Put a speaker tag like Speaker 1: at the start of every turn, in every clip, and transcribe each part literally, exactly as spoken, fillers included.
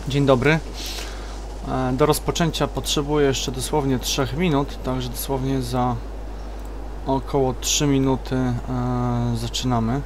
Speaker 1: Dzień dobry. Do rozpoczęcia potrzebuję jeszcze dosłownie trzech minut, także dosłownie za około trzy minuty e, zaczynamy.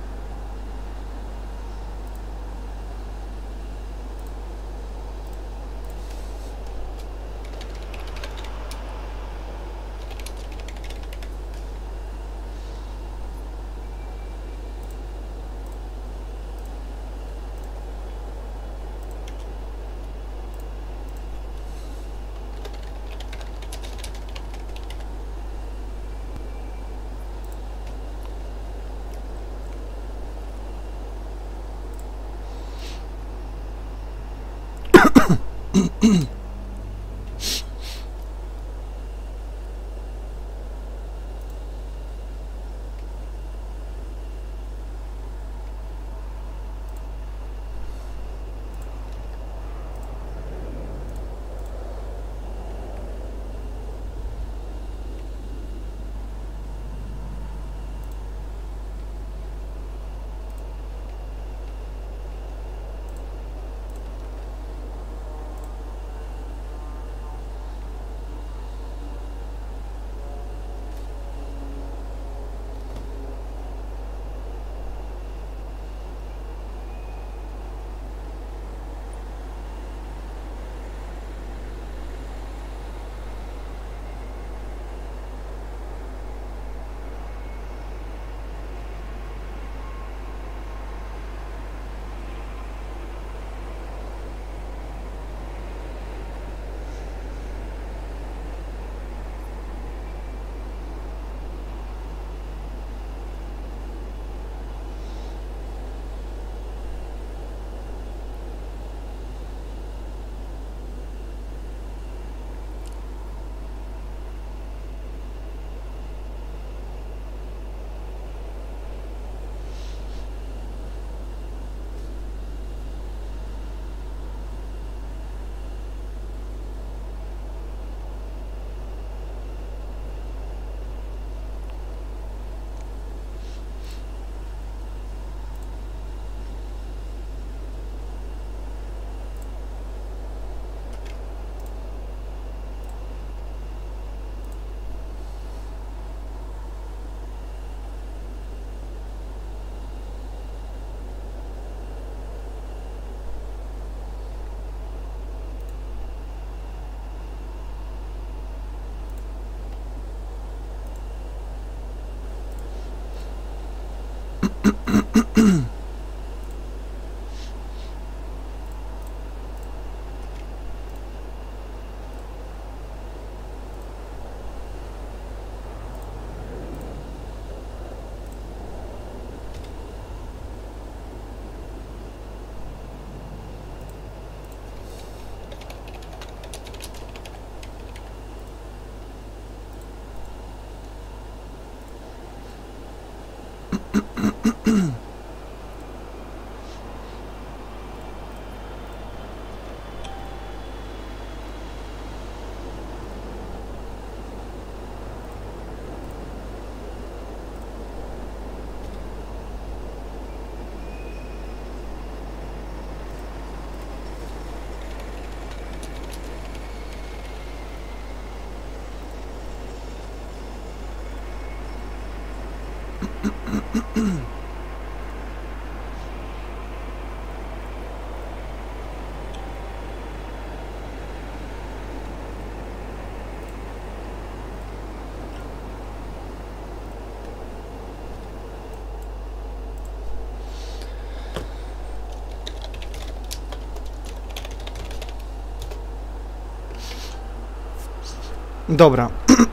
Speaker 1: Dobra.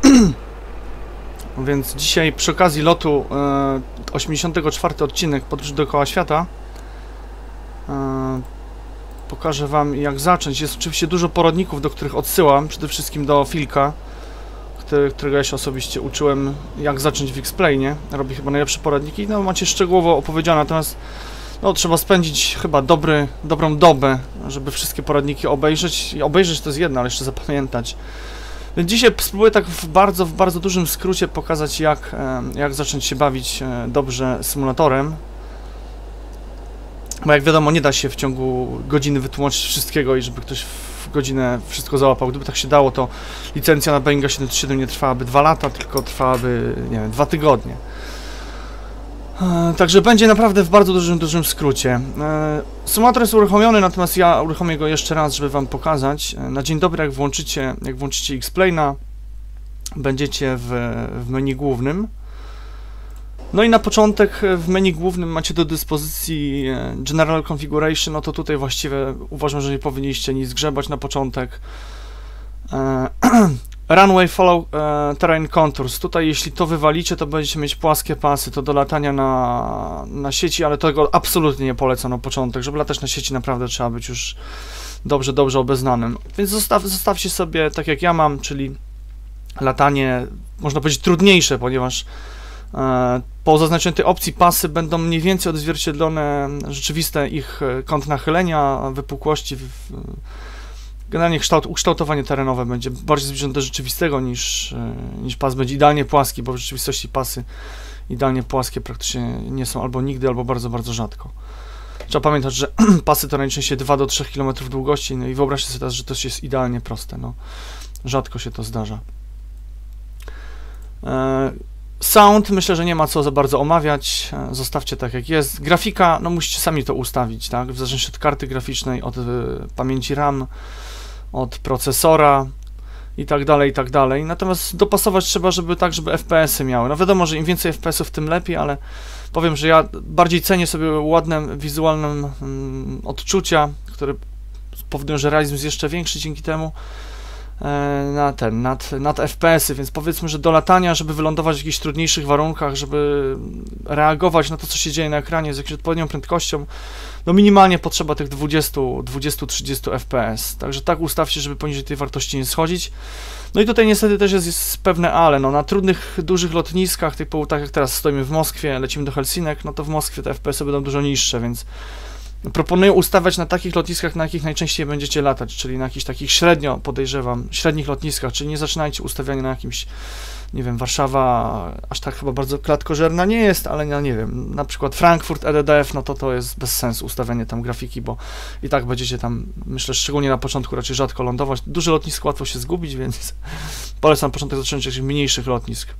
Speaker 1: Więc dzisiaj przy okazji lotu e, osiemdziesiąty czwarty odcinek Podróż dookoła świata e, pokażę wam, jak zacząć. Jest oczywiście dużo poradników, do których odsyłam, przede wszystkim do Filka, który, którego ja się osobiście uczyłem, jak zacząć w X-Plainie. Robi chyba najlepsze poradniki, no macie szczegółowo opowiedziane, natomiast no, trzeba spędzić chyba dobry, dobrą dobę, żeby wszystkie poradniki obejrzeć. I obejrzeć to jest jedno, ale jeszcze zapamiętać. Więc dzisiaj spróbuję tak w bardzo, w bardzo dużym skrócie pokazać, jak, jak zacząć się bawić dobrze symulatorem. Bo jak wiadomo, nie da się w ciągu godziny wytłumaczyć wszystkiego i żeby ktoś w godzinę wszystko załapał. Gdyby tak się dało, to licencja na Boeinga siedem trzy siedem nie trwałaby dwa lata, tylko trwałaby, nie wiem, dwa tygodnie. Także będzie naprawdę w bardzo dużym, dużym skrócie. Symulator jest uruchomiony, natomiast ja uruchomię go jeszcze raz, żeby wam pokazać. Na dzień dobry, jak włączycie, jak włączycie X-Plane'a, będziecie w, w menu głównym. No i na początek w menu głównym macie do dyspozycji General Configuration, no to tutaj właściwie uważam, że nie powinniście nic grzebać na początek. Runway Follow Terrain Contours. Tutaj jeśli to wywalicie, to będziecie mieć płaskie pasy, to do latania na, na sieci, ale tego absolutnie nie polecam na początek. Żeby latać na sieci, naprawdę trzeba być już dobrze, dobrze obeznanym. Więc zostaw, zostawcie sobie tak jak ja mam, czyli latanie, można powiedzieć, trudniejsze, ponieważ e, po zaznaczeniu tej opcji pasy będą mniej więcej odzwierciedlone rzeczywiste ich kąt nachylenia, wypukłości, w, generalnie kształt, ukształtowanie terenowe będzie bardziej zbliżone do rzeczywistego niż, niż pas będzie idealnie płaski, bo w rzeczywistości pasy idealnie płaskie praktycznie nie są albo nigdy, albo bardzo, bardzo rzadko. Trzeba pamiętać, że pasy to najczęściej dwa do trzech kilometrów długości, no i wyobraźcie sobie teraz, że to jest idealnie proste, no. Rzadko się to zdarza. Sound, myślę, że nie ma co za bardzo omawiać, zostawcie tak jak jest. Grafika, no musicie sami to ustawić, tak, w zależności od karty graficznej, od y, pamięci RAM, od procesora i tak dalej, i tak dalej. Natomiast dopasować trzeba, żeby tak, żeby F P S-y miały. No wiadomo, że im więcej F P S-ów, tym lepiej, ale powiem, że ja bardziej cenię sobie ładne, wizualne mm, odczucia, które powodują, że realizm jest jeszcze większy dzięki temu. Na ten, nad, nad F P S-y, więc powiedzmy, że do latania, żeby wylądować w jakichś trudniejszych warunkach, żeby reagować na to, co się dzieje na ekranie z jakąś odpowiednią prędkością, no minimalnie potrzeba tych dwadzieścia do trzydziestu F P S, także tak ustawcie, żeby poniżej tej wartości nie schodzić. No i tutaj niestety też jest, jest pewne ale, no na trudnych, dużych lotniskach, typu tak jak teraz stoimy w Moskwie, lecimy do Helsinek, no to w Moskwie te F P S-y będą dużo niższe, więc proponuję ustawiać na takich lotniskach, na jakich najczęściej będziecie latać, czyli na jakichś takich średnio, podejrzewam, średnich lotniskach, czyli nie zaczynajcie ustawiania na jakimś, nie wiem, Warszawa, aż tak chyba bardzo klatkożerna nie jest, ale ja nie wiem, na przykład Frankfurt E D D F, no to to jest bez sensu ustawianie tam grafiki, bo i tak będziecie tam, myślę, szczególnie na początku raczej rzadko lądować. Duże lotnisko łatwo się zgubić, więc polecam na początek zacząć od mniejszych lotnisk.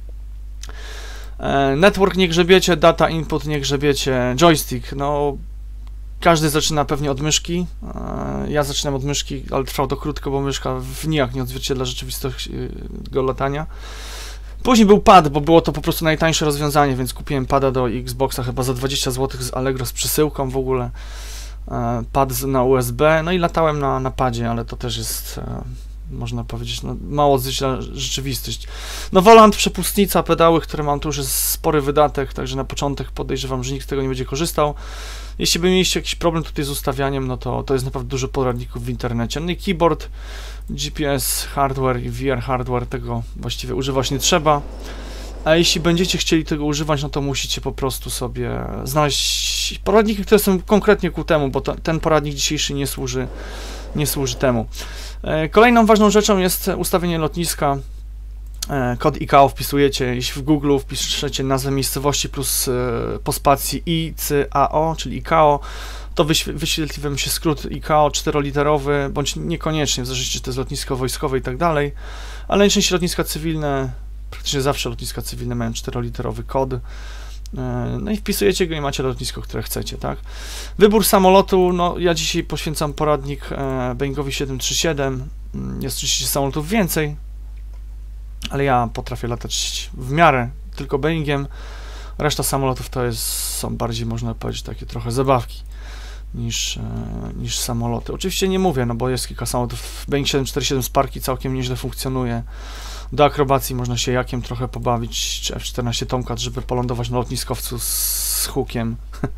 Speaker 1: Network nie grzebiecie, data input nie grzebiecie, joystick, no każdy zaczyna pewnie od myszki, ja zaczynam od myszki, ale trwało to krótko, bo myszka w nijak nie odzwierciedla rzeczywistego latania. Później był pad, bo było to po prostu najtańsze rozwiązanie, więc kupiłem pada do Xboxa chyba za dwadzieścia złotych z Allegro z przesyłką w ogóle. Pad na U S B, no i latałem na, na padzie, ale to też jest, można powiedzieć, no, mało odzwierciedla rzeczywistość. No volant, przepustnica, pedały, które mam, to już jest spory wydatek, także na początek podejrzewam, że nikt z tego nie będzie korzystał. Jeśli by mieliście jakiś problem tutaj z ustawianiem, no to to jest naprawdę dużo poradników w internecie. No i keyboard, G P S hardware i V R hardware, tego właściwie używać nie trzeba. A jeśli będziecie chcieli tego używać, no to musicie po prostu sobie znaleźć poradniki, które są konkretnie ku temu, bo to, ten poradnik dzisiejszy nie służy, nie służy temu. Kolejną ważną rzeczą jest ustawienie lotniska. Kod I C A O wpisujecie, jeśli w Google wpiszecie nazwę miejscowości plus po spacji I C A O, czyli I C A O, to wyświetli wam się skrót I C A O czteroliterowy, bądź niekoniecznie, w zależności czy to jest lotnisko wojskowe i tak dalej, ale najczęściej lotniska cywilne, praktycznie zawsze lotniska cywilne mają czteroliterowy kod. No i wpisujecie go i macie lotnisko, które chcecie, tak? Wybór samolotu, no ja dzisiaj poświęcam poradnik Boeingowi siedem trzy siedem, jest oczywiście samolotów więcej, ale ja potrafię latać w miarę tylko Boeingiem, reszta samolotów to jest, są bardziej, można powiedzieć, takie trochę zabawki niż, niż samoloty. Oczywiście nie mówię, no bo jest kilka samolotów, Boeing siedem cztery siedem Sparki całkiem nieźle funkcjonuje, do akrobacji można się jakiem trochę pobawić, czy F czternaście Tomcat, żeby polądować na lotniskowcu z hukiem.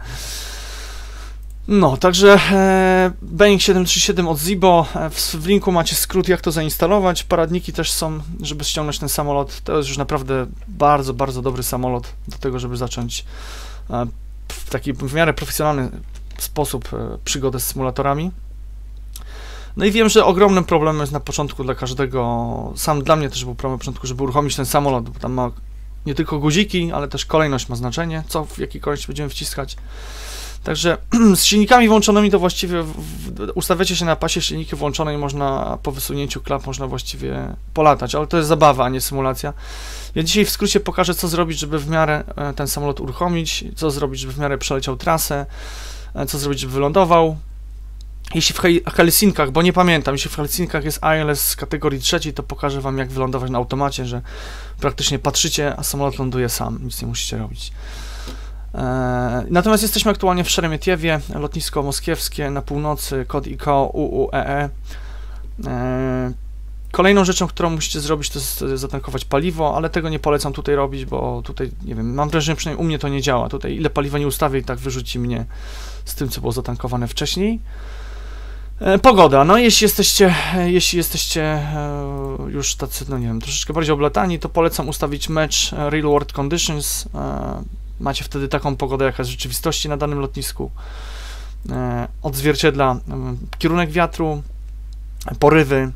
Speaker 1: No, także e, Boeing siedem trzy siedem od Zibo, e, w, w linku macie skrót, jak to zainstalować, poradniki też są, żeby ściągnąć ten samolot. To jest już naprawdę bardzo, bardzo dobry samolot do tego, żeby zacząć e, w taki w miarę profesjonalny sposób e, przygodę z symulatorami. No i wiem, że ogromnym problemem jest na początku dla każdego, sam dla mnie też był problem na początku, żeby uruchomić ten samolot, bo tam ma nie tylko guziki, ale też kolejność ma znaczenie, co w jakiej kolejności będziemy wciskać. Także z silnikami włączonymi to właściwie w, w, ustawiacie się na pasie silniki włączone i można po wysunięciu klap można właściwie polatać, ale to jest zabawa, a nie symulacja. Ja dzisiaj w skrócie pokażę, co zrobić, żeby w miarę e, ten samolot uruchomić, co zrobić, żeby w miarę przeleciał trasę, e, co zrobić, żeby wylądował. Jeśli w Helsinkach, bo nie pamiętam, jeśli w Helsinkach jest I L S z kategorii trzeciej, to pokażę wam, jak wylądować na automacie, że praktycznie patrzycie, a samolot ląduje sam, nic nie musicie robić. E, natomiast jesteśmy aktualnie w Szeremietiewie, lotnisko moskiewskie na północy, kod I K O U U E E. E, kolejną rzeczą, którą musicie zrobić, to jest zatankować paliwo, ale tego nie polecam tutaj robić, bo tutaj, nie wiem, mam wrażenie, przynajmniej u mnie to nie działa. Tutaj ile paliwa nie ustawię i tak wyrzuci mnie z tym, co było zatankowane wcześniej. Pogoda, no jeśli jesteście, jeśli jesteście już tacy, no nie wiem, troszeczkę bardziej oblatani, to polecam ustawić Match Real World Conditions. Macie wtedy taką pogodę, jaka jest w rzeczywistości na danym lotnisku. Odzwierciedla kierunek wiatru, porywy.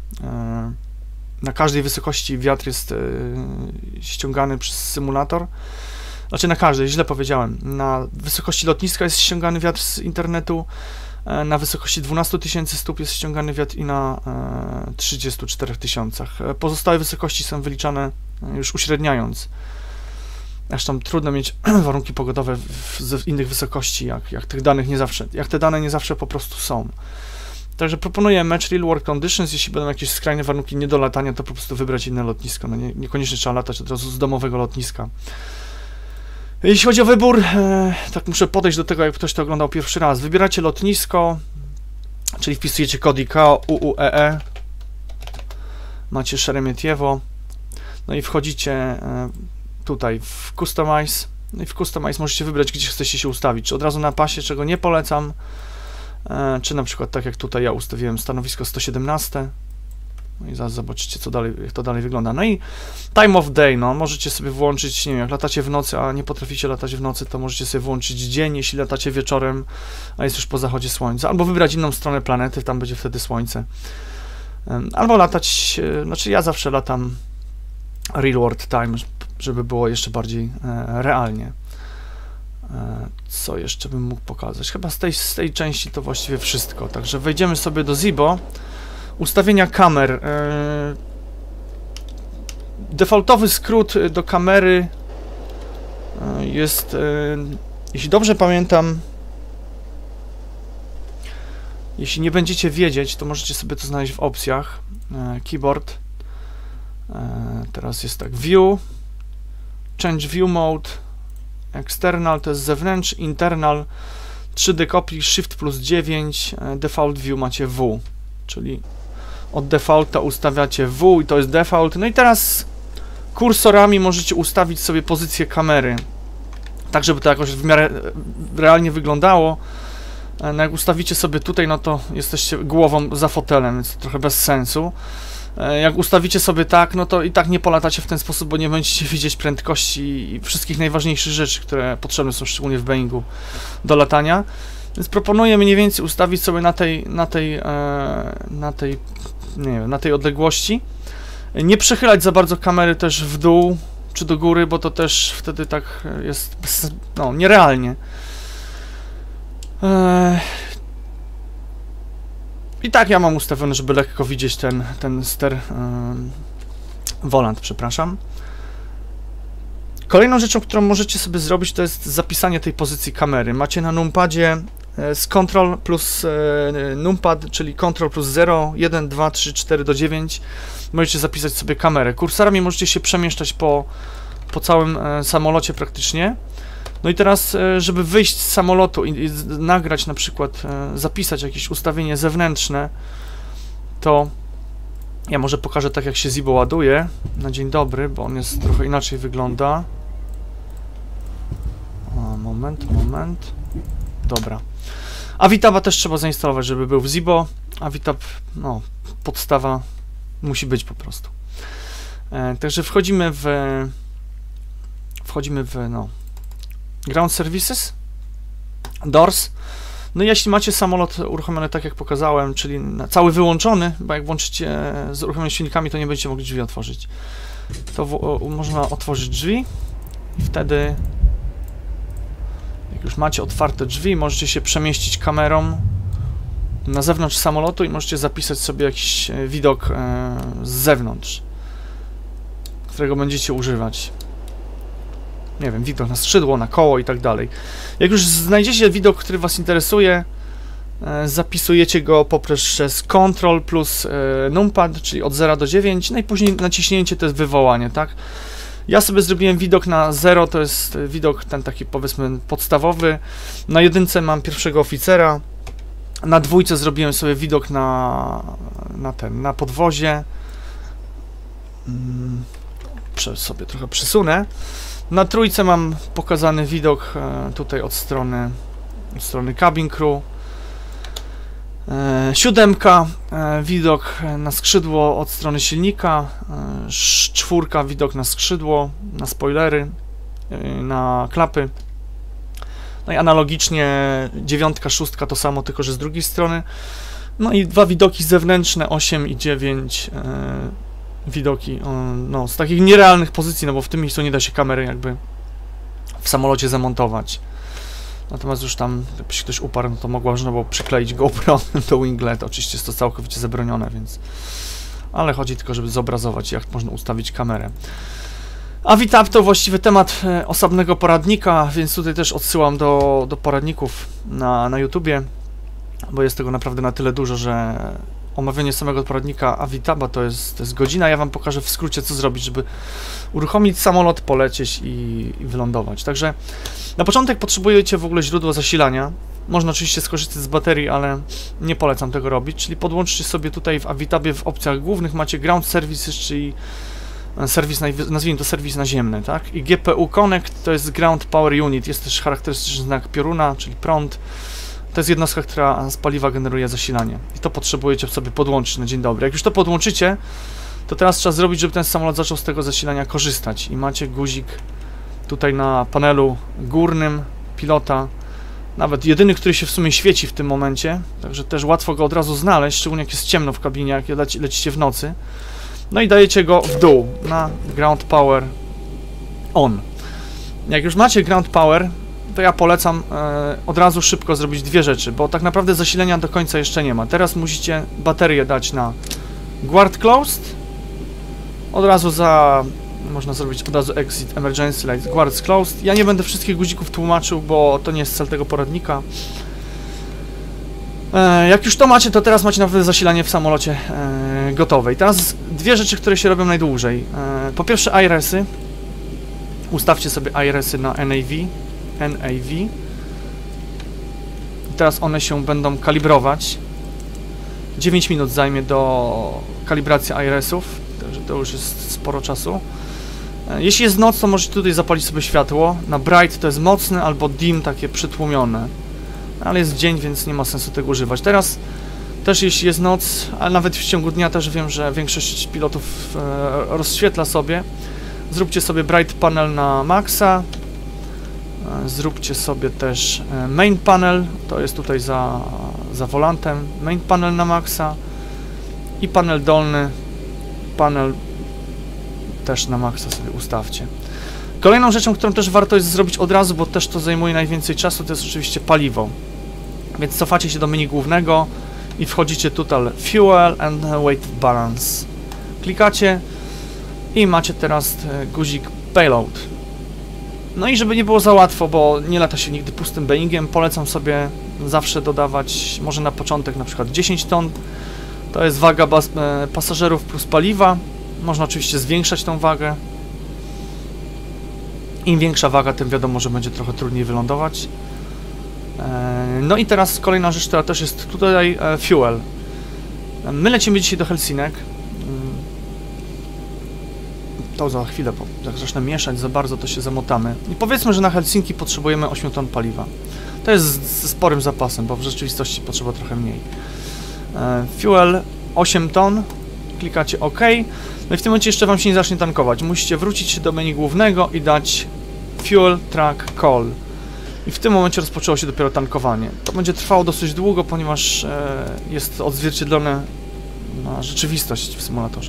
Speaker 1: Na każdej wysokości wiatr jest ściągany przez symulator. Znaczy na każdej, źle powiedziałem. Na wysokości lotniska jest ściągany wiatr z internetu. Na wysokości dwunastu tysięcy stóp jest ściągany wiatr i na e, trzydziestu czterech tysiącach. Pozostałe wysokości są wyliczane już uśredniając. Zresztą trudno mieć warunki pogodowe w, z innych wysokości, jak, jak tych danych nie zawsze, jak te dane nie zawsze po prostu są. Także proponuję Match Real World Conditions. Jeśli będą jakieś skrajne warunki nie do latania, to po prostu wybrać inne lotnisko. No nie, niekoniecznie trzeba latać od razu z domowego lotniska. Jeśli chodzi o wybór, e, tak muszę podejść do tego, jak ktoś to oglądał pierwszy raz. Wybieracie lotnisko, czyli wpisujecie kod I K O U U E E. Macie Szeremietiewo. No i wchodzicie e, tutaj w Customize. No i w Customize możecie wybrać, gdzie chcecie się ustawić. Czy od razu na pasie, czego nie polecam, e, czy na przykład tak jak tutaj ja ustawiłem stanowisko sto siedemnaście. No i zaraz zobaczycie, co dalej, jak to dalej wygląda. No i time of day, no, możecie sobie włączyć, nie wiem, jak latacie w nocy, a nie potraficie latać w nocy, to możecie sobie włączyć dzień, jeśli latacie wieczorem, a jest już po zachodzie słońca. Albo wybrać inną stronę planety, tam będzie wtedy słońce. Albo latać, znaczy ja zawsze latam real world time, żeby było jeszcze bardziej e, realnie. E, co jeszcze bym mógł pokazać? Chyba z tej, z tej części to właściwie wszystko. Także wejdziemy sobie do Zibo. Ustawienia kamer. Defaultowy skrót do kamery jest, jeśli dobrze pamiętam, jeśli nie będziecie wiedzieć, to możecie sobie to znaleźć w opcjach. Keyboard. Teraz jest tak, View, Change View Mode, External to jest zewnętrzny, Internal, trzy D Copy, Shift plus dziewięć, Default View macie W, czyli od defaulta ustawiacie W i to jest default. No i teraz kursorami możecie ustawić sobie pozycję kamery, tak żeby to jakoś w miarę realnie wyglądało. No jak ustawicie sobie tutaj, no to jesteście głową za fotelem, więc trochę bez sensu. Jak ustawicie sobie tak, no to i tak nie polatacie w ten sposób, bo nie będziecie widzieć prędkości i wszystkich najważniejszych rzeczy, które potrzebne są szczególnie w Boeingu do latania. Więc proponuję mniej więcej ustawić sobie na tej, na tej, e, na tej, nie wiem, na tej odległości. Nie przechylać za bardzo kamery też w dół czy do góry, bo to też wtedy tak jest, bez, no, nierealnie. E, I tak ja mam ustawione, żeby lekko widzieć ten, ten ster, e, volant, przepraszam. Kolejną rzeczą, którą możecie sobie zrobić, to jest zapisanie tej pozycji kamery. Macie na numpadzie z Ctrl plus e, numpad, czyli Ctrl plus zero, jeden, dwa, trzy, cztery do dziewięć. Możecie zapisać sobie kamerę. Kursorami możecie się przemieszczać po, po całym e, samolocie praktycznie. No i teraz, e, żeby wyjść z samolotu i, i nagrać na przykład, e, zapisać jakieś ustawienie zewnętrzne, to ja może pokażę tak, jak się Zibo ładuje na dzień dobry, bo on jest trochę inaczej wygląda. O, moment, moment. Dobra. Avitaba też trzeba zainstalować, żeby był w Zibo. Avitab, no, podstawa musi być po prostu. E, także wchodzimy w wchodzimy w, no, Ground Services, Doors. No i jeśli macie samolot uruchomiony tak, jak pokazałem, czyli cały wyłączony, bo jak włączycie z uruchomionymi silnikami, to nie będziecie mogli drzwi otworzyć. To w, o, można otworzyć drzwi i wtedy, jak już macie otwarte drzwi, możecie się przemieścić kamerą na zewnątrz samolotu i możecie zapisać sobie jakiś widok e, z zewnątrz, którego będziecie używać. Nie wiem, widok na skrzydło, na koło i tak dalej. Jak już znajdziecie widok, który was interesuje, e, zapisujecie go poprzez Ctrl plus e, numpad, czyli od zera do dziewięciu, no i później naciśnięcie to jest wywołanie, tak? Ja sobie zrobiłem widok na zero, to jest widok ten taki, powiedzmy, podstawowy. Na jedynce mam pierwszego oficera. Na dwójce zrobiłem sobie widok na, na ten, na podwozie. Hmm, sobie trochę przesunę. Na trójce mam pokazany widok e, tutaj od strony, od strony cabin crew. E, siódemka, e, widok na skrzydło od strony silnika, e, czwórka, widok na skrzydło, na spoilery, e, na klapy. No i analogicznie dziewiątka, szóstka to samo, tylko że z drugiej strony. No i dwa widoki zewnętrzne, osiem i dziewięć, e, widoki o, no, z takich nierealnych pozycji, no bo w tym miejscu nie da się kamery jakby w samolocie zamontować. Natomiast już tam, jakby się ktoś uparł, no to mogło można było przykleić GoPro do winglet. Oczywiście jest to całkowicie zabronione, więc... Ale chodzi tylko, żeby zobrazować, jak można ustawić kamerę. A VTAP to właściwie temat e, osobnego poradnika, więc tutaj też odsyłam do, do poradników na, na YouTubie, bo jest tego naprawdę na tyle dużo, że omawianie samego poradnika A VTAPa to jest, to jest godzina. Ja wam pokażę w skrócie, co zrobić, żeby uruchomić samolot, polecieć i, i wylądować. Także na początek potrzebujecie w ogóle źródło zasilania. Można oczywiście skorzystać z baterii, ale nie polecam tego robić, czyli podłączcie sobie tutaj w A VTAPie w opcjach głównych macie Ground Services, czyli serwis, nazwijmy to serwis naziemny, tak? I G P U Connect to jest Ground Power Unit, jest też charakterystyczny znak pioruna, czyli prąd. To jest jednostka, która z paliwa generuje zasilanie. I to potrzebujecie sobie podłączyć na dzień dobry. Jak już to podłączycie, to teraz trzeba zrobić, żeby ten samolot zaczął z tego zasilania korzystać. I macie guzik tutaj na panelu górnym pilota. Nawet jedyny, który się w sumie świeci w tym momencie. Także też łatwo go od razu znaleźć, szczególnie jak jest ciemno w kabinie, jak leci, lecicie w nocy. No i dajecie go w dół na Ground Power On. Jak już macie Ground Power, to ja polecam e, od razu szybko zrobić dwie rzeczy, bo tak naprawdę zasilenia do końca jeszcze nie ma. Teraz musicie baterię dać na Guard Closed. Od razu za... można zrobić od razu Exit Emergency Light Guards Closed. Ja nie będę wszystkich guzików tłumaczył, bo to nie jest cel tego poradnika. E, jak już to macie, to teraz macie naprawdę zasilanie w samolocie e, gotowe. I teraz dwie rzeczy, które się robią najdłużej. E, po pierwsze I R S-y. Ustawcie sobie I R S-y na N A V. N A V. I teraz one się będą kalibrować. dziewięć minut zajmie do kalibracji I R S-ów, także to już jest sporo czasu. Jeśli jest noc, to możecie tutaj zapalić sobie światło. Na bright to jest mocne, albo dim takie przytłumione. Ale jest dzień, więc nie ma sensu tego używać. Teraz też jeśli jest noc, ale nawet w ciągu dnia też wiem, że większość pilotów e, rozświetla sobie. Zróbcie sobie bright panel na maksa. Zróbcie sobie też main panel, to jest tutaj za, za volantem, main panel na maksa i panel dolny, panel też na maksa sobie ustawcie. Kolejną rzeczą, którą też warto jest zrobić od razu, bo też to zajmuje najwięcej czasu, to jest oczywiście paliwo. Więc cofacie się do menu głównego i wchodzicie tutaj Fuel and Weight Balance. Klikacie i macie teraz guzik Payload. No i żeby nie było za łatwo, bo nie lata się nigdy pustym Boeingiem, polecam sobie zawsze dodawać, może na początek na przykład dziesięć ton. To jest waga e, pasażerów plus paliwa. Można oczywiście zwiększać tą wagę. Im większa waga, tym wiadomo, że będzie trochę trudniej wylądować. E, no i teraz kolejna rzecz, która też jest tutaj e, fuel. My lecimy dzisiaj do Helsinek. To za chwilę, bo jak zacznę mieszać za bardzo, to się zamotamy. I powiedzmy, że na Helsinki potrzebujemy osiem ton paliwa. To jest ze sporym zapasem, bo w rzeczywistości potrzeba trochę mniej. E, fuel osiem ton, klikacie OK. No i w tym momencie jeszcze wam się nie zacznie tankować. Musicie wrócić się do menu głównego i dać Fuel Track Call. I w tym momencie rozpoczęło się dopiero tankowanie. To będzie trwało dosyć długo, ponieważ e, jest odzwierciedlone na rzeczywistość w symulatorze.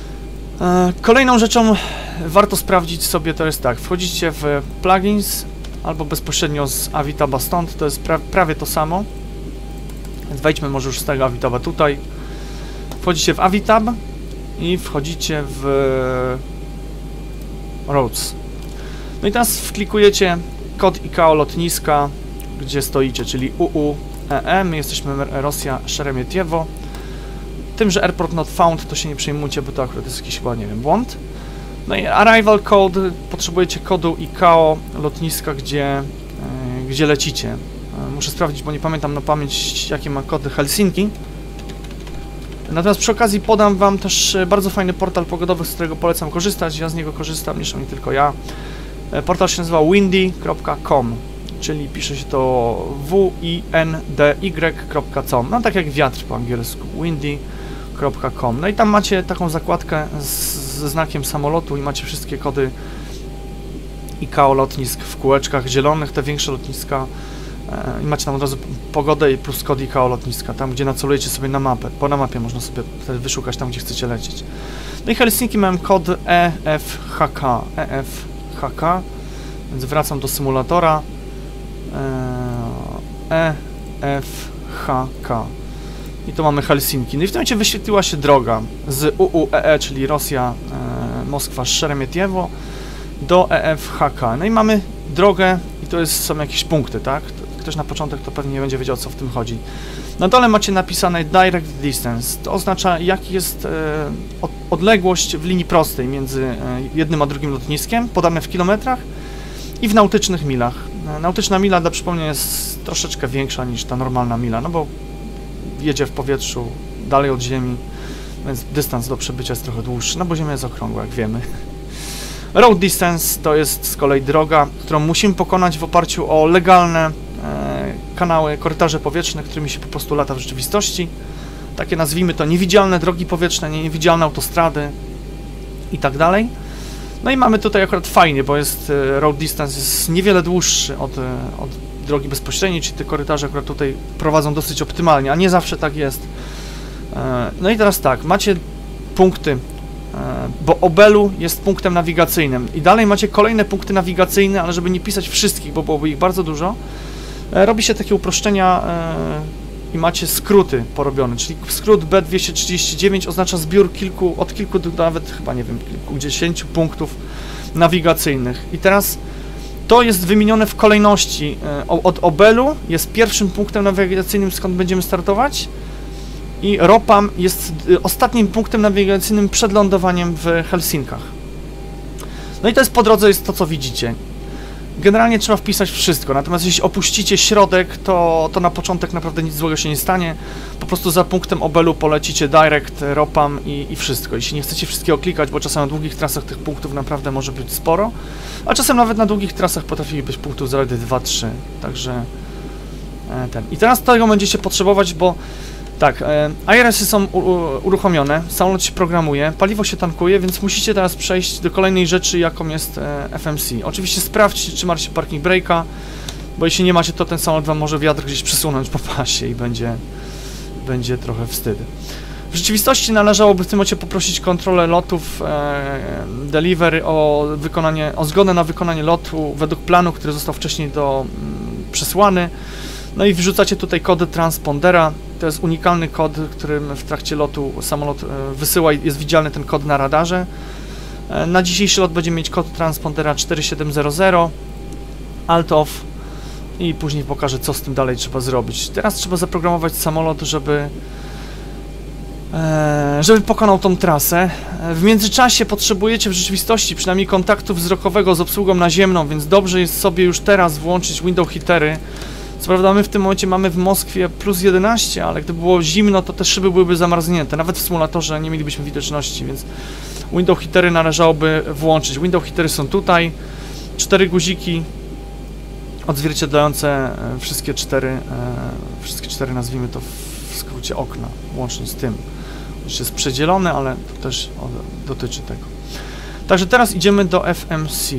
Speaker 1: Kolejną rzeczą warto sprawdzić sobie to jest tak, wchodzicie w plugins, albo bezpośrednio z Avitaba stąd, to jest pra prawie to samo. Więc wejdźmy może już z tego Avitaba tutaj. Wchodzicie w Avitab i wchodzicie w Roads. No i teraz wklikujecie kod I C A O lotniska, gdzie stoicie, czyli U U E E, my jesteśmy Rosja Szeremietiewo. Tym, że airport not found, to się nie przejmujcie, bo to akurat jest jakiś chyba, nie wiem, błąd. No i arrival code, potrzebujecie kodu I C A O lotniska, gdzie, yy, gdzie lecicie. Yy, muszę sprawdzić, bo nie pamiętam na pamięć, jakie ma kody Helsinki. Natomiast przy okazji podam wam też bardzo fajny portal pogodowy, z którego polecam korzystać. Ja z niego korzystam, zresztą nie tylko ja. Portal się nazywa windy kropka com, czyli pisze się to W I N D Y kropka com, no tak jak wiatr po angielsku, windy kropka com. No i tam macie taką zakładkę z, ze znakiem samolotu i macie wszystkie kody I C A O lotnisk w kółeczkach zielonych, te większe lotniska. I macie tam od razu pogodę i plus kod I C A O lotniska, tam gdzie nacelujecie sobie na mapę, bo na mapie można sobie wtedy wyszukać tam, gdzie chcecie lecieć. No i Helsinki mam kod E F H K, E F H K, więc wracam do symulatora. E F H K i to mamy Helsinki. No i w tym momencie wyświetliła się droga z U U E E, czyli Rosja, e, Moskwa, Szeremietiewo do E F H K. No i mamy drogę i to jest, są jakieś punkty, tak? Ktoś na początek to pewnie nie będzie wiedział, co w tym chodzi. Na dole macie napisane direct distance. To oznacza, jaki jest e, od, odległość w linii prostej między e, jednym a drugim lotniskiem, podane w kilometrach i w nautycznych milach. E, nautyczna mila, dla przypomnienia, jest troszeczkę większa niż ta normalna mila, no bo jedzie w powietrzu dalej od Ziemi, więc dystans do przebycia jest trochę dłuższy, no bo Ziemia jest okrągła, jak wiemy. Road distance to jest z kolei droga, którą musimy pokonać w oparciu o legalne e, kanały, korytarze powietrzne, którymi się po prostu lata w rzeczywistości. Takie, nazwijmy to, niewidzialne drogi powietrzne, niewidzialne autostrady i tak dalej. No i mamy tutaj akurat fajnie, bo jest e, road distance jest niewiele dłuższy od, e, od drogi bezpośredniej, czyli te korytarze akurat tutaj prowadzą dosyć optymalnie, a nie zawsze tak jest. E, no i teraz tak, macie punkty, bo Obelu jest punktem nawigacyjnym i dalej macie kolejne punkty nawigacyjne, ale żeby nie pisać wszystkich, bo byłoby ich bardzo dużo, robi się takie uproszczenia i macie skróty porobione, czyli skrót B dwieście trzydzieści dziewięć oznacza zbiór kilku, od kilku do nawet chyba, nie wiem, kilkudziesięciu punktów nawigacyjnych i teraz to jest wymienione w kolejności. Od Obelu jest pierwszym punktem nawigacyjnym, skąd będziemy startować, i Ropam jest ostatnim punktem nawigacyjnym przed lądowaniem w Helsinkach. No i to jest po drodze, jest to, co widzicie. Generalnie trzeba wpisać wszystko, natomiast jeśli opuścicie środek, to, to na początek naprawdę nic złego się nie stanie. Po prostu za punktem Obelu polecicie direct, Ropam i, i wszystko. Jeśli nie chcecie wszystkiego klikać, bo czasem na długich trasach tych punktów naprawdę może być sporo, a czasem nawet na długich trasach potrafi być punktów zaledwie dwa trzy, także e, ten. I teraz tego będziecie potrzebować, bo tak, e, I R S-y są u, u, uruchomione, samolot się programuje, paliwo się tankuje, więc musicie teraz przejść do kolejnej rzeczy, jaką jest e, F M C. Oczywiście sprawdźcie, czy macie parking brake'a, bo jeśli nie macie, to ten samolot wam może wiatr gdzieś przesunąć po pasie i będzie, będzie trochę wstyd. W rzeczywistości należałoby w tym momencie poprosić kontrolę lotów e, delivery o wykonanie, o zgodę na wykonanie lotu według planu, który został wcześniej do, mm, przesłany. No i wrzucacie tutaj kody transpondera. To jest unikalny kod, którym w trakcie lotu samolot wysyła i jest widzialny ten kod na radarze. Na dzisiejszy lot będziemy mieć kod transpondera cztery siedem zero zero, alt off i później pokażę, co z tym dalej trzeba zrobić. Teraz trzeba zaprogramować samolot, żeby żeby pokonał tą trasę. W międzyczasie potrzebujecie w rzeczywistości przynajmniej kontaktu wzrokowego z obsługą naziemną, więc dobrze jest sobie już teraz włączyć window heatery. Co prawda my w tym momencie mamy w Moskwie plus jedenaście, ale gdyby było zimno, to te szyby byłyby zamarznięte. Nawet w symulatorze nie mielibyśmy widoczności, więc window heatery należałoby włączyć. Window heatery są tutaj, cztery guziki odzwierciedlające wszystkie cztery, e, wszystkie cztery, nazwijmy to w skrócie, okna, łącznie z tym. Oczywiście jest przedzielone, ale to też o, dotyczy tego. Także teraz idziemy do F M C.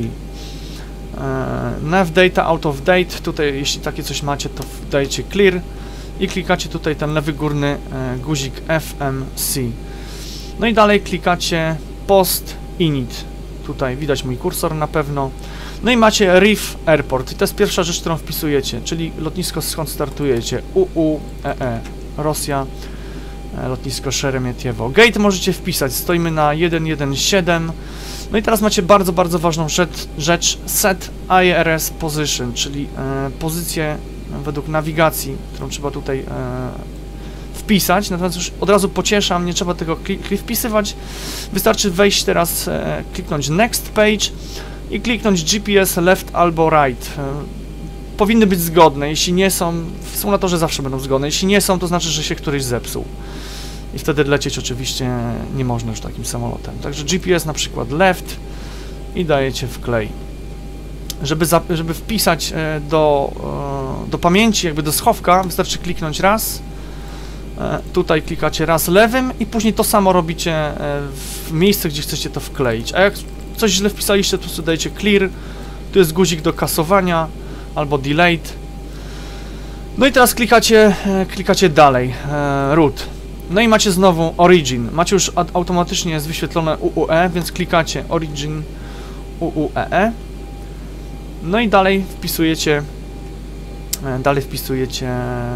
Speaker 1: Nav data, out of date, tutaj jeśli takie coś macie, to dajecie clear i klikacie tutaj ten lewy górny e, guzik F M C. No i dalej klikacie post init. Tutaj widać mój kursor na pewno. No i macie Reef Airport i to jest pierwsza rzecz, którą wpisujecie, czyli lotnisko, skąd startujecie, U U E E, Rosja, lotnisko Szeremietiewo. Gate możecie wpisać, stoimy na jeden jeden siedem. No i teraz macie bardzo, bardzo ważną rzecz, rzecz Set I R S Position, czyli e, pozycję według nawigacji, którą trzeba tutaj e, wpisać. Natomiast już od razu pocieszam, nie trzeba tego klik wpisywać. Wystarczy wejść teraz, e, kliknąć Next Page i kliknąć G P S Left albo Right. E, powinny być zgodne, jeśli nie są, w symulatorze zawsze będą zgodne, jeśli nie są, to znaczy, że się któryś zepsuł. I wtedy lecieć oczywiście nie można już takim samolotem. Także G P S na przykład left i dajecie wklej. Żeby, za, żeby wpisać e, do, e, do pamięci, jakby do schowka, wystarczy kliknąć raz. E, tutaj klikacie raz lewym i później to samo robicie e, w miejsce, gdzie chcecie to wkleić. A jak coś źle wpisaliście, to po prostu dajecie clear. Tu jest guzik do kasowania albo delayed. No i teraz klikacie, e, klikacie dalej, e, root. No i macie znowu Origin. Macie już automatycznie jest wyświetlone U U E, więc klikacie Origin U U E E. No i dalej wpisujecie dalej wpisujecie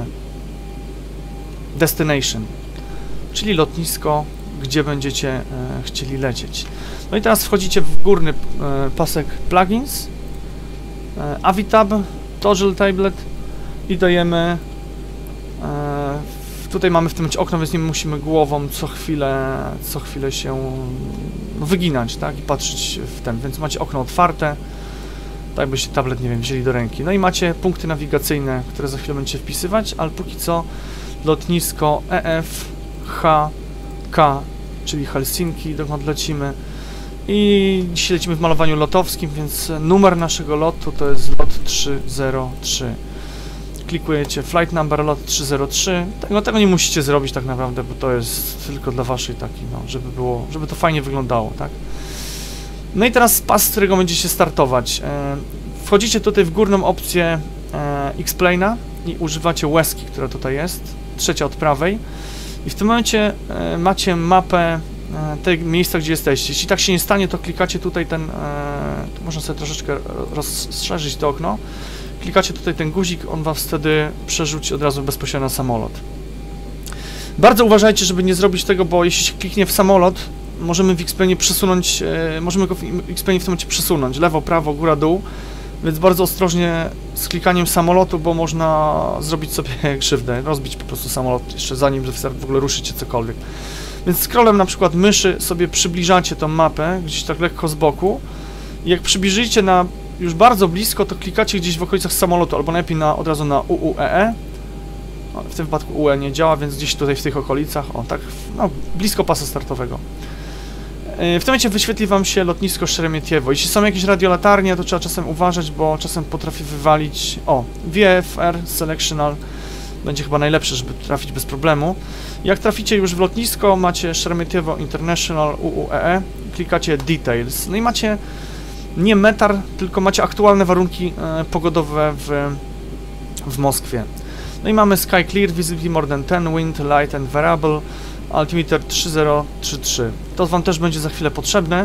Speaker 1: Destination, czyli lotnisko, gdzie będziecie e, chcieli lecieć. No i teraz wchodzicie w górny e, pasek Plugins, e, Avitab, Toggle Tablet i dajemy e, tutaj mamy w tym momencie okno, więc nie musimy głową co chwilę, co chwilę się wyginać, tak, i patrzeć w ten, więc macie okno otwarte, tak byście tablet, nie wiem, wzięli do ręki. No i macie punkty nawigacyjne, które za chwilę będziecie wpisywać, ale póki co lotnisko E F H K, czyli Helsinki, dokąd lecimy. I dzisiaj lecimy w malowaniu lotowskim, więc numer naszego lotu to jest lot trzy zero trzy. Klikujecie flight number lot trzy zero trzy. Tego, tego nie musicie zrobić tak naprawdę, bo to jest tylko dla waszej takiej, no, żeby było, żeby to fajnie wyglądało, tak? No i teraz pas, z którego będziecie startować. E, wchodzicie tutaj w górną opcję e, X-Plane'a i używacie łezki, która tutaj jest, trzecia od prawej. I w tym momencie e, macie mapę e, tego miejsca, gdzie jesteście. Jeśli tak się nie stanie, to klikacie tutaj ten, e, tu można sobie troszeczkę rozszerzyć to okno. Klikacie tutaj ten guzik, on was wtedy przerzuci od razu bezpośrednio na samolot. Bardzo uważajcie, żeby nie zrobić tego, bo jeśli się kliknie w samolot, możemy w X-Plane przesunąć, e, możemy go w X-Plane w tym momencie przesunąć, lewo, prawo, góra, dół, więc bardzo ostrożnie z klikaniem samolotu, bo można zrobić sobie krzywdę, rozbić po prostu samolot jeszcze zanim w ogóle ruszycie cokolwiek. Więc scrollem na przykład myszy sobie przybliżacie tą mapę, gdzieś tak lekko z boku i jak przybliżycie na już bardzo blisko, to klikacie gdzieś w okolicach samolotu, albo najlepiej na, od razu na U U E E. O, w tym wypadku U E nie działa, więc gdzieś tutaj w tych okolicach, o tak, no, blisko pasa startowego. Yy, w tym momencie wyświetli wam się lotnisko Szeremietiewo. Jeśli są jakieś radiolatarnie, to trzeba czasem uważać, bo czasem potrafi wywalić, o, V F R Selectional, będzie chyba najlepsze, żeby trafić bez problemu. Jak traficie już w lotnisko, macie Szeremietiewo International U U E E, klikacie Details, no i macie nie metar, tylko macie aktualne warunki e, pogodowe w, w Moskwie. No i mamy Sky Clear, Visibility More than ten, Wind, Light and Variable, Altimeter trzy zero trzy trzy. To wam też będzie za chwilę potrzebne.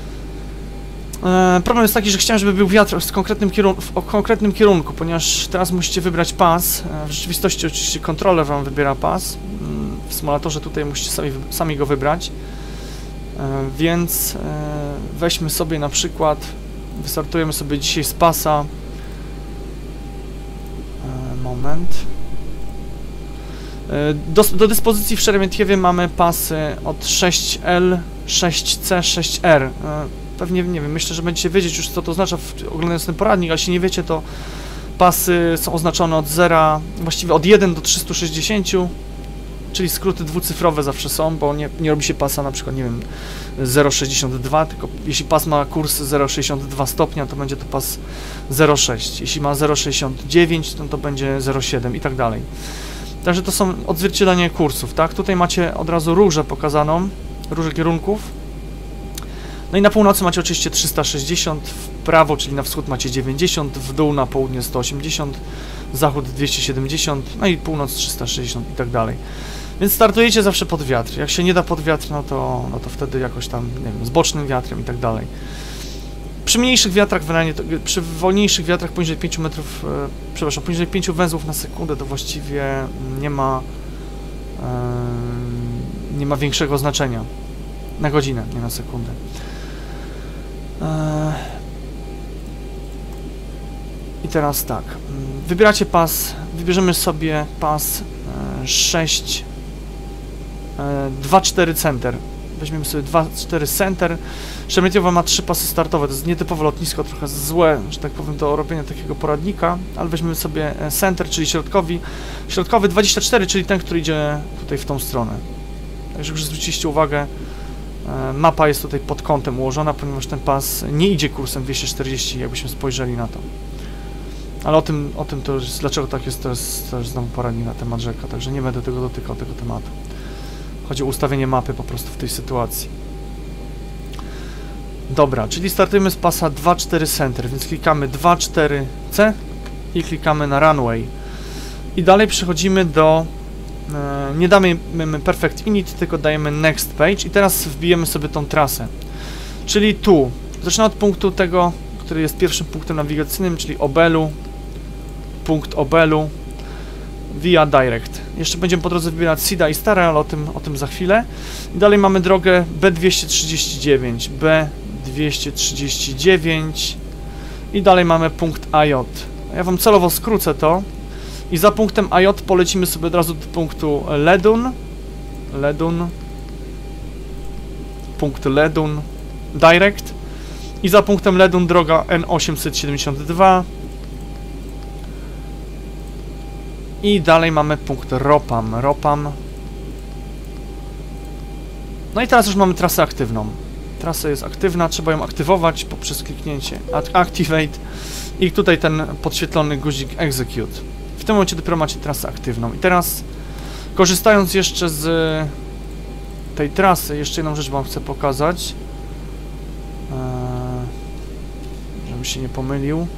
Speaker 1: E, problem jest taki, że chciałem, żeby był wiatr w konkretnym, kierun w konkretnym kierunku, ponieważ teraz musicie wybrać pas. E, w rzeczywistości oczywiście kontroler wam wybiera pas. W symulatorze tutaj musicie sami, sami go wybrać. E, więc e, weźmy sobie na przykład, wystartujemy sobie dzisiaj z pasa. E, moment. E, do, do dyspozycji w Szeremietiewie mamy pasy od sześć L, sześć C, sześć R. E, pewnie, nie wiem, myślę, że będziecie wiedzieć już, co to oznacza, w, oglądając ten poradnik, a jeśli nie wiecie, to pasy są oznaczone od zera, właściwie od jeden do trzystu sześćdziesięciu. Czyli skróty dwucyfrowe zawsze są, bo nie, nie robi się pasa na przykład, nie wiem, zero przecinek sześćdziesiąt dwa, tylko jeśli pas ma kurs zero przecinek sześćdziesiąt dwa stopnia, to będzie to pas zero przecinek sześć. Jeśli ma zero przecinek sześćdziesiąt dziewięć, to, to będzie zero przecinek siedem i tak dalej. Także to są odzwierciedlenie kursów, tak? Tutaj macie od razu różę pokazaną, różę kierunków. No i na północy macie oczywiście trzysta sześćdziesiąt, w prawo, czyli na wschód macie dziewięćdziesiąt, w dół na południe sto osiemdziesiąt, zachód dwieście siedemdziesiąt, no i północ trzysta sześćdziesiąt i tak dalej. Więc startujecie zawsze pod wiatr. Jak się nie da pod wiatr, no to, no to wtedy jakoś tam, nie wiem, z bocznym wiatrem i tak dalej. Przy mniejszych wiatrach, wylanie, przy wolniejszych wiatrach poniżej pięciu metrów, e, przepraszam, poniżej pięciu węzłów na sekundę to właściwie nie ma e, nie ma większego znaczenia. Na godzinę, nie na sekundę. E, I teraz tak, wybieracie pas, wybierzemy sobie pas e, sześć, e, dwa cztery center. Weźmiemy sobie dwa cztery center. Szemetiowa ma trzy pasy startowe, to jest nietypowe lotnisko, trochę złe, że tak powiem, do robienia takiego poradnika, ale weźmiemy sobie center, czyli środkowi, środkowy dwadzieścia cztery, czyli ten, który idzie tutaj w tą stronę. Także już zwróciliście uwagę, mapa jest tutaj pod kątem ułożona, ponieważ ten pas nie idzie kursem dwieście czterdzieści, jakbyśmy spojrzeli na to. Ale o tym, o tym to już, dlaczego tak jest, to jest, to jest znowu poradnik na temat rzeka, także nie będę tego dotykał, tego tematu. Chodzi o ustawienie mapy po prostu w tej sytuacji. Dobra, czyli startujemy z pasa dwa cztery center, więc klikamy dwa cztery C i klikamy na runway. I dalej przechodzimy do... E, nie damy perfect init, tylko dajemy next page i teraz wbijemy sobie tą trasę. Czyli tu, zaczynamy od punktu tego, który jest pierwszym punktem nawigacyjnym, czyli Obelu, punkt Obelu, via direct. Jeszcze będziemy po drodze wybierać Sida i Stara, ale o tym, o tym za chwilę. I dalej mamy drogę B dwieście trzydzieści dziewięć, B dwieście trzydzieści dziewięć i dalej mamy punkt A J. Ja wam celowo skrócę to i za punktem A J polecimy sobie od razu do punktu Ledun, Ledun, punkt Ledun, direct i za punktem Ledun droga N osiemset siedemdziesiąt dwa. I dalej mamy punkt Ropam, Ropam. No i teraz już mamy trasę aktywną. Trasa jest aktywna, trzeba ją aktywować poprzez kliknięcie Activate i tutaj ten podświetlony guzik Execute. W tym momencie dopiero macie trasę aktywną. I teraz, korzystając jeszcze z tej trasy, jeszcze jedną rzecz wam chcę pokazać. Eee, żebym się nie pomylił.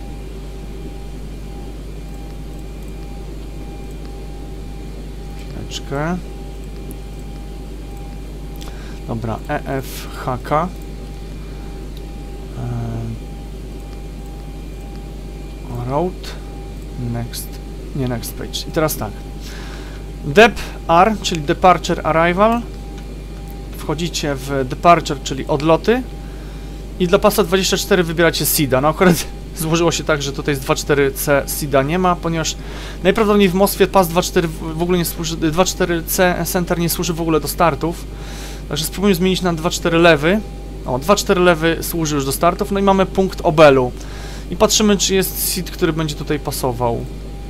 Speaker 1: Dobra, E F H K. Eee, road. Next. Nie, next page. I teraz tak. Dep R, czyli Departure Arrival. Wchodzicie w Departure, czyli odloty. I dla pasa dwadzieścia cztery wybieracie Sida. No akurat złożyło się tak, że tutaj z dwa cztery C Sida nie ma, ponieważ najprawdopodobniej w Moskwie pas dwa cztery w ogóle nie służy, dwa cztery C Center nie służy w ogóle do startów. Także spróbujmy zmienić na dwa cztery lewy. O, dwa cztery lewy służy już do startów. No i mamy punkt Obelu. I patrzymy, czy jest Sid, który będzie tutaj pasował.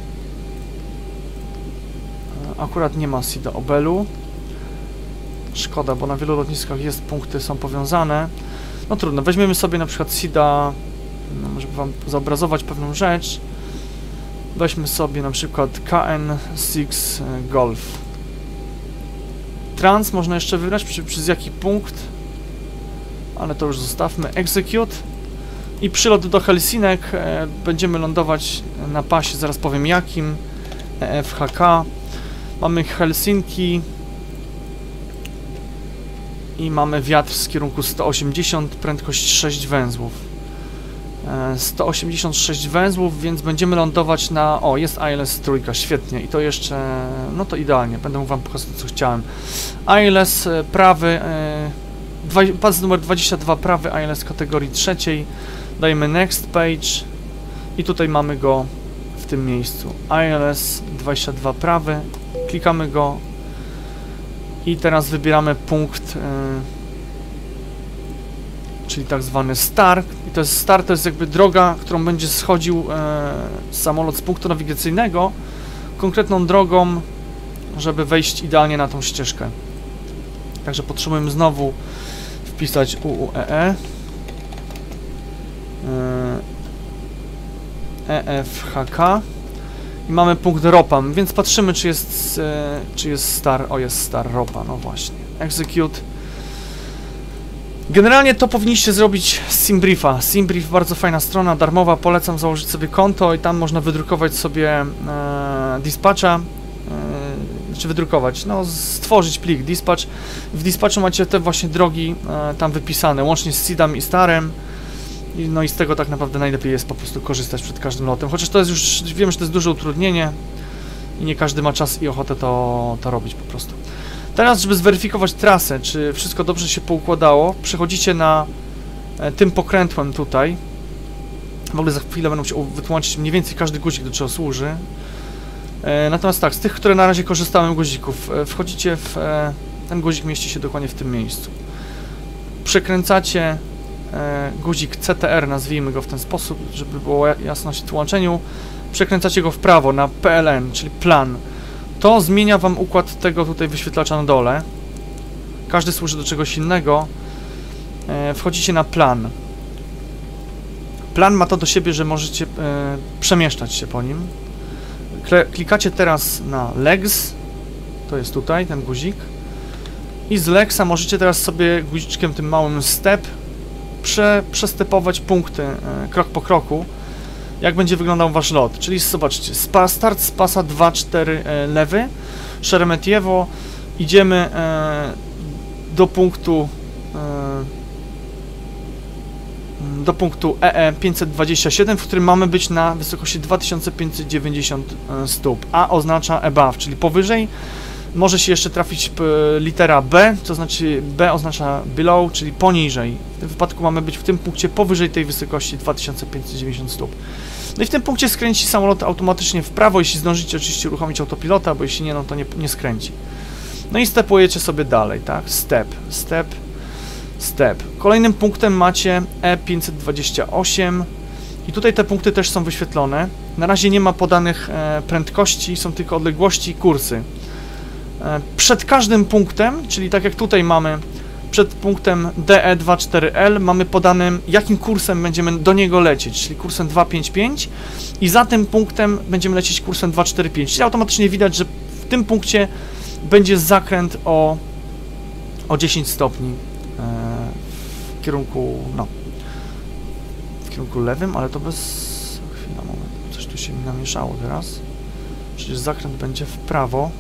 Speaker 1: Akurat nie ma Sida Obelu. Szkoda, bo na wielu lotniskach jest, punkty są powiązane. No trudno, weźmiemy sobie na przykład Sida, no, żeby wam zobrazować pewną rzecz. Weźmy sobie na przykład K N sześć Golf. Trans można jeszcze wybrać, przy, przez jaki punkt, ale to już zostawmy. Execute i przylot do Helsinek. E, będziemy lądować na pasie, zaraz powiem jakim. E F H K. Mamy Helsinki i mamy wiatr z kierunku sto osiemdziesiąt, prędkość sześć węzłów. E, sto osiemdziesiąt sześć węzłów, więc będziemy lądować na... O, jest I L S trzy, świetnie. I to jeszcze... No to idealnie, będę mógł wam pokazać, co chciałem. I L S prawy, e, dwa, pas numer dwadzieścia dwa prawy, I L S kategorii trzeciej. Dajemy next page i tutaj mamy go w tym miejscu. I L S dwadzieścia dwa prawy, klikamy go i teraz wybieramy punkt, yy, czyli tak zwany star. I to jest star, to jest jakby droga, którą będzie schodził yy, samolot z punktu nawigacyjnego, konkretną drogą, żeby wejść idealnie na tą ścieżkę. Także potrzebujemy znowu wpisać U U E E. E F H K i mamy punkt Ropam, więc patrzymy, czy jest e, czy jest star, o jest star Ropa, no właśnie. Execute. Generalnie to powinniście zrobić z Simbriefa. Simbrief, bardzo fajna strona, darmowa, polecam założyć sobie konto i tam można wydrukować sobie e, dispatcha, e, czy wydrukować, no stworzyć plik dispatch. W dispatchu macie te właśnie drogi e, tam wypisane, łącznie z Sidem i Starem. I, no i z tego tak naprawdę najlepiej jest po prostu korzystać przed każdym lotem. Chociaż to jest już, wiem, że to jest duże utrudnienie i nie każdy ma czas i ochotę to, to robić po prostu. Teraz, żeby zweryfikować trasę, czy wszystko dobrze się poukładało, przechodzicie na e, tym pokrętłem tutaj. W ogóle za chwilę będę musiał wytłumaczyć mniej więcej każdy guzik, do czego służy. E, natomiast tak, z tych, które na razie korzystałem guzików, e, wchodzicie w... E, ten guzik mieści się dokładnie w tym miejscu. Przekręcacie e, guzik C T R, nazwijmy go w ten sposób, żeby było jasność w tłumaczeniu. Przekręcacie go w prawo na P L N, czyli plan. To zmienia wam układ tego tutaj wyświetlacza na dole. Każdy służy do czegoś innego. E, wchodzicie na plan. Plan ma to do siebie, że możecie e, przemieszczać się po nim. Kle klikacie teraz na legs. To jest tutaj, ten guzik. I z legsa możecie teraz sobie guziczkiem tym małym step prze, przestepować punkty e, krok po kroku. Jak będzie wyglądał wasz lot. Czyli zobaczcie, spa, start z pasa dwa cztery e, lewy, Sheremetyevo, idziemy e, do punktu e, do punktu E E pięćset dwadzieścia siedem, w którym mamy być na wysokości dwa tysiące pięćset dziewięćdziesiąt stóp. A oznacza above, czyli powyżej. Może się jeszcze trafić litera B, to znaczy B oznacza below, czyli poniżej. W tym wypadku mamy być w tym punkcie powyżej tej wysokości dwa tysiące pięćset dziewięćdziesiąt stóp. No i w tym punkcie skręci samolot automatycznie w prawo, jeśli zdążycie oczywiście uruchomić autopilota, bo jeśli nie, no to nie, nie skręci. No i stepujecie sobie dalej, tak? Step, step, step. Kolejnym punktem macie E pięćset dwadzieścia osiem i tutaj te punkty też są wyświetlone. Na razie nie ma podanych e, prędkości, są tylko odległości i kursy. E, przed każdym punktem, czyli tak jak tutaj mamy przed punktem D E dwadzieścia cztery L mamy podanym, jakim kursem będziemy do niego lecieć, czyli kursem dwieście pięćdziesiąt pięć i za tym punktem będziemy lecieć kursem dwieście czterdzieści pięć, czyli automatycznie widać, że w tym punkcie będzie zakręt o, o dziesięć stopni e, w kierunku, no, w kierunku lewym, ale to bez... chwila, moment, coś tu się mi namieszało teraz. Przecież zakręt będzie w prawo.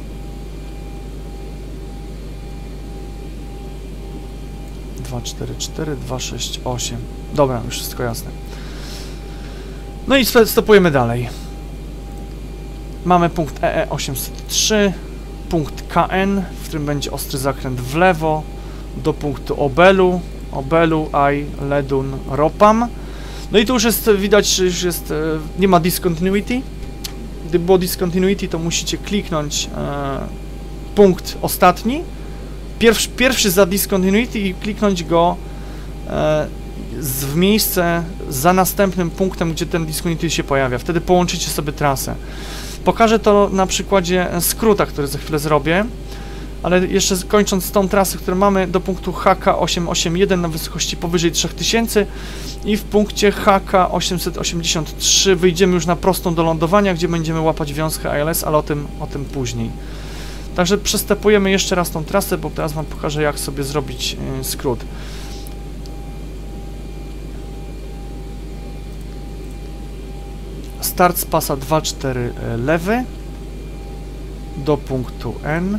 Speaker 1: dwa cztery cztery, dwa sześć osiem. Dobra, już wszystko jasne. No i stopujemy dalej. Mamy punkt E E osiemset trzy, punkt K N, w którym będzie ostry zakręt w lewo, do punktu Obelu, Obelu, Aj, Ledun, Ropam. No i tu już jest widać, że już jest, nie ma discontinuity. Gdyby było discontinuity, to musicie kliknąć e, punkt ostatni, Pierwszy, pierwszy za discontinuity i kliknąć go e, z, w miejsce za następnym punktem, gdzie ten discontinuity się pojawia. Wtedy połączycie sobie trasę. Pokażę to na przykładzie skróta, który za chwilę zrobię, ale jeszcze kończąc tą trasę, którą mamy do punktu H K osiemset osiemdziesiąt jeden na wysokości powyżej trzy tysiące i w punkcie H K osiemset osiemdziesiąt trzy wyjdziemy już na prostą do lądowania, gdzie będziemy łapać wiązkę I L S, ale o tym, o tym później. Także przestepujemy jeszcze raz tą trasę, bo teraz wam pokażę, jak sobie zrobić yy, skrót. Start z pasa dwa cztery lewy do punktu N.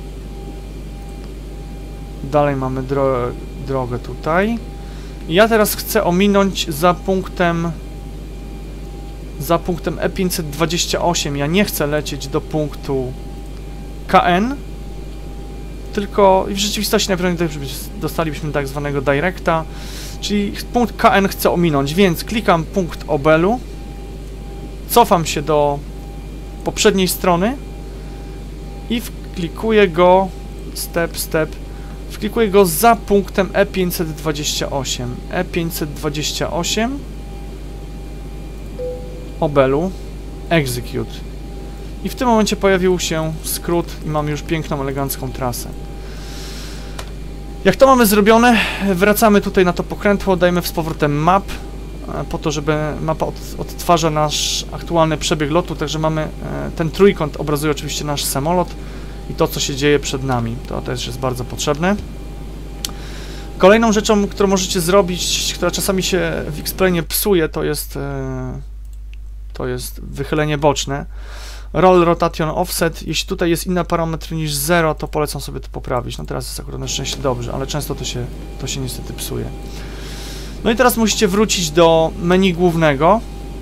Speaker 1: Dalej mamy dro drogę tutaj. I ja teraz chcę ominąć za punktem za punktem E pięćset dwadzieścia osiem. Ja nie chcę lecieć do punktu K N, tylko w rzeczywistości najprawdopodobniej dostalibyśmy tak zwanego directa, czyli punkt K N chcę ominąć, więc klikam punkt Obelu, cofam się do poprzedniej strony i wklikuję go, step, step, wklikuję go za punktem E pięćset dwadzieścia osiem. E pięćset dwadzieścia osiem, Obelu, execute. I w tym momencie pojawił się skrót i mamy już piękną, elegancką trasę. Jak to mamy zrobione, wracamy tutaj na to pokrętło, dajmy z powrotem map, po to, żeby mapa od, odtwarza nasz aktualny przebieg lotu, także mamy ten trójkąt, obrazuje oczywiście nasz samolot i to, co się dzieje przed nami. To też jest bardzo potrzebne. Kolejną rzeczą, którą możecie zrobić, która czasami się w X-Plane psuje, to jest, to jest wychylenie boczne. Roll Rotation Offset. Jeśli tutaj jest inna parametry niż zero, to polecam sobie to poprawić. No teraz jest akurat na szczęście dobrze, ale często to się, to się niestety psuje. No i teraz musicie wrócić do menu głównego,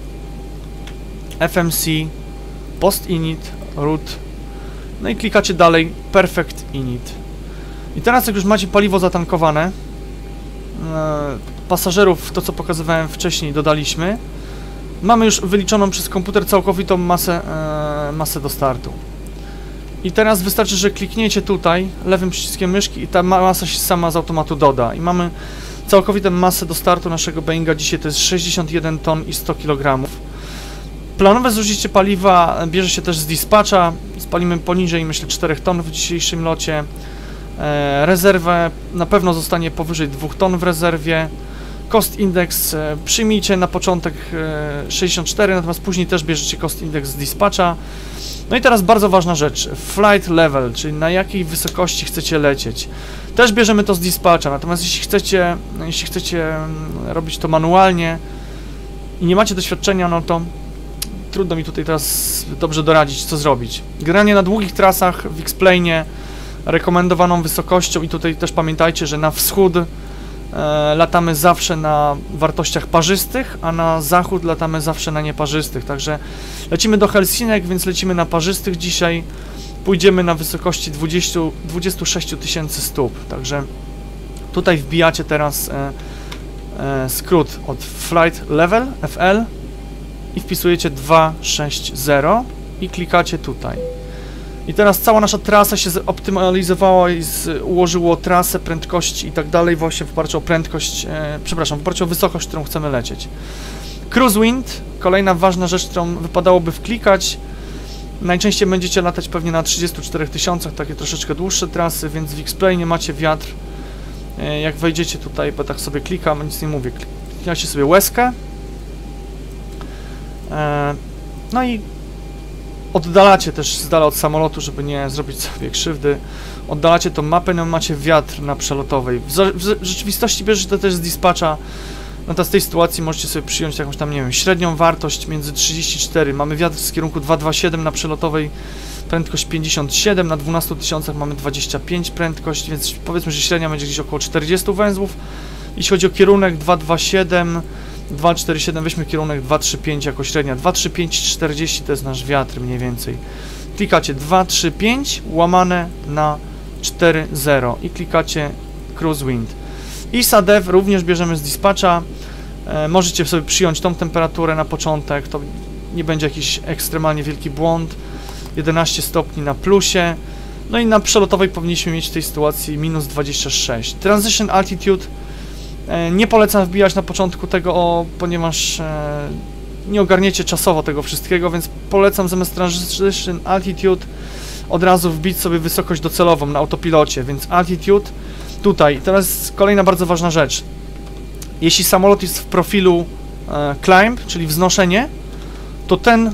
Speaker 1: F M C, Post Init, Root, no i klikacie dalej Perfect Init. I teraz jak już macie paliwo zatankowane, pasażerów, to co pokazywałem wcześniej, dodaliśmy, mamy już wyliczoną przez komputer całkowitą masę, masę do startu. I teraz wystarczy, że klikniecie tutaj lewym przyciskiem myszki i ta masa się sama z automatu doda. I mamy całkowitą masę do startu naszego Boeinga. Dzisiaj to jest sześćdziesiąt jeden ton i sto kilogramów. Planowe zużycie paliwa bierze się też z dispatcha. Spalimy poniżej, myślę, czterech ton w dzisiejszym locie. E, rezerwę na pewno zostanie powyżej dwóch ton w rezerwie. Cost Index e, przyjmijcie na początek e, sześćdziesiąt cztery, natomiast później też bierzecie Cost Index z dispatcha. No i teraz bardzo ważna rzecz, flight level, czyli na jakiej wysokości chcecie lecieć. Też bierzemy to z dispatcha, natomiast jeśli chcecie, jeśli chcecie robić to manualnie i nie macie doświadczenia, no to trudno mi tutaj teraz dobrze doradzić, co zrobić. Generalnie na długich trasach w X-Plane rekomendowaną wysokością i tutaj też pamiętajcie, że na wschód e, latamy zawsze na wartościach parzystych, a na zachód latamy zawsze na nieparzystych, także lecimy do Helsinek, więc lecimy na parzystych dzisiaj, pójdziemy na wysokości dwadzieścia sześć tysięcy stóp, także tutaj wbijacie teraz e, e, skrót od Flight Level, F L i wpisujecie dwieście sześćdziesiąt i klikacie tutaj. I teraz cała nasza trasa się zoptymalizowała i z, ułożyło trasę, prędkości i tak dalej właśnie w oparciu o prędkość, e, przepraszam, w oparciu o wysokość, którą chcemy lecieć. Cruise Wind, kolejna ważna rzecz, którą wypadałoby wklikać. Najczęściej będziecie latać pewnie na trzydziestu czterech tysiącach, takie troszeczkę dłuższe trasy, więc w X-Plane macie wiatr. E, jak wejdziecie tutaj, bo tak sobie klikam, nic nie mówię, klikacie sobie łezkę. E, no i oddalacie też z dala od samolotu, żeby nie zrobić sobie krzywdy. Oddalacie tą mapę, no macie wiatr na przelotowej. W, w, w rzeczywistości bierzecie to też z dispatcha. Natomiast w tej sytuacji możecie sobie przyjąć jakąś tam, nie wiem, średnią wartość między trzydzieści cztery. Mamy wiatr z kierunku dwieście dwadzieścia siedem na przelotowej, prędkość pięćdziesiąt siedem, na dwunastu tysiącach mamy dwadzieścia pięć prędkość, więc powiedzmy, że średnia będzie gdzieś około czterdziestu węzłów. Jeśli chodzi o kierunek dwieście dwadzieścia siedem, dwieście czterdzieści siedem, weźmy kierunek dwieście trzydzieści pięć jako średnia, dwieście trzydzieści pięć czterdzieści to jest nasz wiatr mniej więcej. Klikacie dwieście trzydzieści pięć łamane na cztery zero i klikacie Cruise Wind. I S A D E V również bierzemy z dispatcha. E, możecie sobie przyjąć tą temperaturę na początek, to nie będzie jakiś ekstremalnie wielki błąd. jedenaście stopni na plusie. No i na przelotowej powinniśmy mieć w tej sytuacji minus dwadzieścia sześć. Transition Altitude e, nie polecam wbijać na początku tego, o, ponieważ e, nie ogarniecie czasowo tego wszystkiego, więc polecam zamiast Transition Altitude od razu wbić sobie wysokość docelową na autopilocie, więc Altitude tutaj. Teraz kolejna bardzo ważna rzecz. Jeśli samolot jest w profilu e, climb, czyli wznoszenie, to ten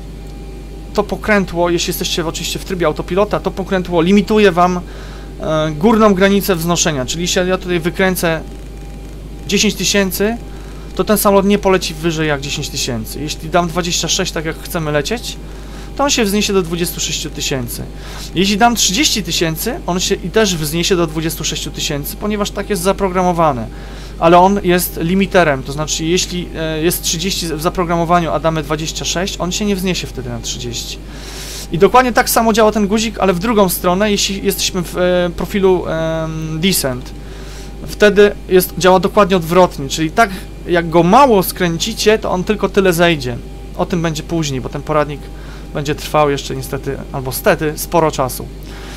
Speaker 1: to pokrętło, jeśli jesteście oczywiście w trybie autopilota, to pokrętło limituje wam e, górną granicę wznoszenia, czyli jeśli ja tutaj wykręcę dziesięć tysięcy, to ten samolot nie poleci wyżej jak dziesięć tysięcy. Jeśli dam dwadzieścia sześć, tak jak chcemy lecieć, to on się wzniesie do dwudziestu sześciu tysięcy. Jeśli dam trzydzieści tysięcy, on się i też wzniesie do dwudziestu sześciu tysięcy, ponieważ tak jest zaprogramowane. Ale on jest limiterem, to znaczy jeśli e, jest trzydzieści w zaprogramowaniu, a damy dwadzieścia sześć, on się nie wzniesie wtedy na trzydzieści. I dokładnie tak samo działa ten guzik, ale w drugą stronę, jeśli jesteśmy w e, profilu e, descent. Wtedy jest, działa dokładnie odwrotnie, czyli tak jak go mało skręcicie, to on tylko tyle zejdzie. O tym będzie później, bo ten poradnik będzie trwał jeszcze niestety, albo stety, sporo czasu.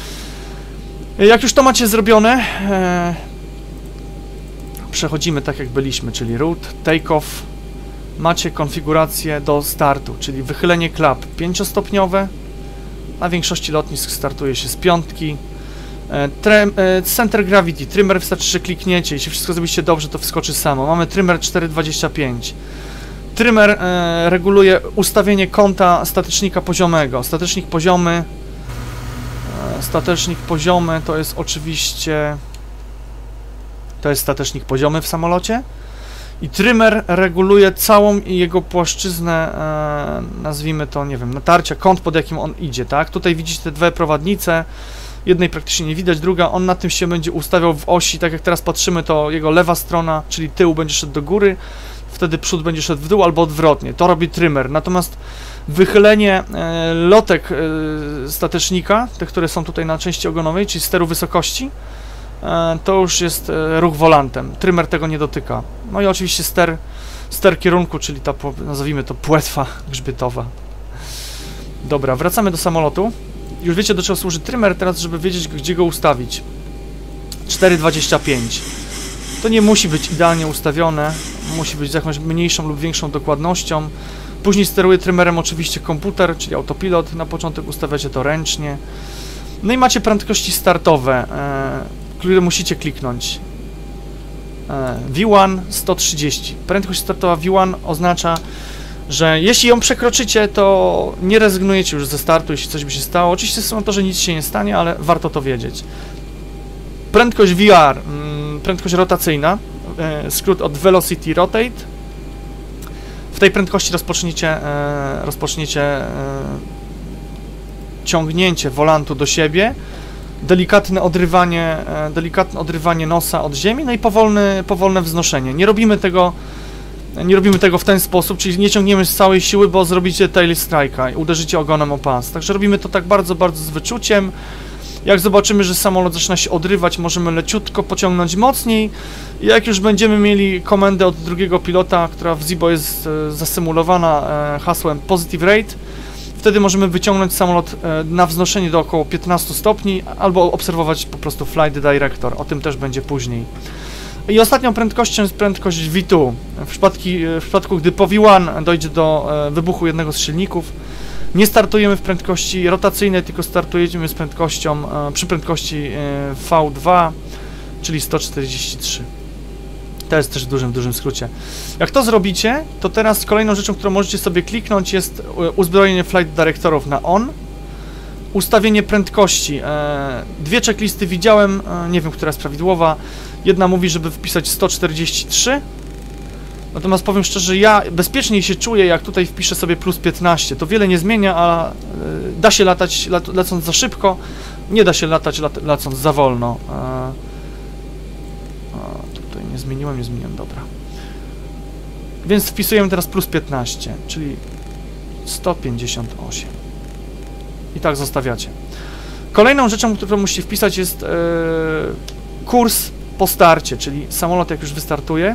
Speaker 1: Jak już to macie zrobione, e, przechodzimy tak jak byliśmy, czyli route, take-off. Macie konfigurację do startu, czyli wychylenie klap pięciostopniowe. Na większości lotnisk startuje się z piątki. E, trem, e, center gravity, trimmer wystarczy, że klikniecie. Jeśli wszystko zrobicie dobrze, to wskoczy samo. Mamy trimmer cztery dwadzieścia pięć. Trimmer e, reguluje ustawienie kąta statecznika poziomego. Statecznik poziomy e, Statecznik poziomy to jest oczywiście to jest statecznik poziomy w samolocie i trimmer reguluje całą jego płaszczyznę, e, nazwijmy to, nie wiem, natarcia, kąt, pod jakim on idzie, tak? Tutaj widzicie te dwie prowadnice, Jednej praktycznie nie widać, druga, on na tym się będzie ustawiał w osi, tak jak teraz patrzymy, to jego lewa strona, czyli tył będzie szedł do góry, wtedy przód będzie szedł w dół albo odwrotnie, to robi trymer. Natomiast wychylenie e, lotek e, statecznika, te, które są tutaj na części ogonowej, czyli steru wysokości, e, to już jest e, ruch wolantem, trymer tego nie dotyka. No i oczywiście ster, ster kierunku, czyli ta, nazwijmy to, płetwa grzbietowa. Dobra, wracamy do samolotu. Już wiecie, do czego służy trymer, teraz żeby wiedzieć, gdzie go ustawić. cztery dwadzieścia pięć. To nie musi być idealnie ustawione, musi być z jakąś mniejszą lub większą dokładnością. Później steruje trymerem oczywiście komputer, czyli autopilot. Na początek ustawiacie to ręcznie. No i macie prędkości startowe, e, które musicie kliknąć. E, V jeden sto trzydzieści. Prędkość startowa V jeden oznacza, że jeśli ją przekroczycie, to nie rezygnujecie już ze startu, jeśli coś by się stało. Oczywiście są to, że nic się nie stanie, ale warto to wiedzieć. Prędkość V R, mm, prędkość rotacyjna, e, skrót od Velocity Rotate. W tej prędkości rozpoczniecie, e, rozpoczniecie e, ciągnięcie wolantu do siebie, delikatne odrywanie, e, delikatne odrywanie nosa od ziemi, no i powolny, powolne wznoszenie. Nie robimy tego Nie robimy tego w ten sposób, czyli nie ciągniemy z całej siły, bo zrobicie tail strike'a i uderzycie ogonem o pas. Także robimy to tak bardzo, bardzo z wyczuciem. Jak zobaczymy, że samolot zaczyna się odrywać, możemy leciutko pociągnąć mocniej. I jak już będziemy mieli komendę od drugiego pilota, która w Zibo jest e, zasymulowana e, hasłem Positive Rate, wtedy możemy wyciągnąć samolot e, na wznoszenie do około piętnastu stopni, albo obserwować po prostu Flight Director. O tym też będzie później. I ostatnią prędkością jest prędkość V dwa. W przypadku, w przypadku gdy po V jeden dojdzie do e, wybuchu jednego z silników, nie startujemy w prędkości rotacyjnej, tylko startujemy z prędkością, e, przy prędkości e, V dwa, czyli sto czterdzieści trzy. To jest też w dużym, dużym skrócie. Jak to zrobicie, to teraz kolejną rzeczą, którą możecie sobie kliknąć, jest uzbrojenie Flight Directorów na on. Ustawienie prędkości. E, dwie checklisty widziałem, e, nie wiem, która jest prawidłowa. Jedna mówi, żeby wpisać sto czterdzieści trzy. Natomiast powiem szczerze, ja bezpieczniej się czuję, jak tutaj wpiszę sobie plus piętnaście. To wiele nie zmienia, a e, da się latać le, lecąc za szybko, nie da się latać lat, lecąc za wolno. E, a, tutaj nie zmieniłem, nie zmieniłem, dobra. Więc wpisujemy teraz plus piętnaście, czyli sto pięćdziesiąt osiem. I tak zostawiacie. Kolejną rzeczą, którą musicie wpisać, jest e, kurs po starcie, czyli samolot jak już wystartuje,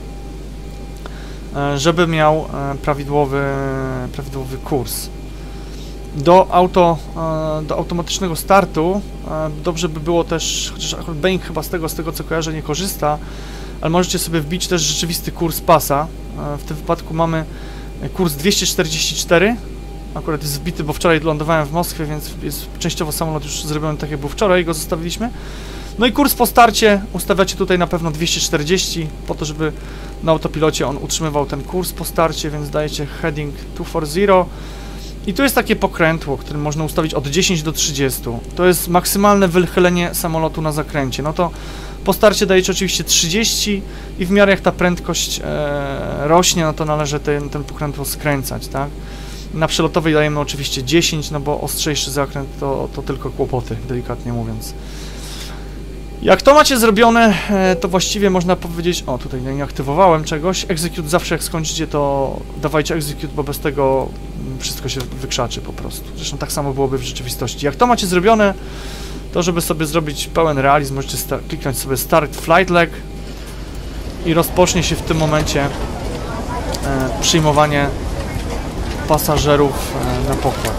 Speaker 1: e, żeby miał e, prawidłowy, prawidłowy kurs. Do, auto, e, do automatycznego startu e, dobrze by było też, chociaż akurat Boeing chyba z tego, z tego co kojarzę nie korzysta, ale możecie sobie wbić też rzeczywisty kurs pasa. E, w tym wypadku mamy kurs dwieście czterdzieści cztery. Akurat jest wbity, bo wczoraj lądowałem w Moskwie, więc jest częściowo samolot już zrobiony tak, jak był wczoraj, go zostawiliśmy. No i kurs po starcie ustawiacie tutaj na pewno dwieście czterdzieści, po to, żeby na autopilocie on utrzymywał ten kurs po starcie, więc dajecie heading dwieście czterdzieści. I tu jest takie pokrętło, które można ustawić od dziesięć do trzydziestu. To jest maksymalne wychylenie samolotu na zakręcie. No to po starcie dajecie oczywiście trzydzieści i w miarę jak ta prędkość e, rośnie, no to należy ten, ten pokrętło skręcać, tak? Na przelotowej dajemy oczywiście dziesięć, no bo ostrzejszy zakręt to, to tylko kłopoty, delikatnie mówiąc. Jak to macie zrobione, to właściwie można powiedzieć... O, tutaj nie aktywowałem czegoś. Execute zawsze jak skończycie, to dawajcie execute, bo bez tego wszystko się wykrzaczy po prostu. Zresztą tak samo byłoby w rzeczywistości. Jak to macie zrobione, to żeby sobie zrobić pełen realizm, możecie kliknąć sobie Start Flight Leg i rozpocznie się w tym momencie e, przyjmowanie pasażerów e, na pokład.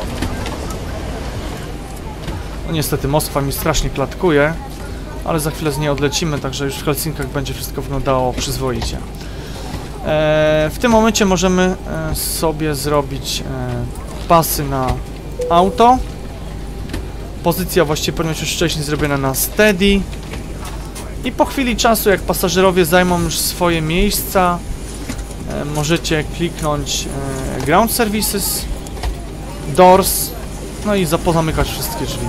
Speaker 1: No niestety Moskwa mi strasznie klatkuje, ale za chwilę z niej odlecimy, także już w Helsinkach będzie wszystko wyglądało przyzwoicie. E, w tym momencie możemy e, sobie zrobić e, pasy na auto. Pozycja właściwie powinna być już wcześniej zrobiona na steady. I po chwili czasu, jak pasażerowie zajmą już swoje miejsca, e, możecie kliknąć e, Ground Services, Doors, no i zapozamykać wszystkie drzwi.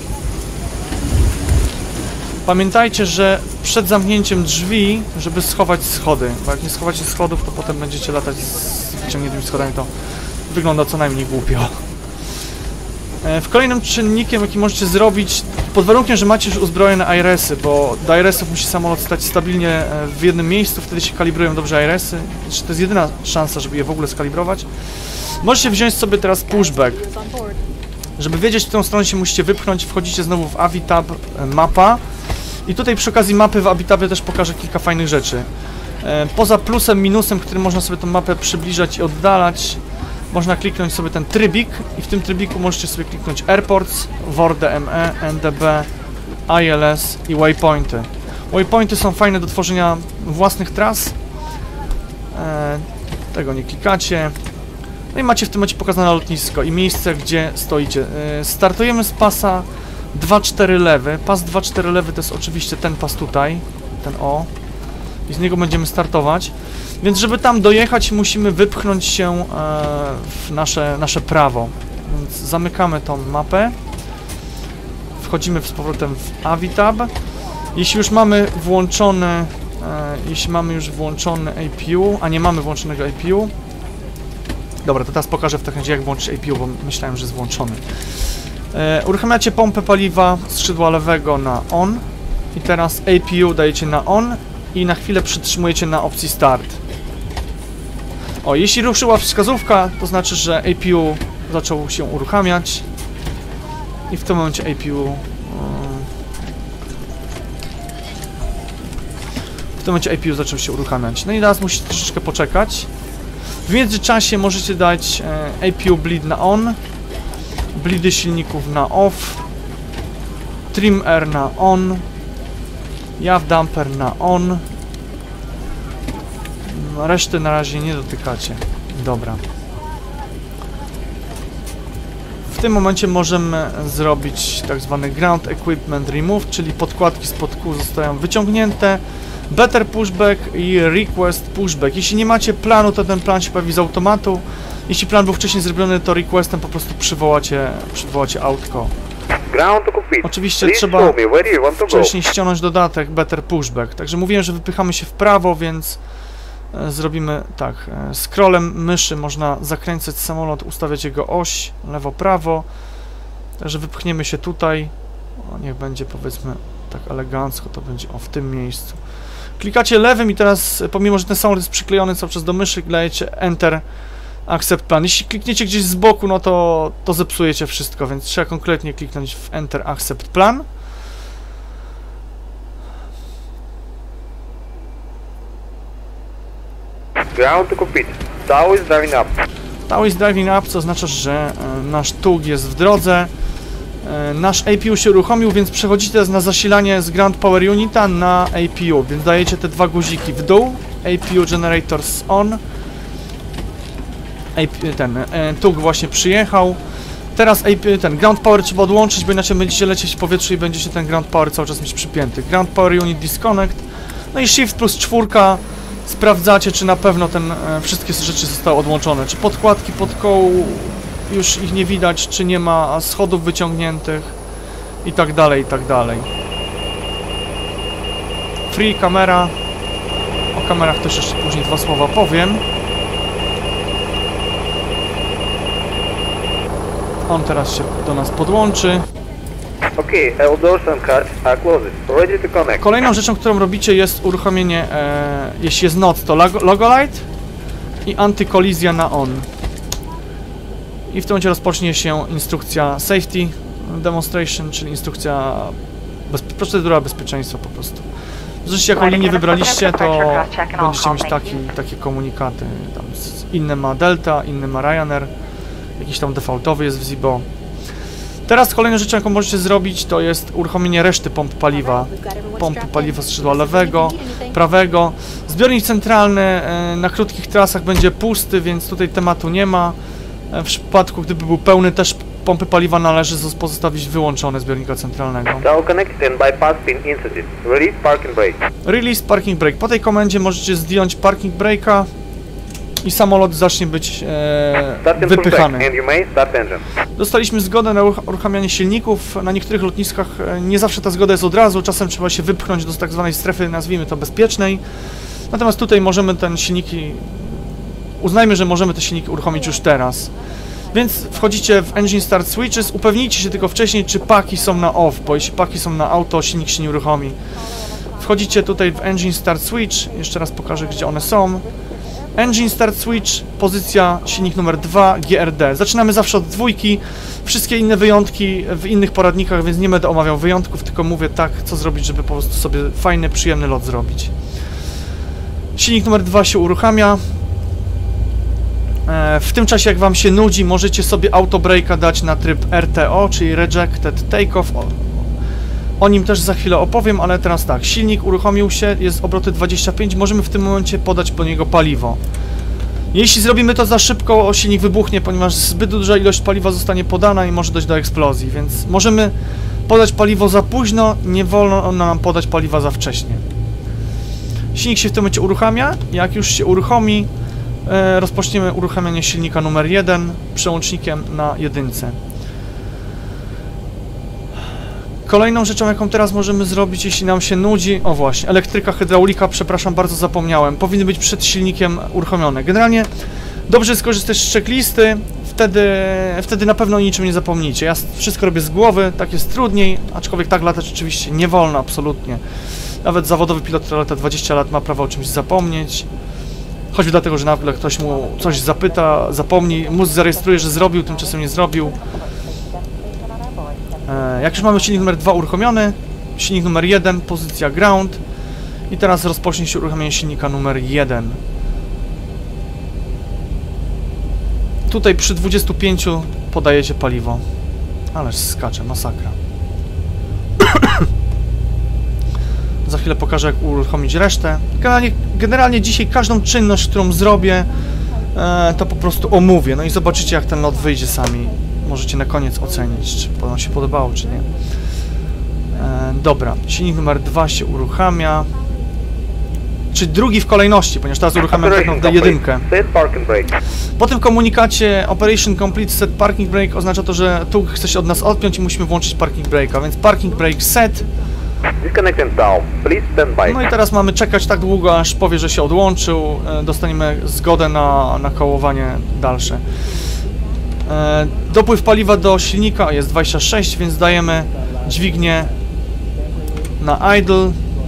Speaker 1: Pamiętajcie, że przed zamknięciem drzwi, żeby schować schody, bo jak nie schowacie schodów, to potem będziecie latać z wyciągniętymi schodami, to wygląda co najmniej głupio. W kolejnym czynnikiem, jaki możecie zrobić, pod warunkiem, że macie już uzbrojone I R S-y, bo do I R S-ów musi samolot stać stabilnie w jednym miejscu, wtedy się kalibrują dobrze I R S-y. To jest jedyna szansa, żeby je w ogóle skalibrować. Możecie wziąć sobie teraz pushback. Żeby wiedzieć, w którą stronę się musicie wypchnąć, wchodzicie znowu w Avitab, mapa. I tutaj przy okazji mapy w Avitabie też pokażę kilka fajnych rzeczy. Poza plusem, minusem, którym można sobie tą mapę przybliżać i oddalać, można kliknąć sobie ten trybik i w tym trybiku możecie sobie kliknąć Airports, W O R D M E, N D B, I L S i Waypointy. Waypointy są fajne do tworzenia własnych tras. E, tego nie klikacie. No i macie w tym momencie pokazane lotnisko i miejsce, gdzie stoicie. E, startujemy z pasa dwa cztery lewy. Pas dwa cztery lewy to jest oczywiście ten pas tutaj, ten O. I z niego będziemy startować. Więc żeby tam dojechać, musimy wypchnąć się e, w nasze, nasze prawo. Więc zamykamy tą mapę. Wchodzimy z powrotem w Avitab. Jeśli już mamy włączony, e, jeśli mamy już włączony A P U, a nie mamy włączonego A P U. Dobra, to teraz pokażę w takim razie, jak włączyć A P U, bo myślałem, że jest włączony. E, uruchamiacie pompę paliwa skrzydła lewego na on. I teraz A P U dajecie na on. I na chwilę przytrzymujecie na opcji start. O, jeśli ruszyła wskazówka, to znaczy, że A P U zaczął się uruchamiać. I w tym momencie A P U... W tym momencie A P U zaczął się uruchamiać. No i teraz musicie troszeczkę poczekać. W międzyczasie możecie dać A P U bleed na on. Bleedy silników na off. Trim air na on. Jaw damper na on. Reszty na razie nie dotykacie. Dobra. W tym momencie możemy zrobić tak zwany ground equipment remove, czyli podkładki spod kół zostają wyciągnięte. Better pushback i request pushback. Jeśli nie macie planu, to ten plan się pojawi z automatu. Jeśli plan był wcześniej zrobiony, to requestem po prostu przywołacie, przywołacie autko. Oczywiście trzeba wcześniej ściągnąć dodatek Better Pushback. Także mówiłem, że wypychamy się w prawo, więc e, zrobimy tak. E, scrollem myszy można zakręcać samolot, ustawiać jego oś lewo-prawo. Także wypchniemy się tutaj. O, niech będzie, powiedzmy, tak elegancko, to będzie o w tym miejscu. Klikacie lewym i teraz, pomimo że ten samolot jest przyklejony cały czas do myszy, dajecie Enter. Accept plan. Jeśli klikniecie gdzieś z boku, no to, to zepsujecie wszystko, więc trzeba konkretnie kliknąć w Enter Accept Plan.
Speaker 2: Ground to complete. Tow is driving up.
Speaker 1: Tow is driving up, co oznacza, że e, nasz tług jest w drodze. E, nasz A P U się uruchomił, więc przechodzicie teraz na zasilanie z Ground Power Unita na A P U, więc dajecie te dwa guziki w dół. A P U Generators on. Ten e, tług właśnie przyjechał. Teraz ten ground power trzeba odłączyć, bo inaczej będziecie lecieć w powietrzu i będziecie ten ground power cały czas mieć przypięty. Ground power unit disconnect. No i shift plus czwórka. Sprawdzacie, czy na pewno ten e, wszystkie rzeczy zostały odłączone. Czy podkładki pod koł już ich nie widać, czy nie ma schodów wyciągniętych i tak dalej, i tak dalej. Free kamera. O kamerach też jeszcze później dwa słowa powiem. On teraz się do nas podłączy.
Speaker 2: Okay, all doors and cards are closed. Ready to connect.
Speaker 1: Kolejną rzeczą, którą robicie, jest uruchomienie, e, jeśli jest noc, to logo, logolight i antykolizja na on. I w tym momencie rozpocznie się instrukcja safety demonstration, czyli instrukcja, bezpie procedura bezpieczeństwa po prostu. Zresztą jaką linię wybraliście, to będziecie mieć taki, takie komunikaty. Tam inny ma Delta, inny ma Ryanair. Jakiś tam defaultowy jest w Zibo. Teraz kolejną rzeczą, jaką możecie zrobić, to jest uruchomienie reszty pomp paliwa. Pompy paliwa skrzydła lewego, prawego. Zbiornik centralny e, na krótkich trasach będzie pusty, więc tutaj tematu nie ma. E, w przypadku, gdyby był pełny, też pompy paliwa należy pozostawić wyłączone zbiornika centralnego. Release parking brake. Po tej komendzie możecie zdjąć parking brake'a i samolot zacznie być e, wypychany. Dostaliśmy zgodę na uruchamianie silników. Na niektórych lotniskach e, nie zawsze ta zgoda jest od razu, czasem trzeba się wypchnąć do tak zwanej strefy, nazwijmy to bezpiecznej. Natomiast tutaj możemy ten silniki, uznajmy, że możemy te silniki uruchomić już teraz. Więc wchodzicie w Engine Start Switches, upewnijcie się tylko wcześniej, czy paki są na off, bo jeśli paki są na auto, silnik się nie uruchomi. Wchodzicie tutaj w Engine Start Switch, jeszcze raz pokażę, gdzie one są. Engine Start Switch, pozycja silnik numer dwa, G R D. Zaczynamy zawsze od dwójki, wszystkie inne wyjątki w innych poradnikach, więc nie będę omawiał wyjątków, tylko mówię tak, co zrobić, żeby po prostu sobie fajny, przyjemny lot zrobić. Silnik numer dwa się uruchamia. W tym czasie, jak wam się nudzi, możecie sobie auto brake'a dać na tryb R T O, czyli Rejected Takeoff. O nim też za chwilę opowiem, ale teraz tak, silnik uruchomił się, jest obroty dwadzieścia pięć, możemy w tym momencie podać po niego paliwo. Jeśli zrobimy to za szybko, silnik wybuchnie, ponieważ zbyt duża ilość paliwa zostanie podana i może dojść do eksplozji, więc możemy podać paliwo za późno, nie wolno nam podać paliwa za wcześnie. Silnik się w tym momencie uruchamia, jak już się uruchomi, e, rozpoczniemy uruchamianie silnika numer jeden przełącznikiem na jedynce. Kolejną rzeczą, jaką teraz możemy zrobić, jeśli nam się nudzi, o właśnie, elektryka, hydraulika, przepraszam bardzo, zapomniałem, powinny być przed silnikiem uruchomione. Generalnie dobrze jest korzystać z checklisty, wtedy, wtedy na pewno o niczym nie zapomnicie. Ja wszystko robię z głowy, tak jest trudniej, aczkolwiek tak latać oczywiście nie wolno, absolutnie. Nawet zawodowy pilot, który lata dwadzieścia lat, ma prawo o czymś zapomnieć. Choćby dlatego, że nagle ktoś mu coś zapyta, zapomni, mózg zarejestruje, że zrobił, tymczasem nie zrobił. Jak już mamy silnik numer dwa uruchomiony, silnik numer jeden, pozycja ground i teraz rozpocznie się uruchamianie silnika numer jeden. Tutaj przy dwudziestu pięciu podajecie paliwo. Ależ skacze, masakra. Za chwilę pokażę, jak uruchomić resztę. Generalnie, generalnie dzisiaj każdą czynność, którą zrobię, e, to po prostu omówię. No i zobaczycie, jak ten lot wyjdzie sami. Możecie na koniec ocenić, czy wam się podobało, czy nie. E, dobra, silnik numer dwa się uruchamia. Czy drugi w kolejności, ponieważ teraz uruchamiam tak naprawdę jedynkę. Po tym komunikacie Operation Complete Set Parking Brake oznacza to, że tu chce się od nas odpiąć i musimy włączyć Parking Brake'a, więc Parking Brake Set. No i teraz mamy czekać tak długo, aż powie, że się odłączył. E, dostaniemy zgodę na, na kołowanie dalsze. E, dopływ paliwa do silnika jest dwadzieścia sześć, więc dajemy dźwignię na idle.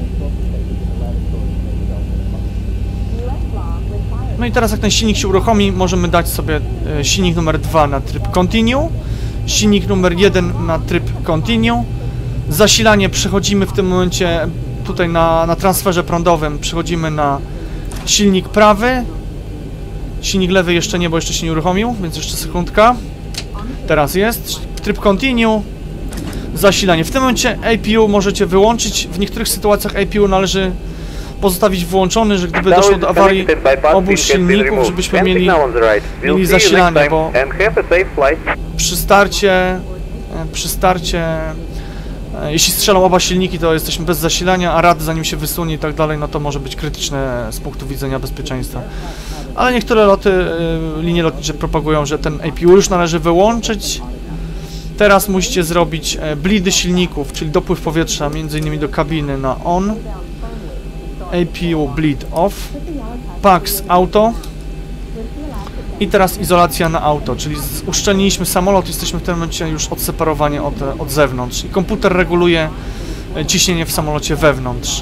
Speaker 1: No i teraz, jak ten silnik się uruchomi, możemy dać sobie e, silnik numer dwa na tryb continue, silnik numer jeden na tryb continue. Zasilanie przechodzimy w tym momencie tutaj na, na transferze prądowym, przechodzimy na silnik prawy. Silnik lewy jeszcze nie, bo jeszcze się nie uruchomił, więc jeszcze sekundka. Teraz jest. Tryb continue. Zasilanie. W tym momencie A P U możecie wyłączyć. W niektórych sytuacjach A P U należy pozostawić włączony, że gdyby doszło do awarii obu silników, żebyśmy mieli, mieli zasilanie, bo przy starcie, przy starcie, jeśli strzelą oba silniki, to jesteśmy bez zasilania, a rad zanim się wysunie i tak dalej, no to może być krytyczne z punktu widzenia bezpieczeństwa. Ale niektóre loty, linie lotnicze propagują, że ten A P U już należy wyłączyć. Teraz musicie zrobić bleedy silników, czyli dopływ powietrza między innymi do kabiny na on. A P U bleed off. Pax auto. I teraz izolacja na auto, czyli uszczelniliśmy samolot, jesteśmy w tym momencie już odseparowani od, od zewnątrz. I komputer reguluje ciśnienie w samolocie wewnątrz.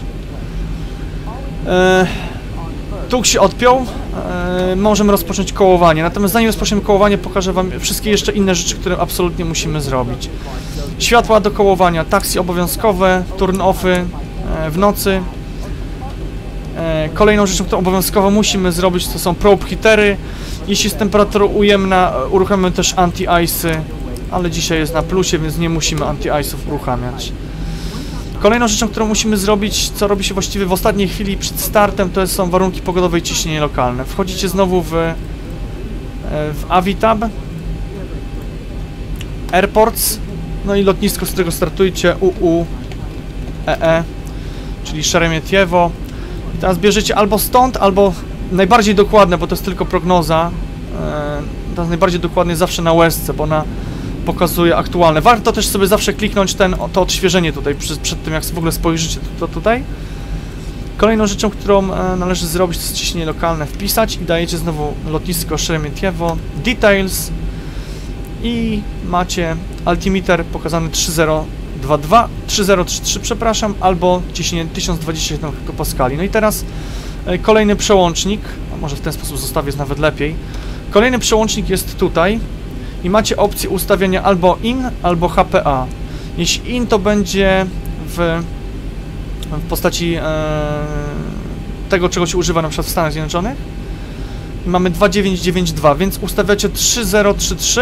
Speaker 1: E, Tuk się odpiął, e, możemy rozpocząć kołowanie. Natomiast zanim rozpoczniemy kołowanie, pokażę wam wszystkie jeszcze inne rzeczy, które absolutnie musimy zrobić. Światła do kołowania, taksi obowiązkowe, turn-offy e, w nocy. E, kolejną rzeczą, którą obowiązkowo musimy zrobić, to są probe heatery. Jeśli jest temperatura ujemna, uruchamiamy też anti-ice'y, ale dzisiaj jest na plusie, więc nie musimy anti-ice'ów uruchamiać. Kolejną rzeczą, którą musimy zrobić, co robi się właściwie w ostatniej chwili przed startem, to są warunki pogodowe i ciśnienie lokalne. Wchodzicie znowu w, w Avitab, Airports, no i lotnisko, z którego startujecie, U U E E, czyli Szeremietiewo. I teraz bierzecie albo stąd, albo najbardziej dokładne, bo to jest tylko prognoza, to jest najbardziej dokładnie zawsze na łezce, bo ona pokazuje aktualne. Warto też sobie zawsze kliknąć ten, to odświeżenie tutaj, przed, przed tym jak w ogóle spojrzycie to, to tutaj. Kolejną rzeczą, którą należy zrobić, to jest ciśnienie lokalne wpisać i dajecie znowu lotnisko Szeremietiewo, Details, i macie altimeter pokazany trzy zero dwa dwa, trzy zero trzy trzy, przepraszam, albo ciśnienie tysiąc dwadzieścia siedem hektopaskali. No i teraz e, kolejny przełącznik, a może w ten sposób zostawię, jest nawet lepiej. Kolejny przełącznik jest tutaj i macie opcję ustawienia albo in, albo H P A. Jeśli in, to będzie w, w postaci e, tego, czego się używa na przykład w Stanach Zjednoczonych. Mamy dwa dziewięć dziewięć dwa, więc ustawiacie trzy zero trzy trzy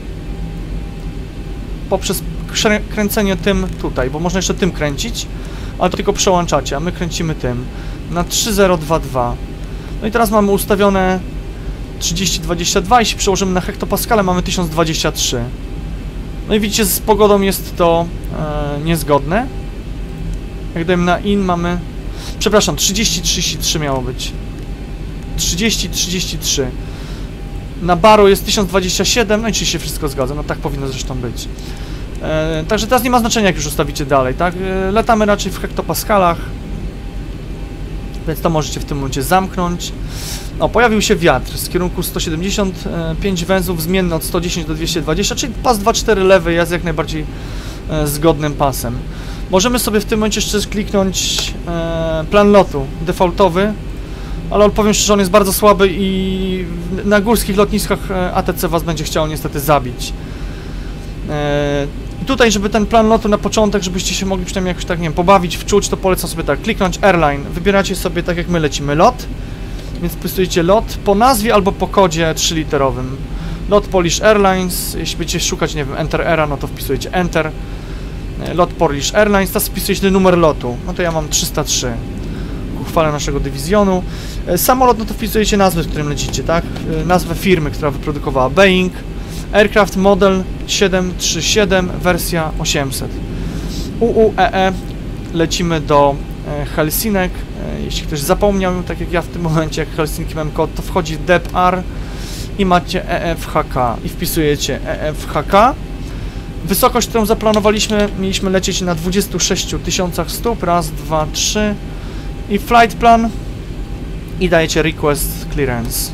Speaker 1: poprzez kręcenie tym tutaj, bo można jeszcze tym kręcić, ale to tylko przełączacie, a my kręcimy tym na trzy zero dwa dwa. No i teraz mamy ustawione trzydzieści dwadzieścia dwa, jeśli przełożymy na hektopaskale, mamy tysiąc dwadzieścia trzy. No i widzicie, z pogodą jest to e, niezgodne. Jak dajemy na in, mamy... Przepraszam, trzydzieści trzydzieści trzy miało być. trzydzieści trzydzieści trzy. Na baru jest tysiąc dwadzieścia siedem, no i czy się wszystko zgadza, no tak powinno zresztą być. E, także teraz nie ma znaczenia, jak już ustawicie dalej, tak? E, latamy raczej w hektopaskalach, więc to możecie w tym momencie zamknąć. O, pojawił się wiatr z kierunku sto siedemdziesiąt pięć węzłów, zmienny od sto dziesięć do dwieście dwadzieścia, czyli pas dwa cztery lewy jest jak najbardziej e, zgodnym pasem. Możemy sobie w tym momencie jeszcze kliknąć e, plan lotu defaultowy, ale powiem szczerze, on jest bardzo słaby i na górskich lotniskach A T C was będzie chciało niestety zabić. E, I tutaj, żeby ten plan lotu na początek, żebyście się mogli przynajmniej jakoś tak, nie wiem, pobawić, wczuć, to polecam sobie tak, kliknąć airline, wybieracie sobie tak jak my lecimy lot, więc wpisujecie lot po nazwie albo po kodzie trzyliterowym. Lot Polish Airlines, jeśli będziecie szukać, nie wiem, Enter Era, no to wpisujecie Enter. Lot Polish Airlines, teraz wpisujecie numer lotu, no to ja mam trzysta trzy. Ku chwale naszego dywizjonu. Samolot, no to wpisujecie nazwę, z którym lecicie, tak? Nazwę firmy, która wyprodukowała Boeing. Aircraft Model siedem trzy siedem, wersja osiemset. U U E E, lecimy do Helsinek. Jeśli ktoś zapomniał, tak jak ja w tym momencie, jak Helsinki mam kod, to wchodzi D E P R i macie E F H K i wpisujecie E F H K. Wysokość, którą zaplanowaliśmy, mieliśmy lecieć na dwudziestu sześciu tysiącach stóp, raz, dwa, trzy i flight plan i dajecie request clearance.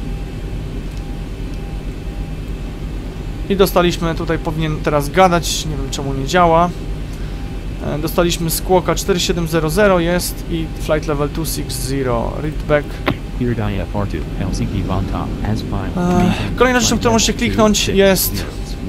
Speaker 1: I dostaliśmy, tutaj powinien teraz gadać, nie wiem czemu nie działa. Dostaliśmy Squawka cztery siedem zero zero jest i flight level dwa sześćdziesiąt, read back. Kolejna rzecz, którą musicie kliknąć jest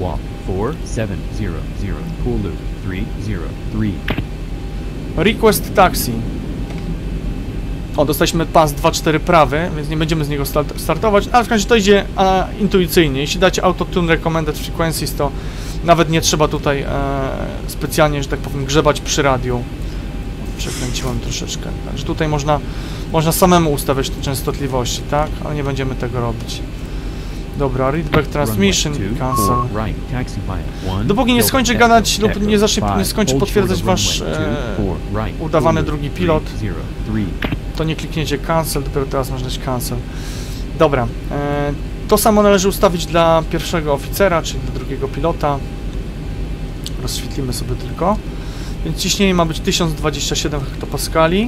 Speaker 1: Request Taxi. O, dostaliśmy pas dwa cztery prawy, więc nie będziemy z niego start startować, ale w końcu to idzie a, intuicyjnie. Jeśli dacie Auto-Tune Recommended Frequencies, to nawet nie trzeba tutaj e, specjalnie, że tak powiem, grzebać przy radiu. Przekręciłem troszeczkę. Także tutaj można, można samemu ustawiać te częstotliwości, tak? Ale nie będziemy tego robić. Dobra, readback transmission, cancel. Dopóki nie skończy gadać lub nie zacznie, nie skończy potwierdzać wasz e, udawany drugi pilot, to nie klikniecie cancel, dopiero teraz można dać cancel. Dobra, e, to samo należy ustawić dla pierwszego oficera, czyli dla drugiego pilota. Rozświetlimy sobie tylko. Więc ciśnienie ma być tysiąc dwadzieścia siedem hektopaskali.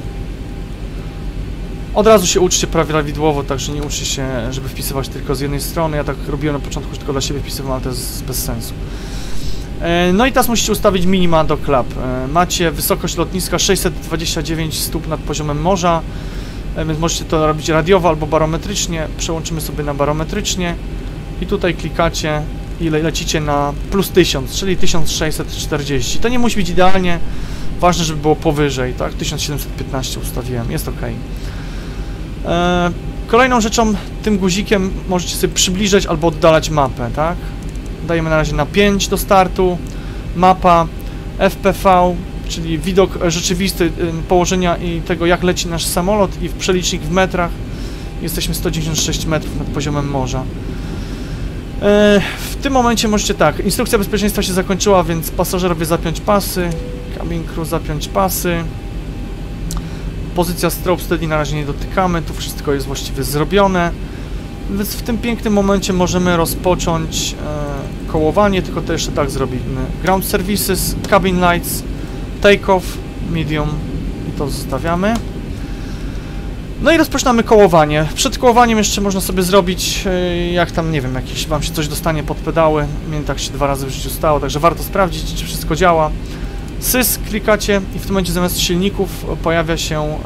Speaker 1: Od razu się uczcie prawidłowo, także nie uczcie się, żeby wpisywać tylko z jednej strony. Ja tak robiłem na początku, że tylko dla siebie wpisywałem, ale to jest bez sensu. E, no i teraz musicie ustawić minima do klap. E, macie wysokość lotniska sześćset dwadzieścia dziewięć stóp nad poziomem morza, e, więc możecie to robić radiowo albo barometrycznie. Przełączymy sobie na barometrycznie i tutaj klikacie i le lecicie na plus tysiąc, czyli tysiąc sześćset czterdzieści. To nie musi być idealnie, ważne, żeby było powyżej, tak? tysiąc siedemset piętnaście ustawiłem, jest ok. E, kolejną rzeczą, tym guzikiem możecie sobie przybliżać albo oddalać mapę, tak? Dajemy na razie na pięć do startu, mapa, F P V, czyli widok rzeczywisty położenia i tego, jak leci nasz samolot, i w przelicznik w metrach. Jesteśmy sto dziewięćdziesiąt sześć metrów nad poziomem morza. E, w tym momencie możecie tak, instrukcja bezpieczeństwa się zakończyła, więc pasażerowie zapiąć pasy, cabin crew zapiąć pasy. Pozycja strobe steady na razie nie dotykamy, tu wszystko jest właściwie zrobione. Więc w tym pięknym momencie możemy rozpocząć e, kołowanie, tylko to jeszcze tak zrobimy. Ground services, cabin lights, take off, medium i to zostawiamy. No i rozpoczynamy kołowanie. Przed kołowaniem jeszcze można sobie zrobić, jak tam, nie wiem, jakieś wam się coś dostanie pod pedały. Mnie tak się dwa razy w życiu stało, także warto sprawdzić, czy wszystko działa. Sys klikacie i w tym momencie zamiast silników pojawia się e,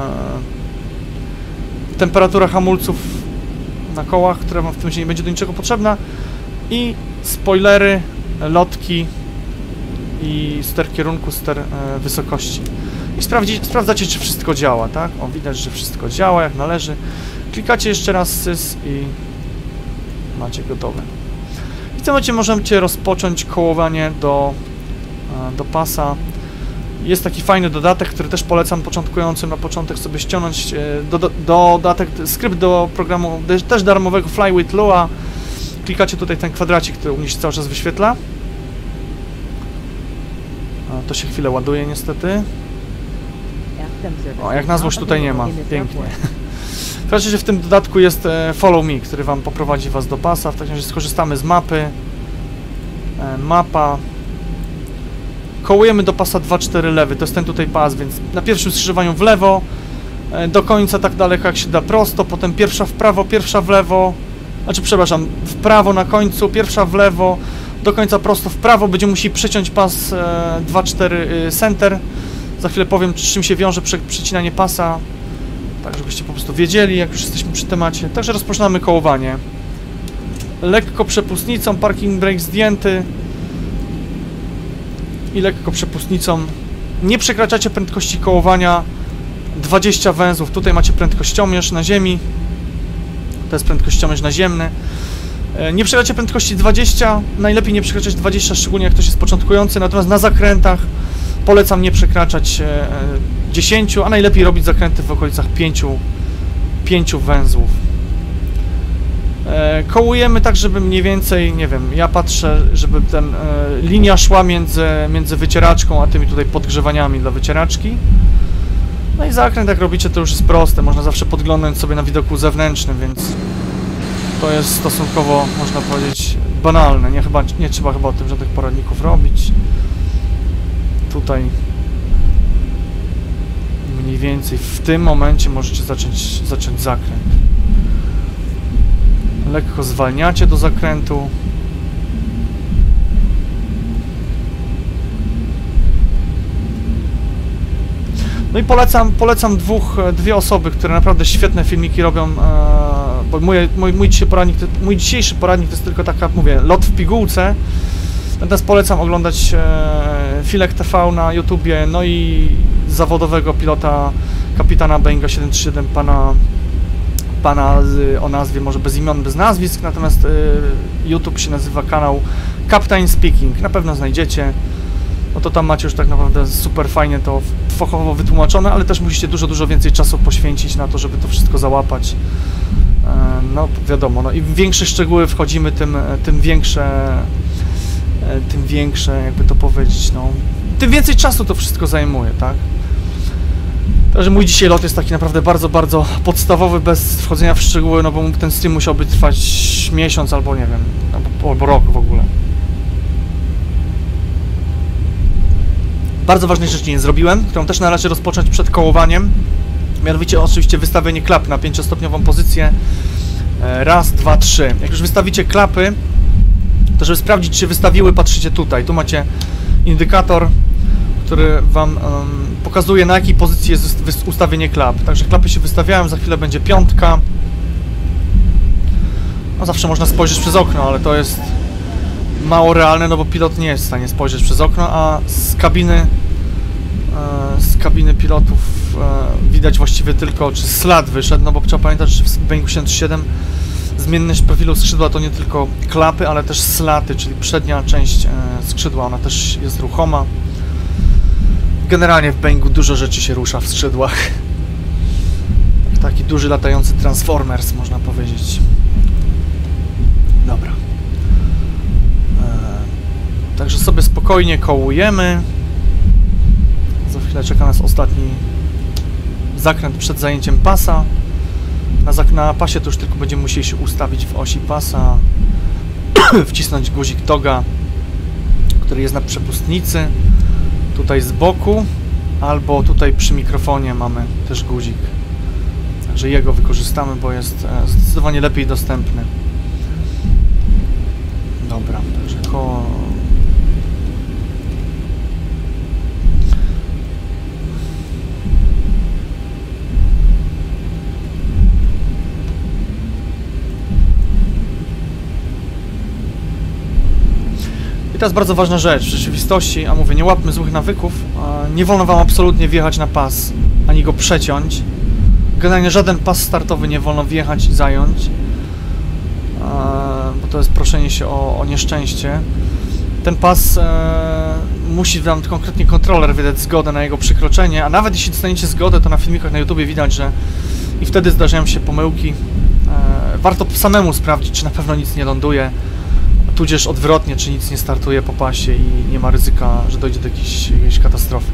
Speaker 1: temperatura hamulców na kołach, która wam w tym momencie nie będzie do niczego potrzebna. I spoilery, lotki i ster kierunku, ster e, wysokości. I sprawdzi, sprawdzacie, czy wszystko działa, tak? O, widać, że wszystko działa jak należy. Klikacie jeszcze raz sys i macie gotowe. I w tym momencie możecie rozpocząć kołowanie do, do pasa. Jest taki fajny dodatek, który też polecam początkującym na początek sobie ściągnąć. Do, do, dodatek, skrypt do programu też darmowego Fly with Lua. Klikacie tutaj ten kwadracik, który u mnie się cały czas wyświetla. A, to się chwilę ładuje niestety. O, jak na złość tutaj nie ma. Pięknie. W każdym razie w tym dodatku jest e, Follow Me, który wam poprowadzi was do pasa. W takim razie skorzystamy z mapy. E, mapa. Kołujemy do pasa dwa cztery lewy. To jest ten tutaj pas, więc na pierwszym skrzyżowaniu w lewo. E, do końca tak daleko jak się da prosto. Potem pierwsza w prawo, pierwsza w lewo. Znaczy, przepraszam, w prawo na końcu, pierwsza w lewo. Do końca prosto w prawo. Będziemy musieli przeciąć pas e, dwa cztery center. Za chwilę powiem, czym się wiąże prze, przecinanie pasa, tak żebyście po prostu wiedzieli, jak już jesteśmy przy temacie. Także rozpoczynamy kołowanie. Lekko przepustnicą, parking brake zdjęty. I lekko przepustnicą. Nie przekraczacie prędkości kołowania. dwadzieścia węzłów. Tutaj macie prędkościomierz na ziemi. To jest prędkościomierz naziemny. Nie przekraczacie prędkości dwadzieścia. Najlepiej nie przekraczać dwadzieścia, szczególnie jak ktoś jest początkujący. Natomiast na zakrętach polecam nie przekraczać e, dziesięć, a najlepiej robić zakręty w okolicach pięciu węzłów. E, kołujemy tak, żeby mniej więcej, nie wiem, ja patrzę, żeby ten e, linia szła między, między wycieraczką a tymi tutaj podgrzewaniami dla wycieraczki. No i zakręt, jak robicie, to już jest proste, można zawsze podglądać sobie na widoku zewnętrznym, więc to jest stosunkowo, można powiedzieć, banalne. Nie, chyba, nie trzeba chyba o tym żadnych poradników robić. Tutaj mniej więcej w tym momencie możecie zacząć, zacząć zakręt. Lekko zwalniacie do zakrętu. No i polecam, polecam dwóch, dwie osoby, które naprawdę świetne filmiki robią, e, bo moje, mój, mój, dzisiaj poradnik, mój dzisiejszy poradnik to jest tylko taka, mówię, lot w pigułce. Natomiast polecam oglądać e, Filek T V na YouTubie, no i zawodowego pilota, kapitana Boeinga siedem trzy siedem, pana, pana z, o nazwie może bez imion, bez nazwisk, natomiast e, YouTube się nazywa kanał Captain Speaking, na pewno znajdziecie. No to tam macie już tak naprawdę super fajnie to fachowo wytłumaczone, ale też musicie dużo, dużo więcej czasu poświęcić na to, żeby to wszystko załapać. E, no wiadomo, no im większe szczegóły wchodzimy, tym, tym większe tym większe, jakby to powiedzieć, no, tym więcej czasu to wszystko zajmuje, tak? Także mój dzisiaj lot jest taki naprawdę bardzo, bardzo podstawowy, bez wchodzenia w szczegóły, no bo ten stream musiałby trwać miesiąc albo, nie wiem, albo, albo rok w ogóle. Bardzo ważnej rzeczy nie zrobiłem, którą też należy rozpocząć przed kołowaniem, mianowicie oczywiście wystawienie klap na pięciostopniową pozycję. Raz, dwa, trzy. Jak już wystawicie klapy, to żeby sprawdzić, czy wystawiły, patrzycie tutaj. Tu macie indykator, który wam um, pokazuje, na jakiej pozycji jest ustawienie klap. Także klapy się wystawiają, za chwilę będzie piątka. No zawsze można spojrzeć przez okno, ale to jest mało realne, no bo pilot nie jest w stanie spojrzeć przez okno, a z kabiny e, z kabiny pilotów e, widać właściwie tylko, czy ślad wyszedł, no bo trzeba pamiętać, że w Boeingu siedem trzy siedem zmienność profilu skrzydła to nie tylko klapy, ale też slaty, czyli przednia część e, skrzydła, ona też jest ruchoma. Generalnie w Boeingu dużo rzeczy się rusza w skrzydłach. Taki duży latający Transformers, można powiedzieć. Dobra. E, także sobie spokojnie kołujemy. Za chwilę czeka nas ostatni zakręt przed zajęciem pasa. Na, na pasie to już tylko będziemy musieli się ustawić w osi pasa, wcisnąć guzik toga, który jest na przepustnicy, tutaj z boku, albo tutaj przy mikrofonie mamy też guzik także jego wykorzystamy, bo jest e, zdecydowanie lepiej dostępny. Dobra, także ko... I to jest bardzo ważna rzecz w rzeczywistości, a mówię, nie łapmy złych nawyków, nie wolno wam absolutnie wjechać na pas, ani go przeciąć. Generalnie żaden pas startowy nie wolno wjechać i zająć, bo to jest proszenie się o, o nieszczęście. Ten pas e, musi wam konkretnie kontroler wydać zgodę na jego przekroczenie, a nawet jeśli dostaniecie zgodę, to na filmikach na YouTubie widać, że i wtedy zdarzają się pomyłki. E, warto samemu sprawdzić, czy na pewno nic nie ląduje, tudzież odwrotnie, czy nic nie startuje po pasie i nie ma ryzyka, że dojdzie do jakiejś, jakiejś katastrofy.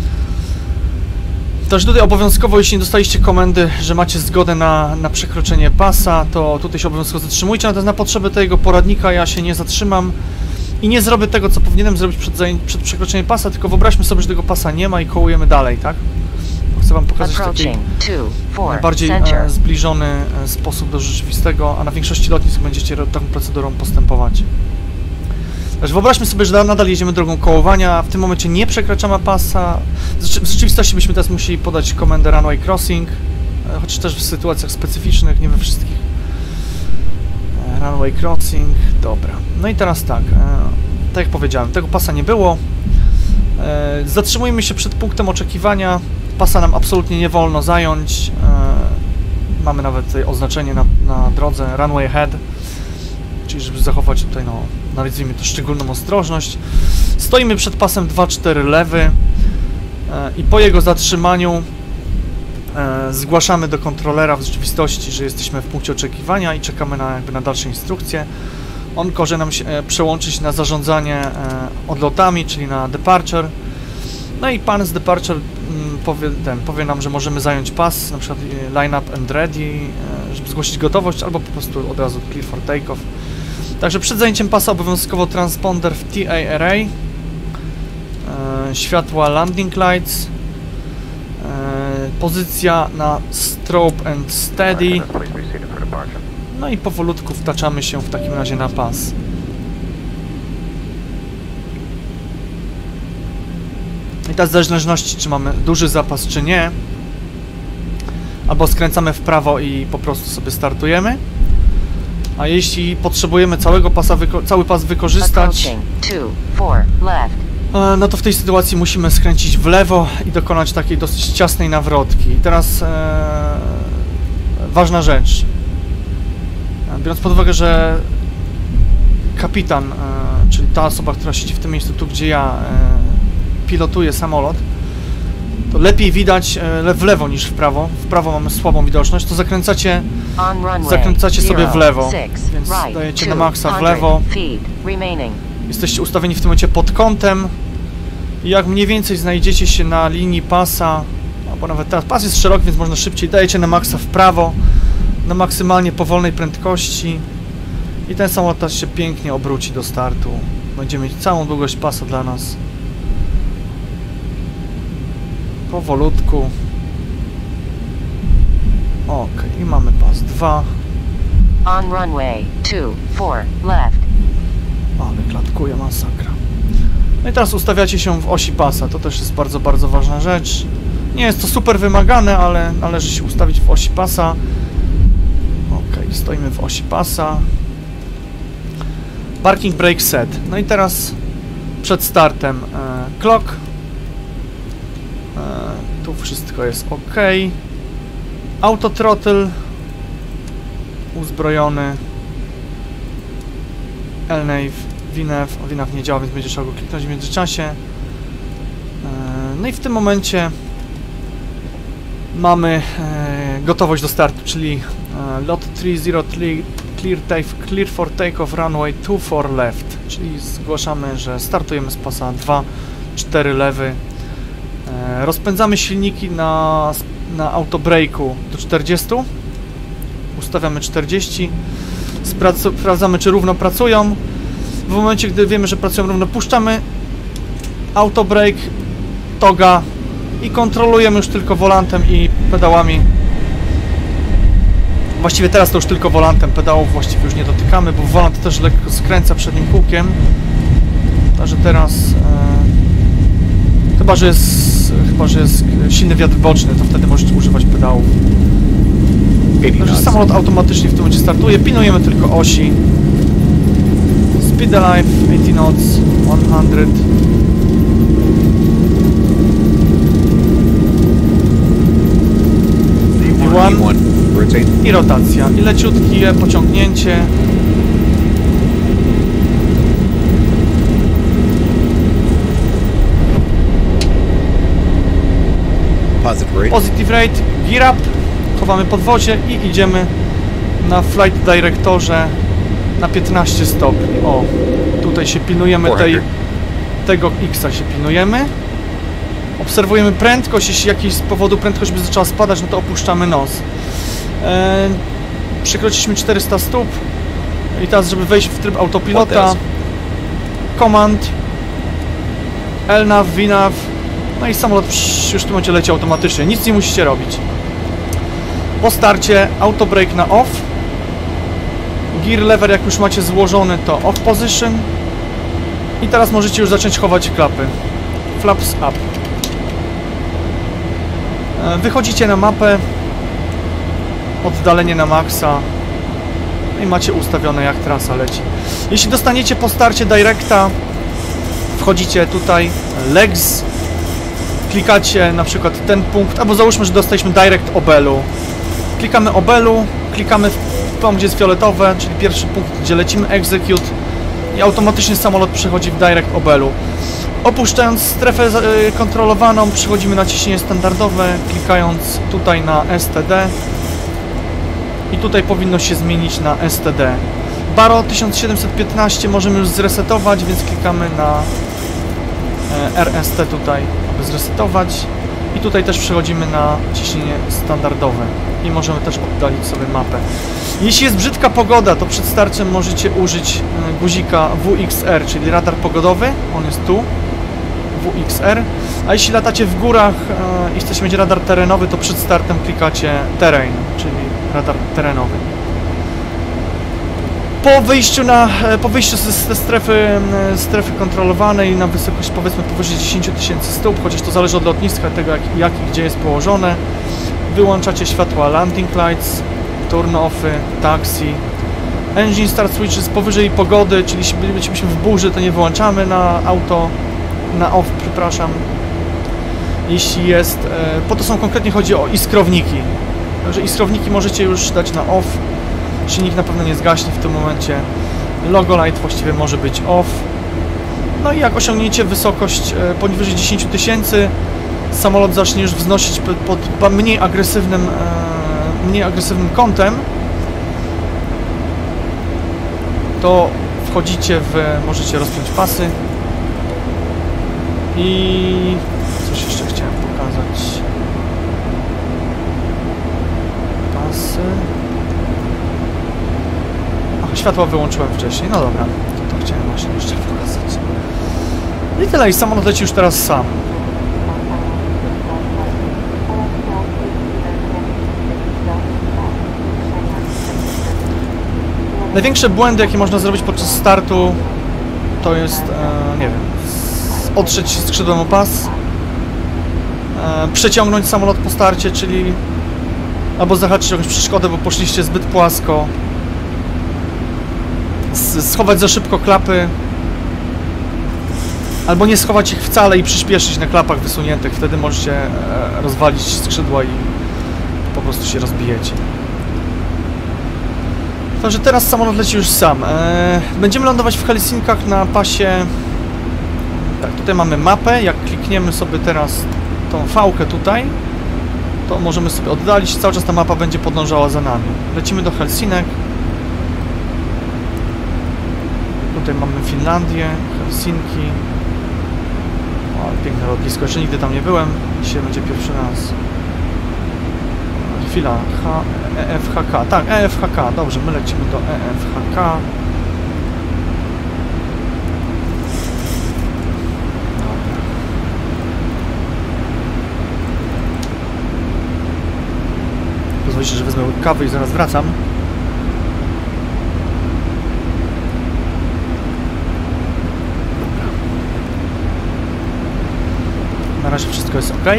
Speaker 1: Też tutaj obowiązkowo, jeśli nie dostaliście komendy, że macie zgodę na, na przekroczenie pasa, to tutaj się obowiązkowo zatrzymujcie, natomiast na potrzeby tego poradnika ja się nie zatrzymam i nie zrobię tego, co powinienem zrobić przed, przed przekroczeniem pasa, tylko wyobraźmy sobie, że tego pasa nie ma i kołujemy dalej, tak? Chcę wam pokazać taki najbardziej e, zbliżony e, sposób do rzeczywistego, a na większości lotnisk będziecie taką procedurą postępować. Także wyobraźmy sobie, że nadal jedziemy drogą kołowania, w tym momencie nie przekraczamy pasa. W rzeczywistości byśmy teraz musieli podać komendę runway crossing, e, chociaż też w sytuacjach specyficznych, nie we wszystkich. E, runway crossing, dobra. No i teraz tak, e, tak jak powiedziałem, tego pasa nie było. E, zatrzymujemy się przed punktem oczekiwania. Pasa nam absolutnie nie wolno zająć. E, mamy nawet tutaj oznaczenie na, na drodze runway ahead, czyli żeby zachować tutaj, no, nazwijmy to szczególną ostrożność. Stoimy przed pasem dwa cztery lewy e, i po jego zatrzymaniu e, zgłaszamy do kontrolera w rzeczywistości, że jesteśmy w punkcie oczekiwania i czekamy na, jakby na dalsze instrukcje. On każe nam się e, przełączyć na zarządzanie e, odlotami, czyli na departure. No i pan z departure m, powie, ten, powie nam, że możemy zająć pas, na przykład line up and ready, e, żeby zgłosić gotowość, albo po prostu od razu clear for takeoff. Także przed zajęciem pasa obowiązkowo transponder w T A array, e, światła landing lights, e, pozycja na strobe and steady, no i powolutku wtaczamy się w takim razie na pas. I teraz w zależności, czy mamy duży zapas, czy nie, albo skręcamy w prawo i po prostu sobie startujemy, a jeśli potrzebujemy całego pasa, cały pas wykorzystać, no to w tej sytuacji musimy skręcić w lewo i dokonać takiej dosyć ciasnej nawrotki. I teraz e, ważna rzecz, biorąc pod uwagę, że kapitan, e, czyli ta osoba, która siedzi w tym miejscu, tu gdzie ja e, pilotuje samolot, to lepiej widać e, w lewo niż w prawo. W prawo mamy słabą widoczność, to zakręcacie, zakręcacie sobie w lewo, więc dajecie na maksa w lewo. Jesteście ustawieni w tym momencie pod kątem i jak mniej więcej znajdziecie się na linii pasa, albo nawet teraz pas jest szeroki, więc można szybciej, dajecie na maksa w prawo, na maksymalnie powolnej prędkości i ten samolot teraz się mięknie obróci do startu. Będziemy mieć całą długość pasa dla nas. Powolutku. Ok, i mamy pas dwa.
Speaker 3: On runway two four left.
Speaker 1: Ale klatkuje masakra. No i teraz ustawiacie się w osi pasa. To też jest bardzo, bardzo ważna rzecz. Nie jest to super wymagane, ale należy się ustawić w osi pasa. Ok, stoimy w osi pasa. Parking brake set. No i teraz przed startem e, clock. E, tu wszystko jest ok. Auto throttle uzbrojony. L N A V, V N A V, V N A V nie działa, więc będzie trzeba go kliknąć w międzyczasie. E, no i w tym momencie mamy e, gotowość do startu, czyli e, lot trzy zero clear, take, clear for takeoff runway two four left, czyli zgłaszamy, że startujemy z pasa dwa cztery lewy. E, rozpędzamy silniki na, na autobrake'u do czterdziestu. Ustawiamy czterdzieści. Sprawdzamy, czy równo pracują. W momencie, gdy wiemy, że pracują równo, puszczamy autobrake, toga i kontrolujemy już tylko volantem i pedałami Właściwie teraz to już tylko volantem, pedałów właściwie już nie dotykamy, bo volant też lekko skręca przednim kółkiem. Także teraz... E, chyba, że jest, chyba, że jest silny wiatr boczny, to wtedy możecie używać pedałów. Także samolot automatycznie w tym momencie startuje, pilnujemy tylko osi. Speed alive, eighty knots, one hundred. One. I rotacja. I leciutkie pociągnięcie. Positive rate, gear up. Chowamy podwozie i idziemy na flight directorze na piętnaście stopni. O, tutaj się pilnujemy tej, tego X-a się pilnujemy. Obserwujemy prędkość, jeśli jakiś z powodu prędkość by zaczęła spadać, no to opuszczamy nos. Eee, przekroczyliśmy czterysta stóp i teraz, żeby wejść w tryb autopilota, command, L nav, V nav, no i samolot już w tym momencie leci automatycznie, nic nie musicie robić. Po starcie auto brake na off, gear lever jak już macie złożony to off position i teraz możecie już zacząć chować klapy, flaps up. Wychodzicie na mapę, oddalenie na maksa i macie ustawione jak trasa leci. Jeśli dostaniecie po starcie directa, wchodzicie tutaj, legs, klikacie na przykład ten punkt, albo załóżmy, że dostaliśmy direct obelu. Klikamy obelu, klikamy w tam, gdzie jest fioletowe, czyli pierwszy punkt, gdzie lecimy, execute i automatycznie samolot przechodzi w direct obelu. Opuszczając strefę kontrolowaną, przechodzimy na ciśnienie standardowe, klikając tutaj na S T D i tutaj powinno się zmienić na S T D. Baro tysiąc siedemset piętnaście możemy już zresetować, więc klikamy na R S T tutaj, aby zresetować i tutaj też przechodzimy na ciśnienie standardowe i możemy też oddalić sobie mapę. Jeśli jest brzydka pogoda, to przed starcem możecie użyć guzika W X R, czyli radar pogodowy, on jest tu, W X R, a jeśli latacie w górach e, i chcecie mieć radar terenowy, to przed startem klikacie terrain, czyli radar terenowy. Po wyjściu, na, po wyjściu ze strefy, strefy kontrolowanej na wysokość powiedzmy powyżej dziesięć tysięcy stóp, chociaż to zależy od lotniska, tego jak, jak i gdzie jest położone, wyłączacie światła landing lights, turn offy, taxi, engine start switches powyżej pogody, czyli jeśli bylibyśmy w burzy, to nie wyłączamy na auto, na off, przepraszam. Jeśli jest, e, po to są konkretnie chodzi o iskrowniki, także iskrowniki możecie już dać na off, silnik na pewno nie zgaśnie w tym momencie, logo light właściwie może być off. No i jak osiągniecie wysokość e, poniżej dziesięć tysięcy, samolot zacznie już wznosić pod, pod mniej agresywnym e, mniej agresywnym kątem, to wchodzicie w, możecie rozpiąć pasy i coś jeszcze chciałem pokazać. Pasy. Ach, światła wyłączyłem wcześniej, no dobra, to, to chciałem właśnie jeszcze pokazać. I tyle, i samolot leci już teraz sam. Największe błędy, jakie można zrobić podczas startu, to jest, e, nie wiem, otrzeć skrzydłem o pas, e, przeciągnąć samolot po starcie, czyli albo zahaczyć jakąś przeszkodę, bo poszliście zbyt płasko, schować za szybko klapy, albo nie schować ich wcale i przyspieszyć na klapach wysuniętych, wtedy możecie e, rozwalić skrzydła i po prostu się rozbijecie. Także teraz samolot leci już sam. Eee, będziemy lądować w Helsinkach na pasie... Tak, tutaj mamy mapę. Jak klikniemy sobie teraz tą fałkę tutaj, to możemy sobie oddalić. Cały czas ta mapa będzie podążała za nami. Lecimy do Helsinek. Tutaj mamy Finlandię, Helsinki. O, ale piękne lotnisko. Jeszcze nigdy tam nie byłem. Dzisiaj będzie pierwszy raz. Chwila, H, E F H K, tak, E F H K, dobrze, my lecimy do E F H K. Dobra. umówię się, że wezmę kawy i zaraz wracam. Dobra. Na razie wszystko jest ok.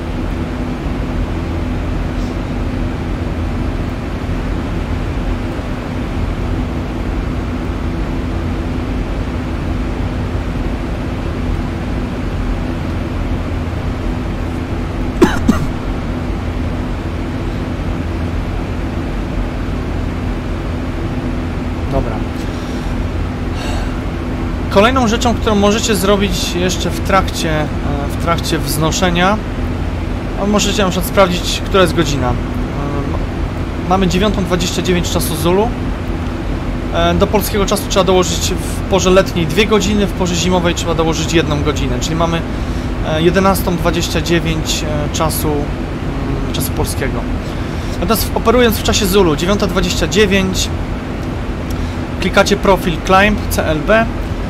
Speaker 1: Kolejną rzeczą, którą możecie zrobić jeszcze w trakcie, w trakcie wznoszenia, możecie na przykład sprawdzić, która jest godzina. Mamy dziewiąta dwadzieścia dziewięć czasu Zulu. Do polskiego czasu trzeba dołożyć w porze letniej dwie godziny, w porze zimowej trzeba dołożyć jedną godzinę, czyli mamy jedenasta dwadzieścia dziewięć czasu, czasu polskiego. Natomiast operując w czasie Zulu, dziewiąta dwadzieścia dziewięć, klikacie profil Climb, C L B.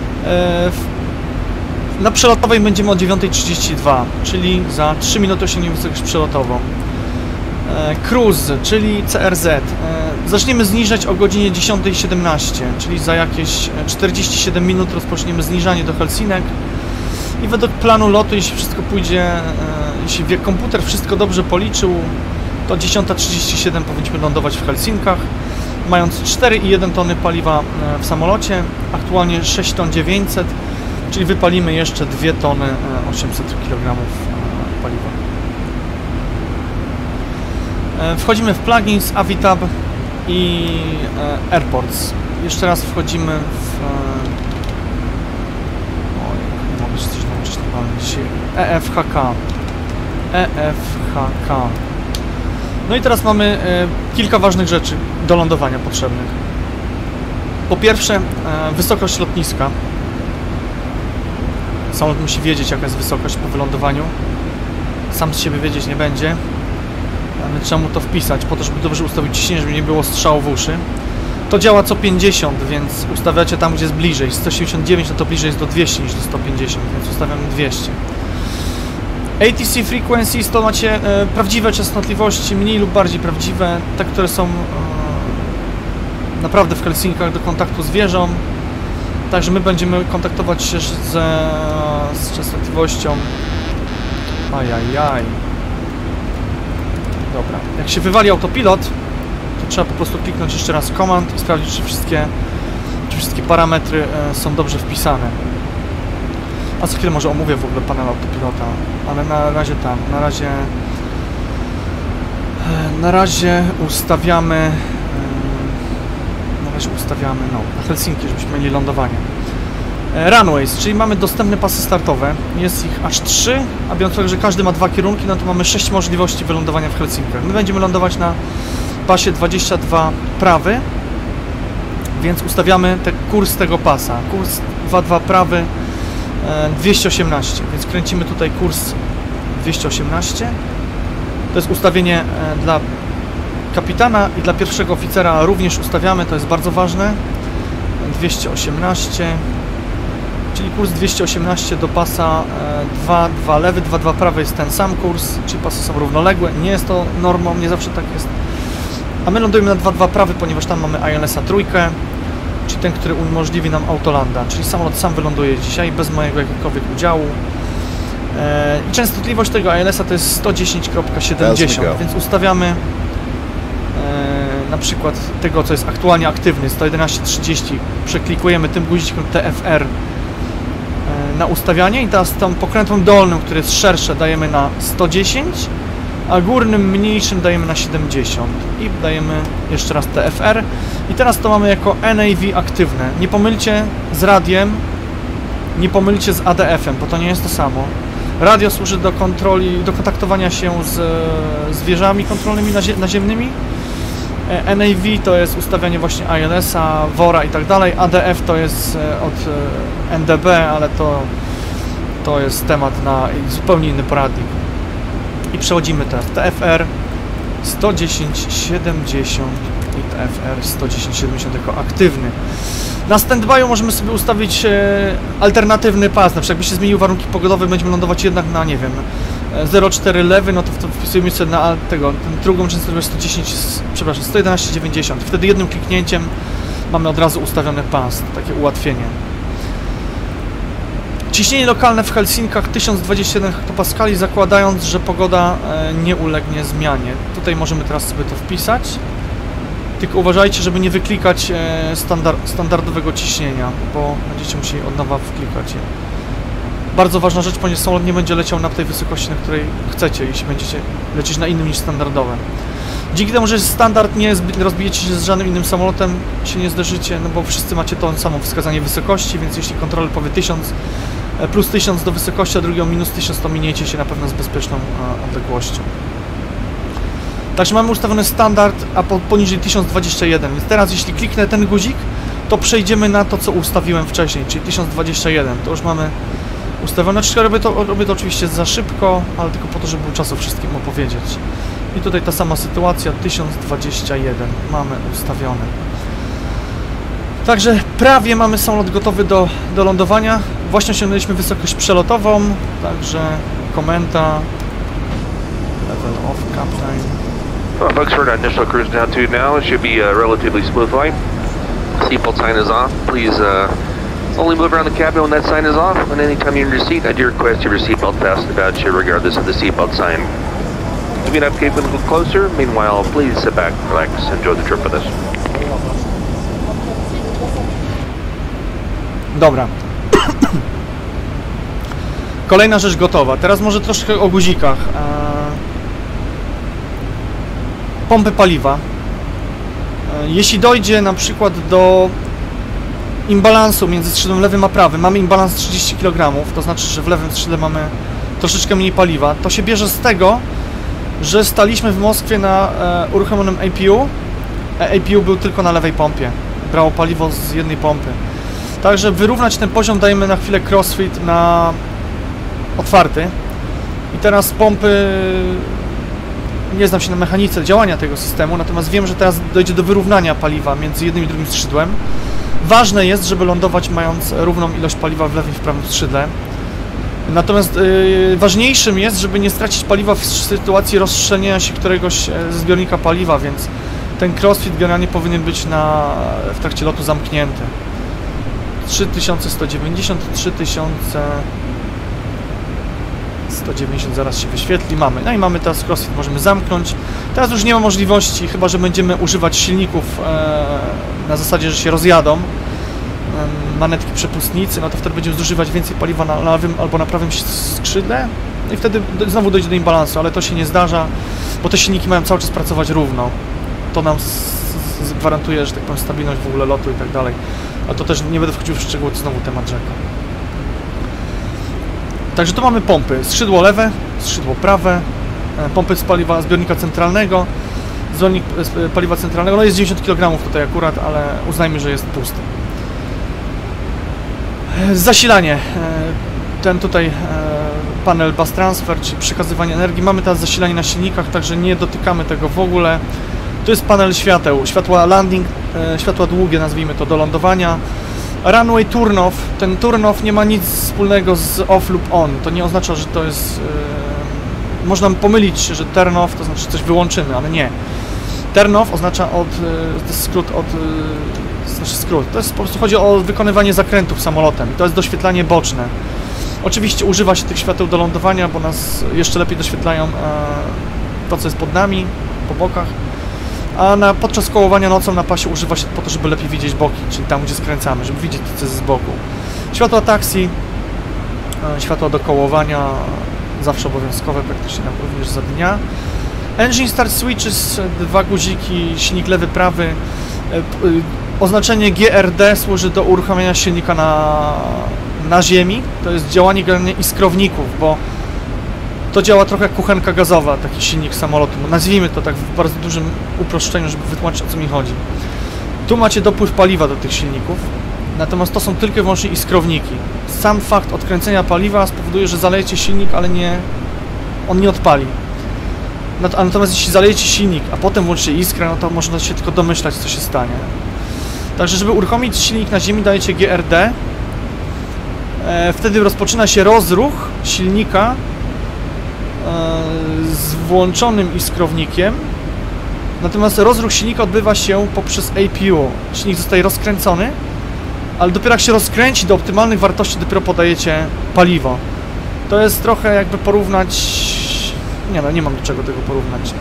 Speaker 1: Na przelotowej będziemy o dziewiąta trzydzieści dwa, czyli za trzy minuty osiągniemy wysokość przelotową. Cruise, czyli C R Z. Zaczniemy zniżać o godzinie dziesiąta siedemnaście, czyli za jakieś czterdzieści siedem minut rozpoczniemy zniżanie do Helsinek. I według planu lotu, jeśli wszystko pójdzie, jeśli komputer wszystko dobrze policzył, to dziesiąta trzydzieści siedem powinniśmy lądować w Helsinkach, mając cztery i jeden tony paliwa w samolocie, aktualnie sześć ton dziewięćset, czyli wypalimy jeszcze dwie tony osiemset kilogramów paliwa. Wchodzimy w plugins, Avitab i Airports. Jeszcze raz wchodzimy w... Oj, mogę się coś nauczyć na pamięć. E F H K. E F H K. No i teraz mamy e, kilka ważnych rzeczy do lądowania potrzebnych. Po pierwsze, e, wysokość lotniska. Samolot musi wiedzieć, jaka jest wysokość po wylądowaniu. Sam z siebie wiedzieć nie będzie. Ale trzeba mu to wpisać, po to, żeby dobrze ustawić ciśnienie, żeby nie było strzału w uszy. To działa co pięćdziesiąt, więc ustawiacie tam, gdzie jest bliżej. sto siedemdziesiąt dziewięć, no to bliżej jest do dwieście niż do sto pięćdziesiąt, więc ustawiamy dwieście. A T C Frequencies to macie e, prawdziwe częstotliwości, mniej lub bardziej prawdziwe, te, które są e, naprawdę w Helsinkach do kontaktu z wieżą. Także my będziemy kontaktować się z, z częstotliwością. Ajajaj. Dobra. Jak się wywali autopilot, to trzeba po prostu kliknąć jeszcze raz command i sprawdzić, czy wszystkie, czy wszystkie parametry e, są dobrze wpisane. A za chwilę może omówię w ogóle panel autopilota, ale na razie tam, na razie na razie ustawiamy na razie ustawiamy, no, na Helsinki, żebyśmy mieli lądowanie. Runways, czyli mamy dostępne pasy startowe, jest ich aż trzy, a biorąc pod uwagę, że każdy ma dwa kierunki, no to mamy sześć możliwości wylądowania w Helsinkach. My będziemy lądować na pasie dwadzieścia dwa prawy, więc ustawiamy te, kurs tego pasa, kurs dwadzieścia dwa prawy, dwieście osiemnaście, więc kręcimy tutaj kurs dwieście osiemnaście. To jest ustawienie dla kapitana i dla pierwszego oficera również ustawiamy, to jest bardzo ważne. dwieście osiemnaście, czyli kurs dwieście osiemnaście do pasa dwa dwa lewy, dwa dwa prawy jest ten sam kurs, czyli pasy są równoległe. Nie jest to normą, nie zawsze tak jest. A my lądujemy na dwa dwa prawy, ponieważ tam mamy I L S a trójkę, czyli ten, który umożliwi nam autolanda, czyli samolot sam wyląduje dzisiaj bez mojego jakiegokolwiek udziału. E, I częstotliwość tego I L S a to jest sto dziesięć przecinek siedemdziesiąt, więc ustawiamy e, na przykład tego, co jest aktualnie aktywny, sto jedenaście trzydzieści, przeklikujemy tym guzikiem T F R e, na ustawianie i teraz tą pokrętłem dolnym, który jest szersze, dajemy na sto dziesięć, a górnym, mniejszym dajemy na siedemdziesiąt i dajemy jeszcze raz T F R i teraz to mamy jako N A V aktywne. Nie pomylcie z radiem, nie pomylcie z A D F-em, bo to nie jest to samo. Radio służy do kontroli, do kontaktowania się z, z wieżami kontrolnymi nazie naziemnymi. N A V to jest ustawianie właśnie I L S a, wora i tak dalej. A D F to jest od N D B, ale to, to jest temat na zupełnie inny poradnik. I przechodzimy teraz T F R sto dziesięć siedemdziesiąt i T F R sto dziesięć siedemdziesiąt jako aktywny. Na standby'u możemy sobie ustawić e, alternatywny pas, na przykład jakby się zmieniły warunki pogodowe, będziemy lądować jednak na, nie wiem, zero przecinek cztery lewy, no to, to wpisujemy sobie na tego, ten drugą częstotliwość sto dziesięć, przepraszam, sto jedenaście dziewięćdziesiąt. Wtedy jednym kliknięciem mamy od razu ustawione P A S, takie ułatwienie. Ciśnienie lokalne w Helsinkach tysiąc dwadzieścia jeden hektopaskali, zakładając, że pogoda e, nie ulegnie zmianie. Tutaj możemy teraz sobie to wpisać. Tylko uważajcie, żeby nie wyklikać e, standard, standardowego ciśnienia, bo będziecie musieli od nowa wklikać je. Bardzo ważna rzecz, ponieważ samolot nie będzie leciał na tej wysokości, na której chcecie, jeśli będziecie lecieć na innym niż standardowe. Dzięki temu, że jest standard, nie rozbijecie się z żadnym innym samolotem, się nie zderzycie, no bo wszyscy macie to samo wskazanie wysokości, więc jeśli kontroler powie tysiąc, plus tysiąc do wysokości, a drugi o minus tysiąc, to miniecie się na pewno z bezpieczną a, odległością. Także mamy ustawiony standard, a po, poniżej tysiąc dwadzieścia jeden, więc teraz jeśli kliknę ten guzik, to przejdziemy na to, co ustawiłem wcześniej, czyli tysiąc dwadzieścia jeden. To już mamy ustawione. Robię to, robię to oczywiście za szybko, ale tylko po to, żeby było czasu wszystkim opowiedzieć. I tutaj ta sama sytuacja, tysiąc dwadzieścia jeden mamy ustawione. Także prawie mamy samolot gotowy do, do lądowania. Właśnie osiągnęliśmy wysokość przelotową, także komenta level of captain.
Speaker 4: Well, folks, we're at initial cruise altitude now. It should be a relatively smooth flight. Seatbelt sign is off. Please uh, only move around the cabin when that sign is off. And anytime you're in your seat, I do request you have your seatbelt fastened about you regardless of the seatbelt sign. If you'd have to get a little closer, meanwhile, please sit back, relax, enjoy the trip with us.
Speaker 1: Dobra. Kolejna rzecz gotowa. Teraz może troszkę o guzikach. Pompy paliwa. Jeśli dojdzie na przykład do imbalansu między skrzydłem lewym a prawym, mamy imbalans trzydzieści kilogramów, to znaczy, że w lewym skrzydle mamy troszeczkę mniej paliwa, to się bierze z tego, że staliśmy w Moskwie na e, uruchomionym A P U. A P U był tylko na lewej pompie. Brało paliwo z jednej pompy. Także wyrównać ten poziom dajemy na chwilę crossfit na otwarty. I teraz pompy... Nie znam się na mechanice działania tego systemu, natomiast wiem, że teraz dojdzie do wyrównania paliwa między jednym i drugim skrzydłem. Ważne jest, żeby lądować mając równą ilość paliwa w lewym i w prawym skrzydle. Natomiast yy, ważniejszym jest, żeby nie stracić paliwa w sytuacji rozszczelnienia się któregoś ze zbiornika paliwa, więc ten crossfit generalnie powinien być na, w trakcie lotu zamknięty. trzy tysiące sto dziewięćdziesiąt, trzy tysiące sto dziewięćdziesiąt zaraz się wyświetli, mamy. No i mamy teraz crossfit, możemy zamknąć. Teraz już nie ma możliwości, chyba że będziemy używać silników e, na zasadzie, że się rozjadą. E, manetki przepustnicy, no to wtedy będziemy zużywać więcej paliwa na lewym albo na prawym skrzydle. No i wtedy znowu dojdzie do imbalansu, ale to się nie zdarza, bo te silniki mają cały czas pracować równo. To nam gwarantuje, że tak powiem, stabilność w ogóle lotu i tak dalej. A to też nie będę wchodził w szczegóły, to znowu temat rzeka. Także tu mamy pompy, skrzydło lewe, skrzydło prawe, pompy z paliwa zbiornika centralnego, zbiornik paliwa centralnego, no jest dziewięćdziesiąt kilogramów tutaj akurat, ale uznajmy, że jest pusty. Zasilanie, ten tutaj panel bus transfer, czyli przekazywanie energii, mamy teraz zasilanie na silnikach, także nie dotykamy tego w ogóle. Tu jest panel świateł, światła landing, światła długie, nazwijmy to, do lądowania. Runway turn-off, ten turn-off nie ma nic wspólnego z off lub on, to nie oznacza, że to jest... Yy, można pomylić się, że turn-off to znaczy coś wyłączymy, ale nie. Turn-off oznacza od... Yy, to jest skrót od... Yy, znaczy skrót, to jest po prostu chodzi o wykonywanie zakrętów samolotem i to jest doświetlanie boczne. Oczywiście używa się tych świateł do lądowania, bo nas jeszcze lepiej doświetlają yy, to, co jest pod nami, po bokach. A na, podczas kołowania nocą na pasie używa się po to, żeby lepiej widzieć boki, czyli tam, gdzie skręcamy, żeby widzieć to, co jest z boku. Światła taksi, e, światła do kołowania, zawsze obowiązkowe, praktycznie nam również za dnia. Engine Start Switches, dwa guziki, silnik lewy, prawy. E, e, oznaczenie G R D służy do uruchamiania silnika na, na ziemi. To jest działanie generalnie iskrowników, bo to działa trochę jak kuchenka gazowa, taki silnik samolotu. Nazwijmy to tak w bardzo dużym uproszczeniu, żeby wytłumaczyć, o co mi chodzi. Tu macie dopływ paliwa do tych silników, natomiast to są tylko i wyłącznie iskrowniki. Sam fakt odkręcenia paliwa spowoduje, że zalejecie silnik, ale nie, on nie odpali. Natomiast jeśli zalejecie silnik, a potem włączycie iskrę, no to można się tylko domyślać, co się stanie. Także, żeby uruchomić silnik na ziemi, dajecie G R D. Wtedy rozpoczyna się rozruch silnika z włączonym iskrownikiem, natomiast rozruch silnika odbywa się poprzez A P U. Silnik zostaje rozkręcony, ale dopiero jak się rozkręci do optymalnych wartości, dopiero podajecie paliwo. To jest trochę jakby porównać... Nie no, nie mam do czego tego porównać.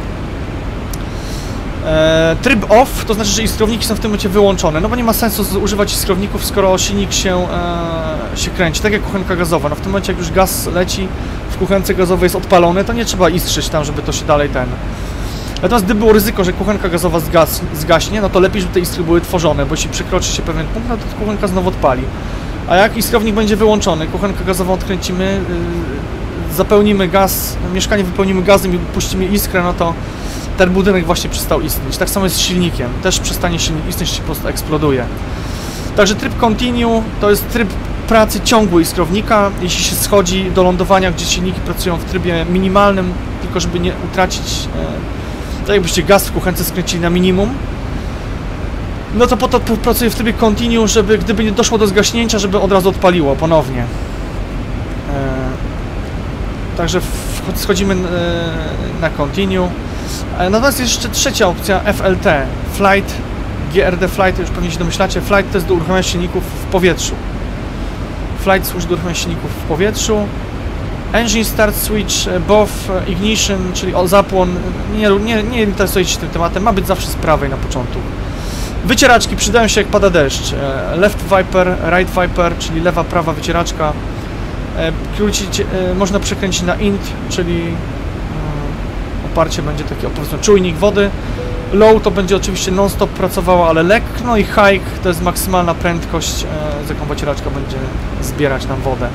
Speaker 1: E, tryb off, to znaczy, że iskrowniki są w tym momencie wyłączone, no bo nie ma sensu używać iskrowników, skoro silnik się, e, się kręci, tak jak kuchenka gazowa. No w tym momencie, jak już gaz leci, w kuchence gazowej jest odpalony, to nie trzeba istrzyć tam, żeby to się dalej ten... Natomiast gdyby było ryzyko, że kuchenka gazowa zgas, zgaśnie, no to lepiej, żeby te iskry były tworzone, bo jeśli przekroczy się pewien punkt, no to kuchenka znowu odpali. A jak iskrownik będzie wyłączony, kuchenkę gazową odkręcimy, yy, zapełnimy gaz, mieszkanie wypełnimy gazem i puścimy iskrę, no to ten budynek właśnie przestał istnieć. Tak samo jest z silnikiem, też przestanie silnik istnieć, się po prostu eksploduje. Także tryb continue to jest tryb pracy ciągłej iskrownika, jeśli się schodzi do lądowania, gdzie silniki pracują w trybie minimalnym, tylko żeby nie utracić, e, tak jakbyście gaz w kuchence skręcili na minimum, no to po to pracuje w trybie continue, żeby gdyby nie doszło do zgaśnięcia, żeby od razu odpaliło ponownie. E, także w, schodzimy e, na continue. E, natomiast jest jeszcze trzecia opcja, F L T, Flight, G R D Flight, już pewnie się domyślacie, Flight to jest do uruchamiania silników w powietrzu. Flight służy do uruchamiania silników w powietrzu. Engine Start Switch, both Ignition, czyli zapłon, nie, nie, nie interesujecie się tym tematem, ma być zawsze z prawej na początku. Wycieraczki przydają się jak pada deszcz. Left Viper, Right Viper, czyli lewa, prawa wycieraczka. Krócić, można przekręcić na int, czyli oparcie będzie taki, powiedzmy, czujnik wody. Low to będzie oczywiście non-stop pracowała, ale lekko, no i high to jest maksymalna prędkość, z jaką wycieraczka będzie zbierać nam wodę.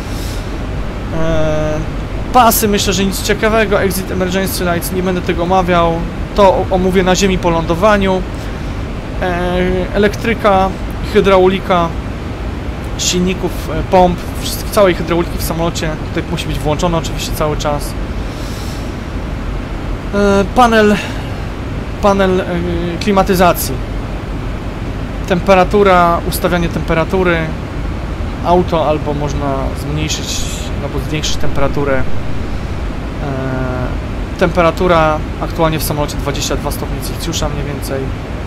Speaker 1: Pasy, myślę, że nic ciekawego. Exit Emergency Lights, nie będę tego omawiał. To omówię na ziemi po lądowaniu. Elektryka, hydraulika silników, pomp, całej hydrauliki w samolocie. Tutaj musi być włączona oczywiście cały czas. Panel, panel klimatyzacji. Temperatura, ustawianie temperatury. Auto albo można zmniejszyć albo zwiększyć temperaturę. Temperatura aktualnie w samolocie dwadzieścia dwa stopnie Celsjusza mniej więcej.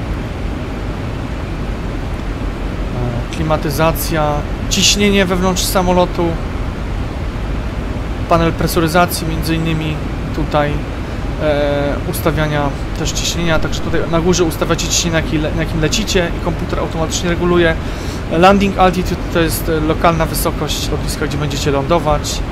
Speaker 1: Klimatyzacja, ciśnienie wewnątrz samolotu, panel presuryzacji między innymi tutaj, e, ustawiania też ciśnienia, także tutaj na górze ustawiacie ciśnienie, na, jakim, na jakim lecicie i komputer automatycznie reguluje. Landing altitude to jest lokalna wysokość lotniska, gdzie będziecie lądować.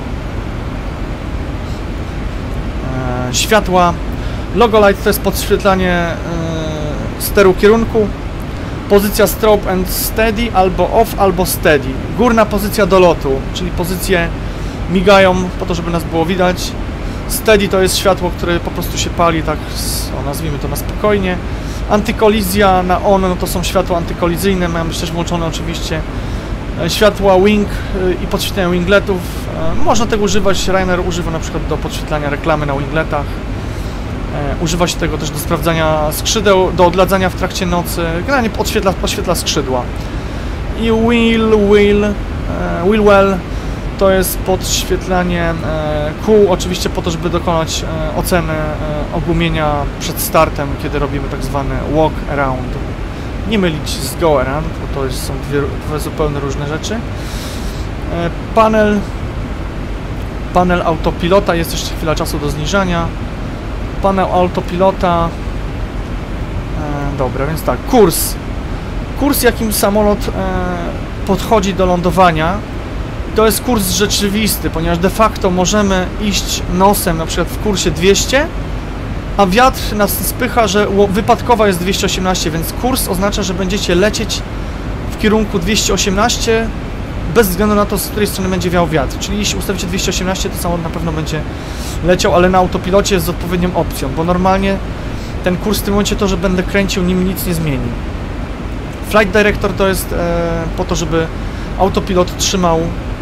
Speaker 1: E, światła, logo light to jest podświetlanie e, steru kierunku. Pozycja strobe and steady, albo off, albo steady. Górna pozycja do lotu, czyli pozycje migają po to, żeby nas było widać. Steady to jest światło, które po prostu się pali, tak, o, nazwijmy to na spokojnie. Antykolizja na on, no to są światła antykolizyjne, mają być też włączone oczywiście. Światła wing i podświetlenia wingletów. Można tego używać, Ryanair używa na przykład do podświetlania reklamy na wingletach. Używa się tego też do sprawdzania skrzydeł, do odladzania w trakcie nocy. Generalnie podświetla, podświetla skrzydła. I wheel, wheel, wheel well to jest podświetlanie kół, oczywiście po to, żeby dokonać oceny ogumienia przed startem, kiedy robimy tak zwany walk around. Nie mylić z go around, bo to jest, są dwie, dwie zupełnie różne rzeczy. Panel, panel autopilota, jest jeszcze chwila czasu do zniżania. Panel autopilota. E, dobra, więc tak, kurs. Kurs, jakim samolot e, podchodzi do lądowania, to jest kurs rzeczywisty, ponieważ de facto możemy iść nosem na przykład w kursie dwieście, a wiatr nas spycha, że wypadkowa jest dwieście osiemnaście, więc kurs oznacza, że będziecie lecieć w kierunku dwieście osiemnaście bez względu na to, z której strony będzie wiał wiatr. Czyli jeśli ustawicie dwieście osiemnaście, to samolot na pewno będzie leciał, ale na autopilocie jest z odpowiednią opcją, bo normalnie ten kurs w tym momencie to, że będę kręcił, nim nic nie zmieni. Flight Director to jest e, po to, żeby autopilot trzymał e,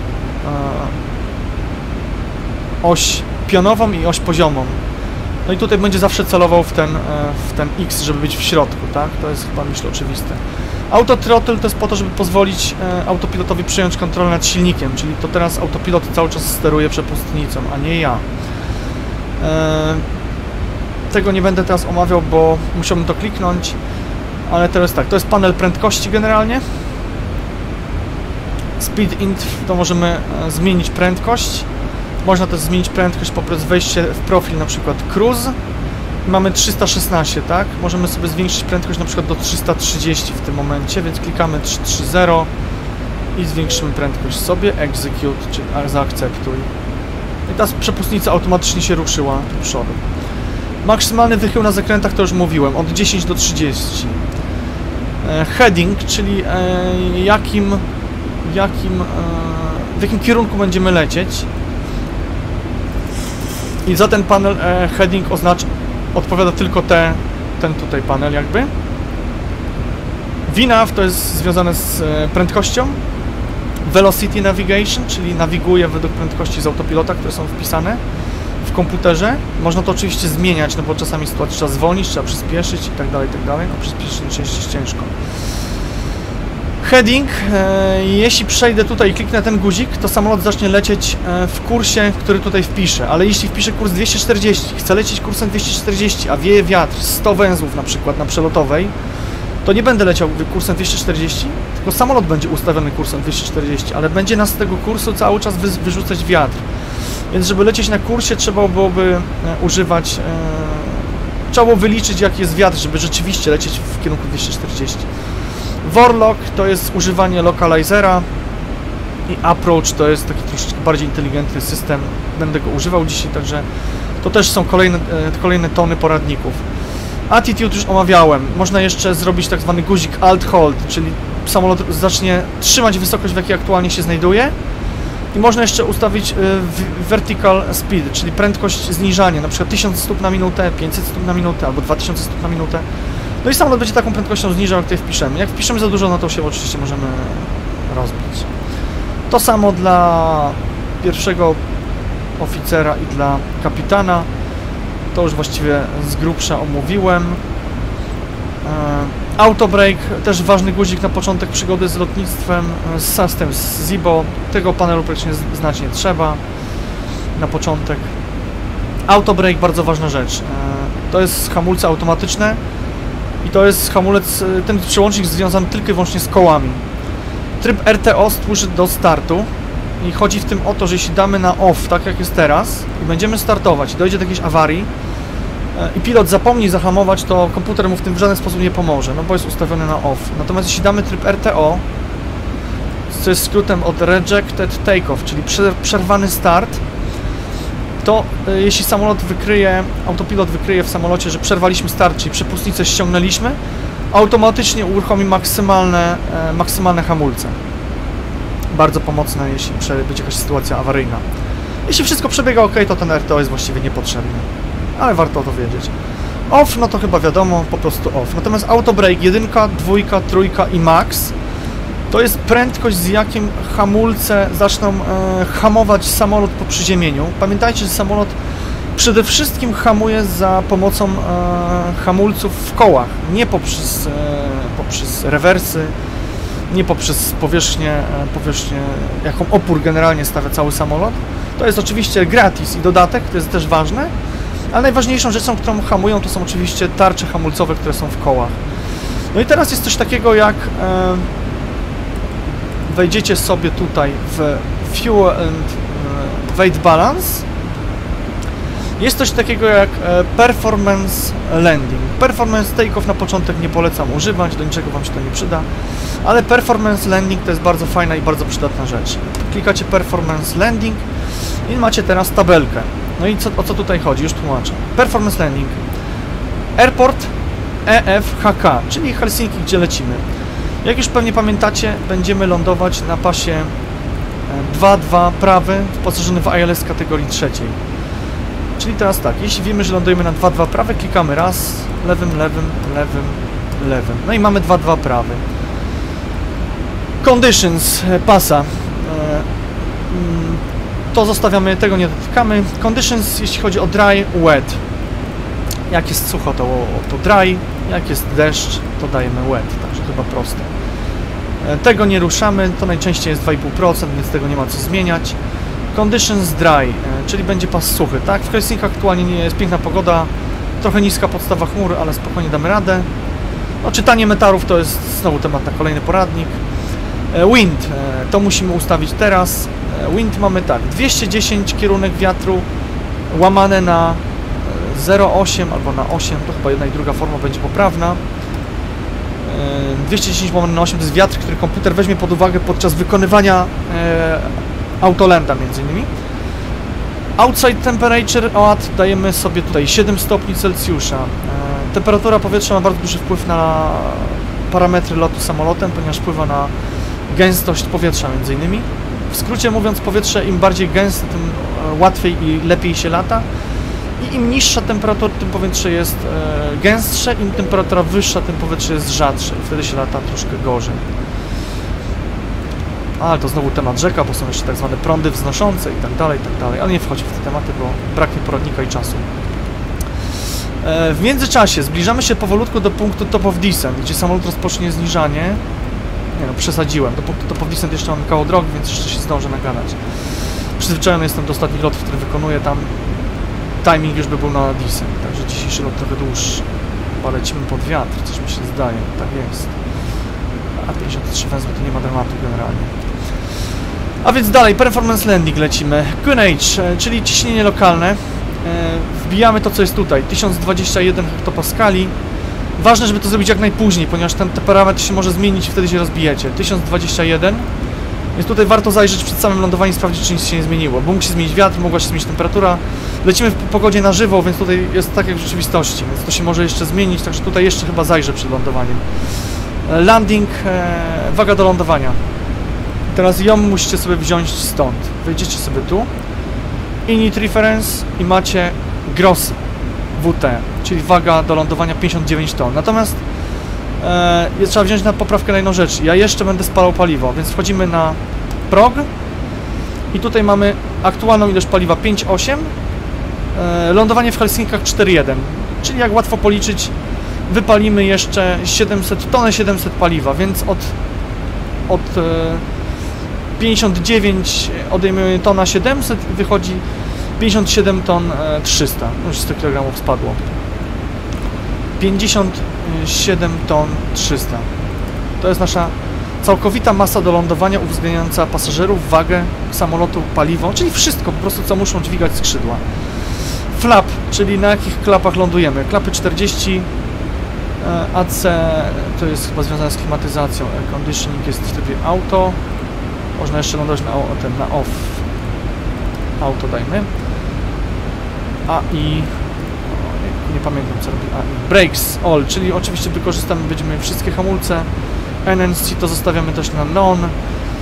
Speaker 1: oś pionową i oś poziomą. No i tutaj będzie zawsze celował w ten, e, w ten X, żeby być w środku, tak? To jest chyba, myślę, oczywiste. Auto Throttle to jest po to, żeby pozwolić e, autopilotowi przejąć kontrolę nad silnikiem, czyli to teraz autopilot cały czas steruje przepustnicą, a nie ja. E, tego nie będę teraz omawiał, bo musiałbym to kliknąć, ale teraz tak, to jest panel prędkości generalnie. Speed int, to możemy e, zmienić prędkość. Można też zmienić prędkość poprzez wejście w profil, na przykład cruise. Mamy trzysta szesnaście, tak? Możemy sobie zwiększyć prędkość na przykład do trzysta trzydzieści w tym momencie, więc klikamy trzysta trzydzieści i zwiększymy prędkość sobie, execute, czyli zaakceptuj. I ta przepustnica automatycznie się ruszyła do przodu. Maksymalny wychył na zakrętach to już mówiłem, od dziesięć do trzydziestu. E, heading, czyli e, jakim, jakim, e, w jakim kierunku będziemy lecieć. I za ten panel e, heading oznacza, odpowiada tylko te, ten tutaj panel jakby. V nav to jest związane z e, prędkością. Velocity Navigation, czyli nawiguje według prędkości z autopilota, które są wpisane w komputerze. Można to oczywiście zmieniać, no bo czasami sytuacji trzeba zwolnić, trzeba przyspieszyć i tak dalej, i tak dalej. No przyspieszyć jest ciężko. Heading, e, jeśli przejdę tutaj i kliknę ten guzik, to samolot zacznie lecieć e, w kursie, który tutaj wpiszę, ale jeśli wpiszę kurs dwieście czterdzieści, chcę lecieć kursem dwieście czterdzieści, a wieje wiatr sto węzłów na przykład na przelotowej, to nie będę leciał kursem dwieście czterdzieści, tylko samolot będzie ustawiony kursem dwieście czterdzieści, ale będzie nas z tego kursu cały czas wy, wyrzucać wiatr. Więc żeby lecieć na kursie, trzeba byłoby e, używać, e, trzeba było wyliczyć jaki jest wiatr, żeby rzeczywiście lecieć w kierunku dwieście czterdzieści. Warlock to jest używanie localizera i approach to jest taki troszeczkę bardziej inteligentny system. Będę go używał dzisiaj, także to też są kolejne, e, kolejne tony poradników. Attitude już omawiałem. Można jeszcze zrobić tak zwany guzik alt hold, czyli samolot zacznie trzymać wysokość, w jakiej aktualnie się znajduje. I można jeszcze ustawić y, vertical speed, czyli prędkość zniżania, na przykład tysiąc stóp na minutę, pięćset stóp na minutę albo dwa tysiące stóp na minutę. No i samolot będzie taką prędkością zniżał, jak tutaj wpiszemy. Jak wpiszemy za dużo, no to się oczywiście możemy rozbić. To samo dla pierwszego oficera i dla kapitana. To już właściwie z grubsza omówiłem. Auto brake, też ważny guzik na początek przygody z lotnictwem, z system z Zibo. Tego panelu praktycznie znać nie trzeba na początek. Auto brake, bardzo ważna rzecz. To jest hamulce automatyczne i to jest hamulec, ten przełącznik związany tylko i wyłącznie z kołami. Tryb R T O służy do startu i chodzi w tym o to, że jeśli damy na off, tak jak jest teraz, i będziemy startować, dojdzie do jakiejś awarii i pilot zapomni zahamować, to komputer mu w tym w żaden sposób nie pomoże, no bo jest ustawiony na off. Natomiast jeśli damy tryb R T O, co jest skrótem od Rejected Takeoff, czyli przerwany start, to y, jeśli samolot wykryje, autopilot wykryje w samolocie, że przerwaliśmy start, czyli przepustnicę ściągnęliśmy, automatycznie uruchomi maksymalne, e, maksymalne hamulce. Bardzo pomocne, jeśli będzie jakaś sytuacja awaryjna. Jeśli wszystko przebiega ok, to ten R T O jest właściwie niepotrzebny. Ale warto to wiedzieć. Off, no to chyba wiadomo, po prostu off. Natomiast auto brake jedynka, dwójka, trójka i max to jest prędkość, z jakim hamulce zaczną e, hamować samolot po przyziemieniu. Pamiętajcie, że samolot przede wszystkim hamuje za pomocą e, hamulców w kołach, nie poprzez, e, poprzez rewersy, nie poprzez powierzchnię, e, powierzchnię, jaką opór generalnie stawia cały samolot. To jest oczywiście gratis i dodatek, to jest też ważne, ale najważniejszą rzeczą, którą hamują, to są oczywiście tarcze hamulcowe, które są w kołach. No i teraz jest coś takiego jak e, wejdziecie sobie tutaj w Fuel and Weight Balance. Jest coś takiego jak e, Performance Landing. Performance Takeoff na początek nie polecam używać, do niczego Wam się to nie przyda, ale Performance Landing to jest bardzo fajna i bardzo przydatna rzecz. Klikacie Performance Landing i macie teraz tabelkę. No i co, o co tutaj chodzi? Już tłumaczę. Performance Landing. Airport E F H K, czyli Helsinki, gdzie lecimy. Jak już pewnie pamiętacie, będziemy lądować na pasie dwa dwa prawy, wyposażony w I L S kategorii trzeciej. Czyli teraz tak, jeśli wiemy, że lądujemy na dwa dwa prawy, klikamy raz, lewym, lewym, lewym, lewym. No i mamy dwa dwa prawy. Conditions pasa. To zostawiamy, tego nie dotykamy. Conditions, jeśli chodzi o dry, wet. Jak jest sucho, to, to dry, jak jest deszcz, to dajemy wet, także chyba proste. Tego nie ruszamy, to najczęściej jest dwa i pół procent, więc tego nie ma co zmieniać. Conditions dry, e, czyli będzie pas suchy, tak? W Helsinkach aktualnie nie jest piękna pogoda, trochę niska podstawa chmur, ale spokojnie damy radę. No, czytanie metarów to jest znowu temat na kolejny poradnik. E, wind, e, to musimy ustawić teraz. E, wind mamy tak, dwieście dziesięć kierunek wiatru łamane na zero przecinek osiem albo na osiem, to chyba jedna i druga forma będzie poprawna. dwieście dziesięć łamane na osiem to jest wiatr, który komputer weźmie pod uwagę podczas wykonywania e, autolanda między innymi. Outside temperature od dajemy sobie tutaj siedem stopni Celsjusza. E, temperatura powietrza ma bardzo duży wpływ na parametry lotu samolotem, ponieważ wpływa na gęstość powietrza między innymi. W skrócie mówiąc, powietrze im bardziej gęste, tym e, łatwiej i lepiej się lata. I im niższa temperatura, tym powietrze jest e, gęstsze, im temperatura wyższa, tym powietrze jest rzadsze i wtedy się lata troszkę gorzej. Ale to znowu temat rzeka, bo są jeszcze tak zwane prądy wznoszące i tak dalej, i tak dalej, ale nie wchodzi w te tematy, bo braknie poradnika i czasu. E, w międzyczasie zbliżamy się powolutku do punktu top of descent, gdzie samolot rozpocznie zniżanie. Nie no, przesadziłem, do punktu top of descent jeszcze mamy kawał drogi, więc jeszcze się zdążę nagadać. Przyzwyczajony jestem do ostatnich lotów, które wykonuję tam. Timing już by był na descent, także dzisiejszy lot trochę dłuższy. Chyba lecimy pod wiatr, coś mi się zdaje, tak jest. A pięćdziesiąt trzy wezmę, to nie ma dramatu generalnie. A więc dalej, performance landing lecimy. Q N H, czyli ciśnienie lokalne. Wbijamy to, co jest tutaj, tysiąc dwadzieścia jeden hektopaskali. Ważne, żeby to zrobić jak najpóźniej, ponieważ ten, ten parametr się może zmienić i wtedy się rozbijecie. tysiąc dwadzieścia jeden. Więc tutaj warto zajrzeć przed samym lądowaniem i sprawdzić, czy nic się nie zmieniło, bo mógł się zmienić wiatr, mogła się zmienić temperatura. Lecimy w pogodzie na żywo, więc tutaj jest tak jak w rzeczywistości, więc to się może jeszcze zmienić, także tutaj jeszcze chyba zajrzę przed lądowaniem. Landing, e, waga do lądowania. Teraz ją musicie sobie wziąć stąd. Wejdziecie sobie tu. Init reference i macie gross W T, czyli waga do lądowania pięćdziesiąt dziewięć ton. Natomiast e, trzeba wziąć na poprawkę na jedną rzecz. Ja jeszcze będę spalał paliwo, więc wchodzimy na prog i tutaj mamy aktualną ilość paliwa pięć przecinek osiem, e, lądowanie w Helsinkach cztery przecinek jeden, czyli jak łatwo policzyć, wypalimy jeszcze siedemset, tonę siedemset paliwa, więc od, od e, pięćdziesiąt dziewięć odejmujemy tona siedemset i wychodzi pięćdziesiąt siedem ton e, trzysta, już sto kilogramów spadło. pięćdziesiąt siedem ton trzysta. To jest nasza całkowita masa do lądowania uwzględniająca pasażerów, wagę samolotu, paliwo, czyli wszystko po prostu, co muszą dźwigać skrzydła. Flap, czyli na jakich klapach lądujemy. Klapy czterdzieści, A C to jest chyba związane z klimatyzacją, air conditioning jest w trybie auto. Można jeszcze lądować na, ten, na off. Auto dajmy. A i nie pamiętam, co robi A I. Brakes all, czyli oczywiście wykorzystamy, będziemy mieli wszystkie hamulce. N N C to zostawiamy też na non. Eee,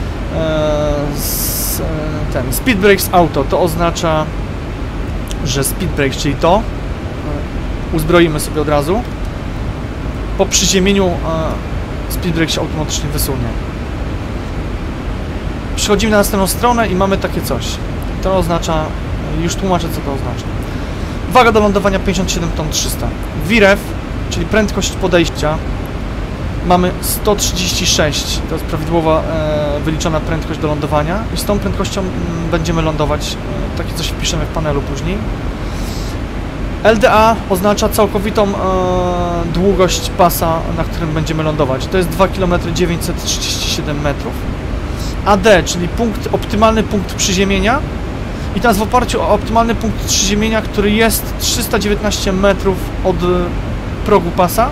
Speaker 1: z, ten speed brakes auto to oznacza, że speed brakes, czyli to e, uzbroimy sobie od razu. Po przyziemieniu e, speed brake się automatycznie wysunie. Przechodzimy na następną stronę i mamy takie coś. To oznacza, już tłumaczę, co to oznacza. Waga do lądowania pięćdziesiąt siedem ton trzysta. V R E F, czyli prędkość podejścia, mamy sto trzydzieści sześć. To jest prawidłowa e, wyliczona prędkość do lądowania i z tą prędkością m, będziemy lądować. E, takie coś wpiszemy w panelu później. L D A oznacza całkowitą e, długość pasa, na którym będziemy lądować. To jest dwa kilometry dziewięćset trzydzieści siedem metrów. A D, czyli punkt, optymalny punkt przyziemienia. I teraz w oparciu o optymalny punkt przyziemienia, który jest trzysta dziewiętnaście metrów od progu pasa.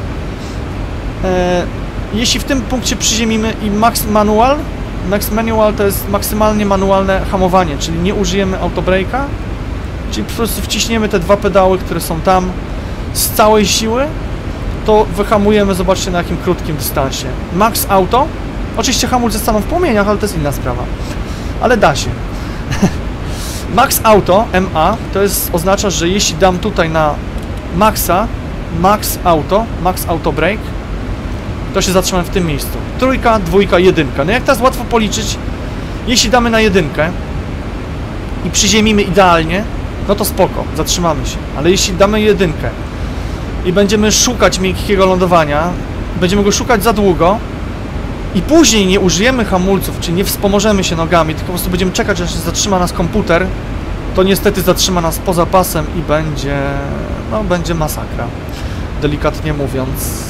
Speaker 1: E, jeśli w tym punkcie przyziemimy i max manual, max manual to jest maksymalnie manualne hamowanie, czyli nie użyjemy autobrake'a, czyli po prostu wciśniemy te dwa pedały, które są tam z całej siły, to wyhamujemy, zobaczcie na jakim krótkim dystansie. Max auto, oczywiście hamulce staną w płomieniach, ale to jest inna sprawa, ale da się. Max auto, M A, to jest, oznacza, że jeśli dam tutaj na maxa, max auto, max auto brake, to się zatrzymam w tym miejscu. Trójka, dwójka, jedynka. No jak teraz łatwo policzyć, jeśli damy na jedynkę i przyziemimy idealnie, no to spoko, zatrzymamy się. Ale jeśli damy jedynkę i będziemy szukać miękkiego lądowania, będziemy go szukać za długo, i później nie użyjemy hamulców, czyli nie wspomożemy się nogami, tylko po prostu będziemy czekać, aż zatrzyma nas komputer, to niestety zatrzyma nas poza pasem i będzie, no, będzie masakra, delikatnie mówiąc.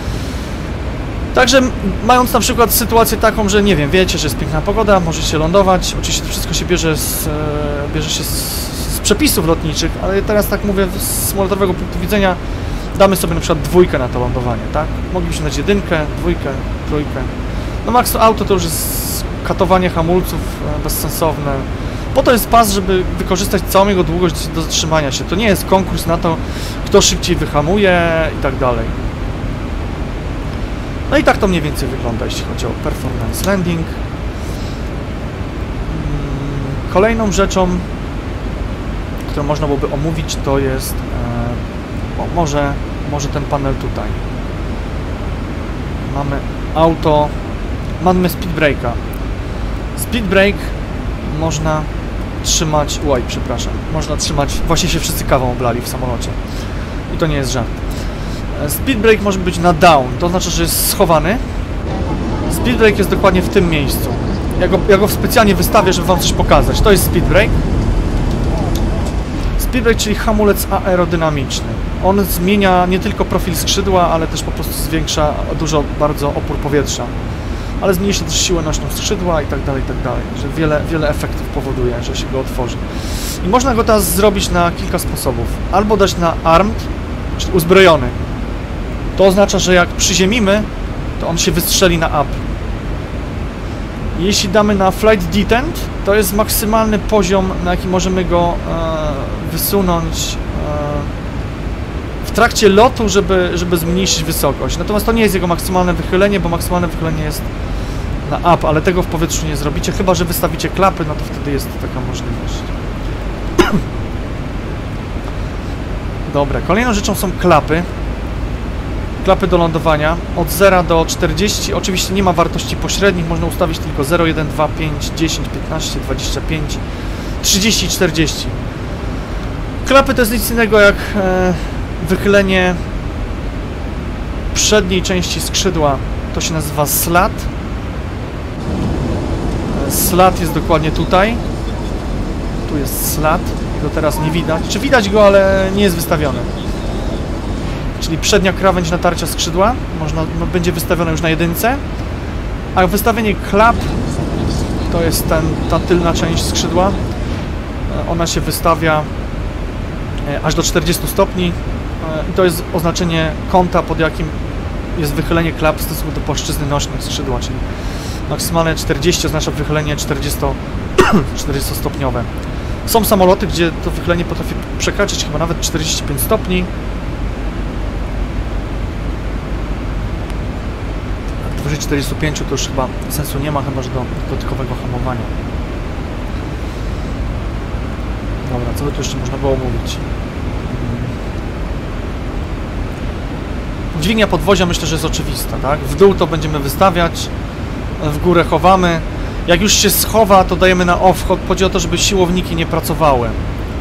Speaker 1: Także mając na przykład sytuację taką, że nie wiem, wiecie, że jest piękna pogoda, możecie lądować, oczywiście to wszystko się bierze z, bierze się z, z przepisów lotniczych, ale teraz tak mówię z samolotowego punktu widzenia, damy sobie na przykład dwójkę na to lądowanie, tak? Moglibyśmy dać jedynkę, dwójkę, trójkę. No max auto to już jest katowanie hamulców bezsensowne. Po to jest pas, żeby wykorzystać całą jego długość do zatrzymania się. To nie jest konkurs na to, kto szybciej wyhamuje i tak dalej. No i tak to mniej więcej wygląda, jeśli chodzi o performance landing. Kolejną rzeczą, którą można byłoby omówić, to jest e, o, może, może ten panel tutaj. Mamy auto, mamy speed brake'a. Speed brake można trzymać, oj, przepraszam, można trzymać, właśnie się wszyscy kawą oblali w samolocie. I to nie jest żart. Speed brake może być na down, to znaczy, że jest schowany. Speed brake jest dokładnie w tym miejscu. Ja go, ja go specjalnie wystawię, żeby wam coś pokazać. To jest speed brake. Speed brake, czyli hamulec aerodynamiczny. On zmienia nie tylko profil skrzydła, ale też po prostu zwiększa dużo bardzo opór powietrza. Ale zmniejsza też siłę nośną skrzydła i tak dalej, i tak dalej. Że wiele, wiele efektów powoduje, że się go otworzy. I można go teraz zrobić na kilka sposobów. Albo dać na armed, czyli uzbrojony. To oznacza, że jak przyziemimy, to on się wystrzeli na up. Jeśli damy na flight detent, to jest maksymalny poziom, na jaki możemy go e, wysunąć e, w trakcie lotu, żeby, żeby zmniejszyć wysokość. Natomiast to nie jest jego maksymalne wychylenie, bo maksymalne wychylenie jest na up, ale tego w powietrzu nie zrobicie, chyba że wystawicie klapy, no to wtedy jest taka możliwość. Dobra, kolejną rzeczą są klapy. Klapy do lądowania od zera do czterdziestu. Oczywiście nie ma wartości pośrednich, można ustawić tylko zero, jeden, dwa, pięć, dziesięć, piętnaście, dwadzieścia pięć, trzydzieści i czterdzieści. Klapy to jest nic innego jak e, wychylenie przedniej części skrzydła. To się nazywa slat. Slat jest dokładnie tutaj. Tu jest slat. Jego teraz nie widać. Czy widać go, ale nie jest wystawiony. Czyli przednia krawędź natarcia skrzydła można, będzie wystawiona już na jedynce, a wystawienie klap to jest ten, ta tylna część skrzydła. Ona się wystawia aż do czterdziestu stopni i to jest oznaczenie kąta, pod jakim jest wychylenie klap w stosunku do płaszczyzny nośnej skrzydła, czyli maksymalne czterdzieści oznacza wychylenie czterdziestostopniowe. Są samoloty, gdzie to wychylenie potrafi przekraczać chyba nawet czterdzieści pięć stopni. Powyżej czterdziestu pięciu to już chyba sensu nie ma, chyba że do dotykowego hamowania. Dobra, co by tu jeszcze można było mówić? Dźwignia podwozia myślę, że jest oczywista, tak? W dół to będziemy wystawiać, w górę chowamy. Jak już się schowa, to dajemy na off. Chodzi o to, żeby siłowniki nie pracowały.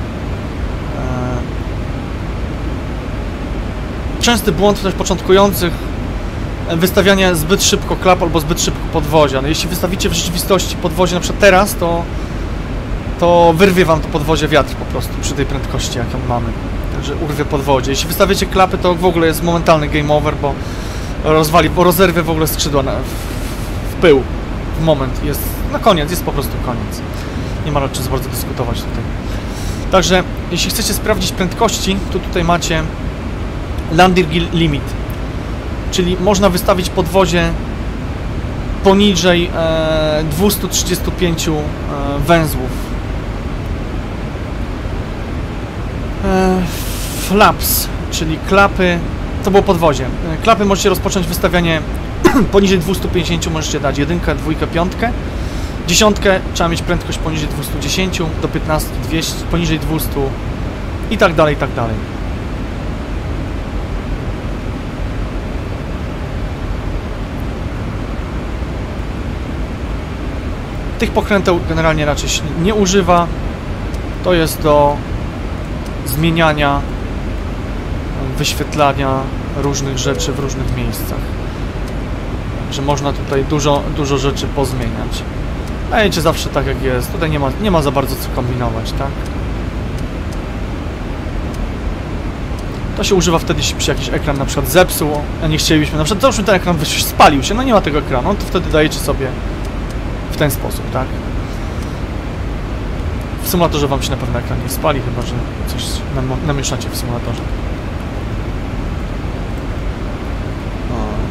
Speaker 1: Częsty błąd też początkujących: wystawianie zbyt szybko klap albo zbyt szybko podwozia. No jeśli wystawicie w rzeczywistości podwozie na przykład teraz, to, to wyrwie wam to podwozie wiatr po prostu przy tej prędkości, jaką mamy. Także urwie podwozie. Jeśli wystawicie klapy, to w ogóle jest momentalny game over, bo rozwali, bo rozerwie w ogóle skrzydła na, w, w pył. W moment jest, na koniec, jest po prostu koniec. Nie ma nad czym bardzo dyskutować tutaj. Także jeśli chcecie sprawdzić prędkości, to tutaj macie landing limit. Czyli można wystawić podwozie poniżej e, dwustu trzydziestu pięciu e, węzłów. E, flaps, czyli klapy, to było podwozie. E, klapy możecie rozpocząć wystawianie poniżej dwustu pięćdziesięciu, możecie dać jedynkę, dwójkę, piątkę. Dziesiątkę trzeba mieć prędkość poniżej dwustu dziesięciu, do piętnastu, dwieście, poniżej dwustu i tak dalej, i tak dalej. Tych pokręteł generalnie raczej się nie używa. To jest do zmieniania, wyświetlania różnych rzeczy w różnych miejscach. że można tutaj dużo, dużo rzeczy pozmieniać. A jedzie zawsze tak jak jest, tutaj nie ma, nie ma za bardzo co kombinować, tak? To się używa wtedy, jeśli się jakiś ekran na przykład zepsuł, a nie chcielibyśmy, na przykład załóżmy ten ekran spalił się, no nie ma tego ekranu, to wtedy dajecie sobie w ten sposób, tak? W symulatorze wam się na pewno ekran nie spali, chyba że coś nam, namieszacie w symulatorze. No.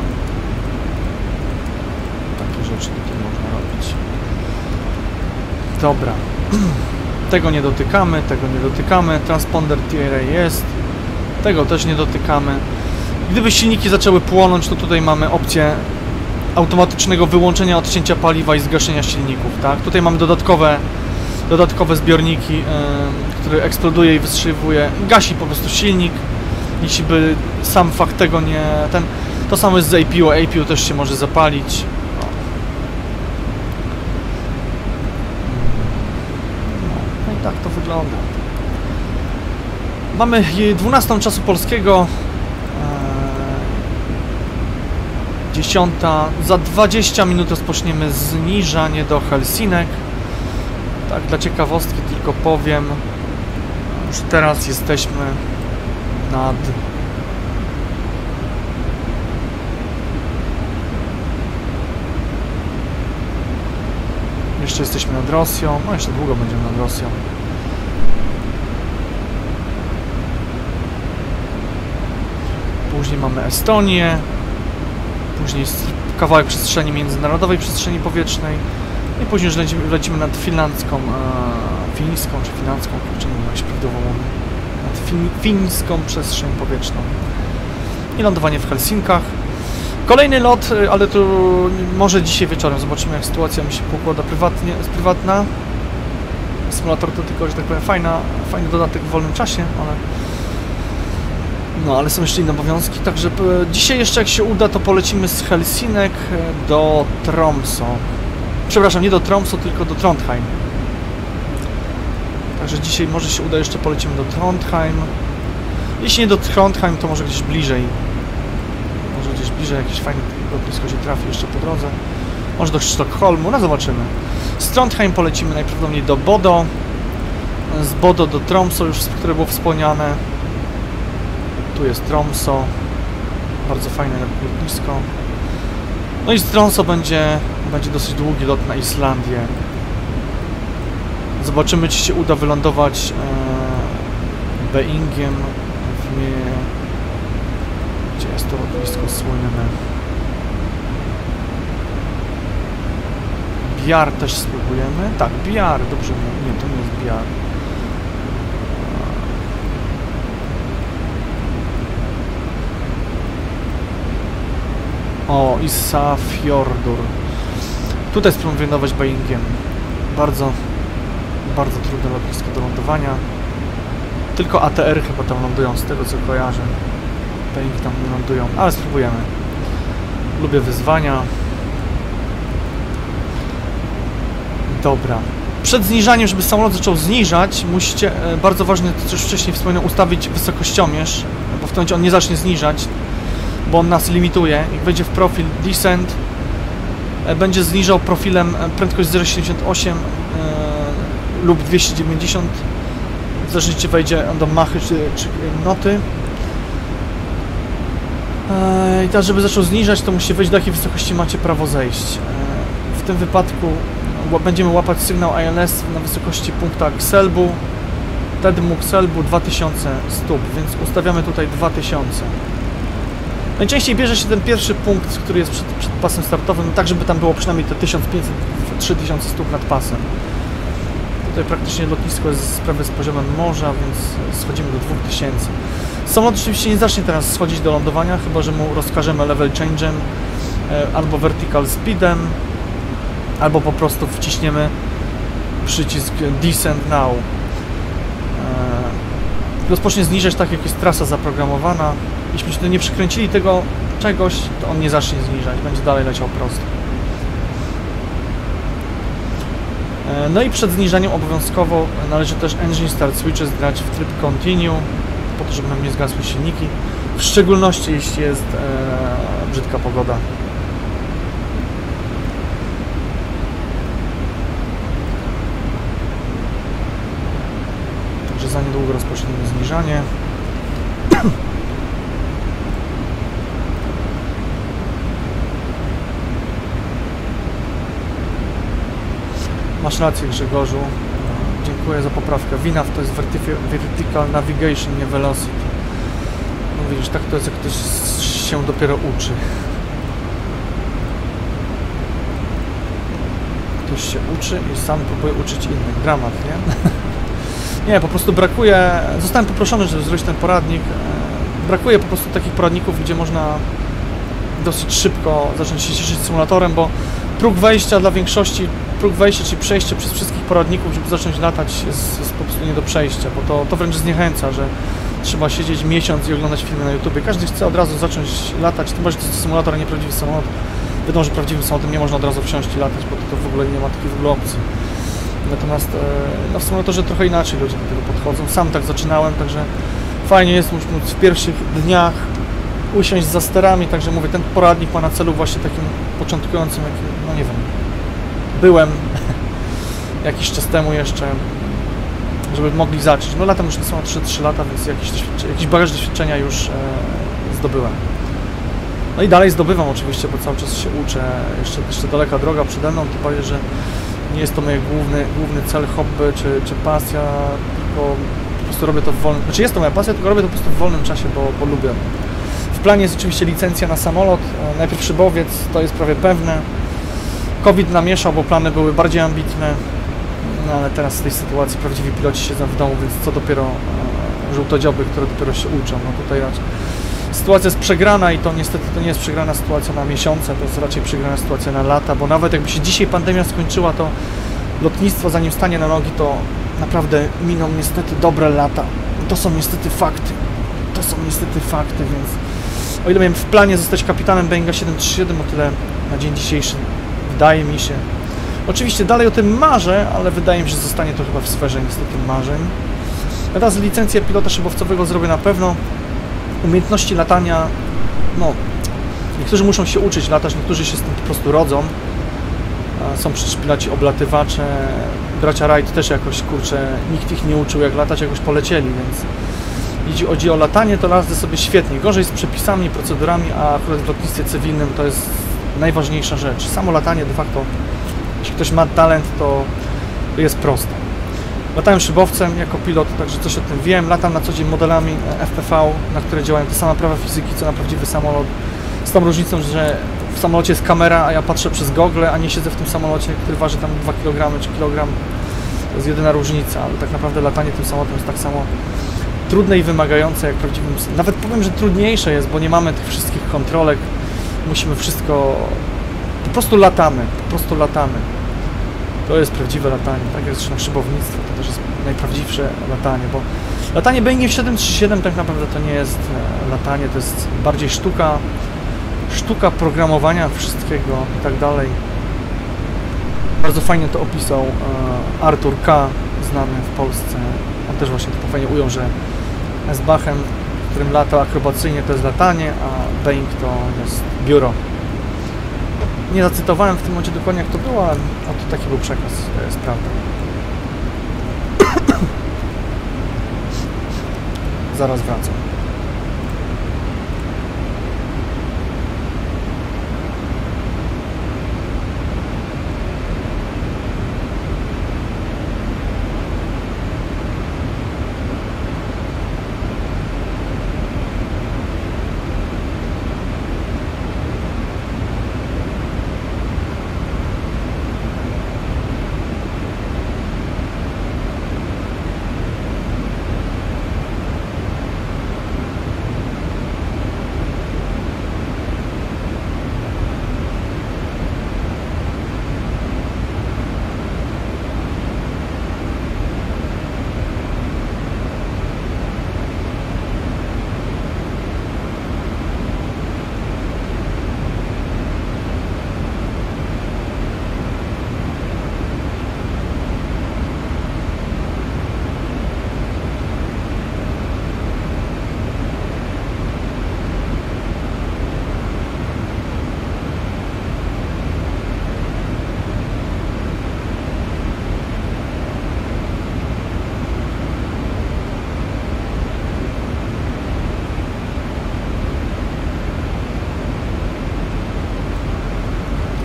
Speaker 1: Takie rzeczy tutaj można robić. Dobra. Tego nie dotykamy, tego nie dotykamy. Transponder T-Array jest. Tego też nie dotykamy. Gdyby silniki zaczęły płonąć, to tutaj mamy opcję automatycznego wyłączenia, odcięcia paliwa i zgaszenia silników, tak? Tutaj mamy dodatkowe dodatkowe zbiorniki, yy, który eksploduje i wystrzeliwuje, gasi po prostu silnik, jeśli by sam fakt tego nie... ten... To samo jest z A P U, A P U też się może zapalić. No, no i tak to wygląda. Mamy dwunastą czasu polskiego, dziesiąta, za dwadzieścia minut rozpoczniemy zniżanie do Helsinek. Tak, dla ciekawostki tylko powiem, że teraz jesteśmy nad jeszcze jesteśmy nad Rosją, no jeszcze długo będziemy nad Rosją. Później mamy Estonię, później jest kawałek przestrzeni międzynarodowej, przestrzeni powietrznej i później już lecimy, lecimy nad finlandzką, e, fińską czy finlandzką, czy nie wiem jak się prawidłowo mówi, nad fin, fińską przestrzeń powietrzną i lądowanie w Helsinkach. Kolejny lot, ale to może dzisiaj wieczorem, zobaczymy jak sytuacja mi się pokłada prywatnie, prywatna. Symulator to tylko, że tak powiem, fajna, fajny dodatek w wolnym czasie, ale no, ale są jeszcze inne obowiązki, także dzisiaj jeszcze jak się uda, to polecimy z Helsinek do Tromsø. Przepraszam, nie do Tromsø, tylko do Trondheim. Także dzisiaj może się uda, jeszcze polecimy do Trondheim. Jeśli nie do Trondheim, to może gdzieś bliżej. Może gdzieś bliżej, jakieś fajne lotnisko się trafi jeszcze po drodze. Może do Sztokholmu, no zobaczymy. Z Trondheim polecimy najprawdopodobniej do Bodo. Z Bodo do Tromsø, już które było wspomniane. Tu jest Tromsø, bardzo fajne lotnisko. No i z Tromsø będzie, będzie dosyć długi lot na Islandię. Zobaczymy, czy się uda wylądować e, Boeingiem w nie... Gdzie jest to lotnisko słynne? Bjar też spróbujemy. Tak, Bjar, dobrze, nie, nie to nie jest Bjar. O, Ísafjordur. Tutaj spróbuję wylądować Boeingiem. Bardzo, bardzo trudne lotnisko do lądowania. Tylko A T R chyba tam lądują, z tego co kojarzę. Boeing tam nie lądują, ale spróbujemy. Lubię wyzwania. Dobra. Przed zniżaniem, żeby samolot zaczął zniżać, musicie, e, bardzo ważne, to co już wcześniej wspomniałem, ustawić wysokościomierz, bo w tym momencie on nie zacznie zniżać, bo on nas limituje. Jak wejdzie w profil Descent, e, będzie zniżał profilem prędkość zero przecinek siedemdziesiąt osiem e, lub dwieście dziewięćdziesiąt, w zależności czy wejdzie do machy czy, czy noty. E, I teraz, żeby zaczął zniżać, to musi wejść, do jakiej wysokości macie prawo zejść. E, w tym wypadku będziemy łapać sygnał I L S na wysokości punkta Kselbu, wtedy mu Kselbu dwa tysiące stóp, więc ustawiamy tutaj dwa tysiące. Najczęściej bierze się ten pierwszy punkt, który jest przed, przed pasem startowym, tak żeby tam było przynajmniej te tysiąc pięćset do trzy tysiące stóp nad pasem. Tutaj praktycznie lotnisko jest prawie z poziomem morza, więc schodzimy do dwóch tysięcy. Samolot oczywiście nie zacznie teraz schodzić do lądowania, chyba że mu rozkażemy level change'em albo vertical speedem, albo po prostu wciśniemy przycisk Descent Now. Rozpocznie zniżać tak, jak jest trasa zaprogramowana. Jeśli się nie przykręcili tego czegoś, to on nie zacznie zniżać, będzie dalej leciał prosto. No i przed zniżaniem obowiązkowo należy też Engine Start Switches grać w tryb Continue, po to, żeby nam nie zgasły silniki, w szczególności jeśli jest e, brzydka pogoda. za niedługo rozpoczniemy zniżanie. Masz rację, Grzegorzu. Dziękuję za poprawkę. V NAV to jest Vertical Navigation, nie Velocity. No widzisz, tak to jest, jak ktoś się dopiero uczy. Ktoś się uczy i sam próbuje uczyć innych. Dramat, nie? Nie, po prostu brakuje... Zostałem poproszony, żeby zrobić ten poradnik. Brakuje po prostu takich poradników, gdzie można dosyć szybko zacząć się cieszyć symulatorem, bo próg wejścia dla większości, próg wejścia, czyli przejście przez wszystkich poradników, żeby zacząć latać, jest, jest po prostu nie do przejścia, bo to, to wręcz zniechęca, że trzeba siedzieć miesiąc i oglądać filmy na YouTubie. Każdy chce od razu zacząć latać, tym bardziej to jest symulator, a nie prawdziwy samolot. Wiadomo, że prawdziwym samolotem nie można od razu wsiąść i latać, bo to, to w ogóle nie ma takiej w ogóle opcji. Natomiast no, w symulatorze trochę inaczej ludzie do tego podchodzą. Sam tak zaczynałem, także fajnie jest móc w pierwszych dniach usiąść za sterami, także mówię, ten poradnik ma na celu właśnie takim początkującym, jakim, no nie wiem, byłem jakiś czas temu jeszcze, żeby mogli zacząć. No latam już są trzy trzy lata, więc jakiś, jakiś bagaż doświadczenia już e, zdobyłem. No i dalej zdobywam oczywiście, bo cały czas się uczę, jeszcze, jeszcze daleka droga przede mną, tym bardziej, że nie jest to mój główny, główny cel, hobby czy, czy pasja, tylko po prostu robię to w wolnym... Znaczy jest to moja pasja, tylko robię to po prostu w wolnym czasie, bo, bo lubię. W planie jest oczywiście licencja na samolot, najpierw szybowiec, to jest prawie pewne. COVID namieszał, bo plany były bardziej ambitne, no ale teraz w tej sytuacji prawdziwi piloci siedzą w domu, więc co dopiero e, żółtodzioby, które dopiero się uczą. No tutaj raczej sytuacja jest przegrana i to niestety to nie jest przegrana sytuacja na miesiące, to jest raczej przegrana sytuacja na lata, bo nawet jakby się dzisiaj pandemia skończyła, to lotnictwo zanim stanie na nogi, to naprawdę miną niestety dobre lata. To są niestety fakty. To są niestety fakty, więc o ile miałem w planie zostać kapitanem Boeinga siedem trzy siedem, o tyle na dzień dzisiejszy wydaje mi się. Oczywiście dalej o tym marzę, ale wydaje mi się, że zostanie to chyba w sferze niestety marzeń. Teraz licencję pilota szybowcowego zrobię na pewno. Umiejętności latania, no, niektórzy muszą się uczyć latać, niektórzy się z tym po prostu rodzą. Są przecież piloci oblatywacze, bracia Wright też jakoś, kurczę, nikt ich nie uczył jak latać, jakoś polecieli, więc jeśli chodzi o latanie, to radzę sobie świetnie. Gorzej z przepisami, procedurami, a akurat w lotnictwie cywilnym to jest najważniejsza rzecz. Samo latanie de facto, jeśli ktoś ma talent, to jest proste. Latałem szybowcem jako pilot, także coś o tym wiem. Latam na co dzień modelami F P V, na które działają te same prawa fizyki, co na prawdziwy samolot. Z tą różnicą, że w samolocie jest kamera, a ja patrzę przez gogle, a nie siedzę w tym samolocie, który waży tam dwa kilogramy czy kilogram. To jest jedyna różnica, ale tak naprawdę latanie tym samolotem jest tak samo trudne i wymagające jak prawdziwym... Nawet powiem, że trudniejsze jest, bo nie mamy tych wszystkich kontrolek. Musimy wszystko... Po prostu latamy, po prostu latamy. To jest prawdziwe latanie, tak jak zresztą szybownictwo, to też jest najprawdziwsze latanie, bo latanie Boeingiem siedem trzy siedem tak naprawdę to nie jest latanie, to jest bardziej sztuka, sztuka programowania wszystkiego i tak dalej. Bardzo fajnie to opisał Artur K., znany w Polsce. On też właśnie to fajnie ujął, że S-Bachem, którym lata akrobacyjnie, to jest latanie, a Boeing to jest biuro. Nie zacytowałem w tym momencie dokładnie jak to było, ale oto taki był przekaz, to jest prawda. Zaraz wracam.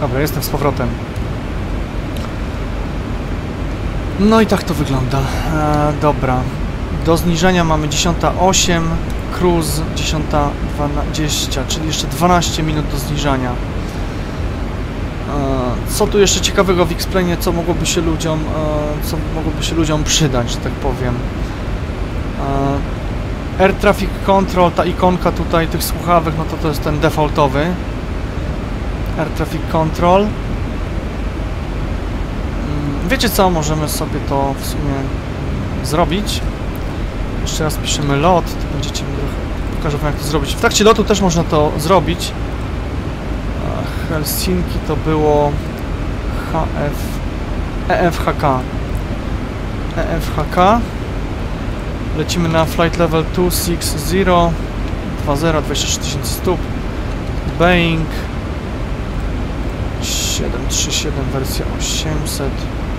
Speaker 1: Dobra, jestem z powrotem. No i tak to wygląda. E, dobra. Do zniżenia mamy dziesiąta osiem, cruise dziesiąta dwadzieścia, czyli jeszcze dwanaście minut do zniżania. E, co tu jeszcze ciekawego w X-Plane, co mogłoby się ludziom, e, co mogłoby się ludziom przydać, że tak powiem. E, Air Traffic Control, ta ikonka tutaj tych słuchawek, no to to jest ten defaultowy. Air Traffic Control. Wiecie co, możemy sobie to w sumie zrobić. Jeszcze raz piszemy lot, to będziecie mi trochę... Pokażę wam, jak to zrobić. W trakcie lotu też można to zrobić. Helsinki to było H F... E F H K. E F H K. Lecimy na flight level dwa sześćdziesiąt, dwa zero, dwadzieścia trzy tysiące stóp. Boeing siedem trzy siedem, wersja osiemset.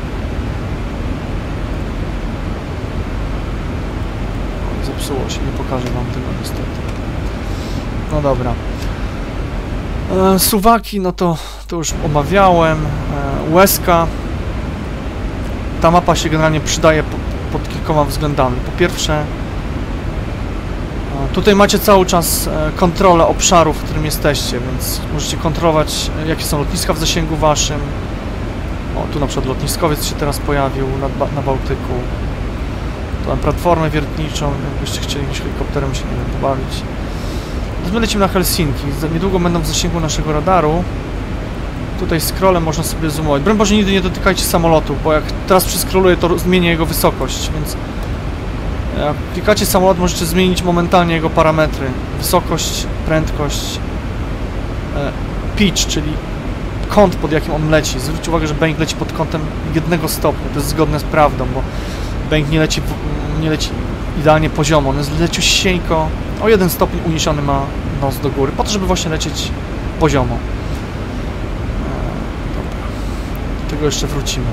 Speaker 1: Zepsuło się, nie pokażę wam tego niestety. No dobra. E, Suwaki, no to, to już omawiałem. E, Łezka. Ta mapa się generalnie przydaje po, pod kilkoma względami. Po pierwsze, e, tutaj macie cały czas e, kontrolę obszaru, w którym jesteście, więc możecie kontrolować, e, jakie są lotniska w zasięgu waszym. O, tu na przykład lotniskowiec się teraz pojawił na, na Bałtyku. Tu mam platformę wiertniczą, jakbyście chcieli jakimś helikopterem się nie wiem, pobawić. My lecimy na Helsinki, niedługo będą w zasięgu naszego radaru. Tutaj scrollem można sobie zoomować. Broń Boże, nigdy nie dotykajcie samolotu, bo jak teraz przeskroluję, to zmienię jego wysokość, więc jak klikacie samolot, możecie zmienić momentalnie jego parametry. Wysokość, prędkość, e, pitch, czyli kąt, pod jakim on leci. Zwróćcie uwagę, że Boeing leci pod kątem jednego stopnia, to jest zgodne z prawdą, bo Boeing nie leci, nie leci idealnie poziomo, on jest leciusieńko, o jeden stopień uniesiony ma nos do góry, po to, żeby właśnie lecieć poziomo. E, dobra. Do tego jeszcze wrócimy.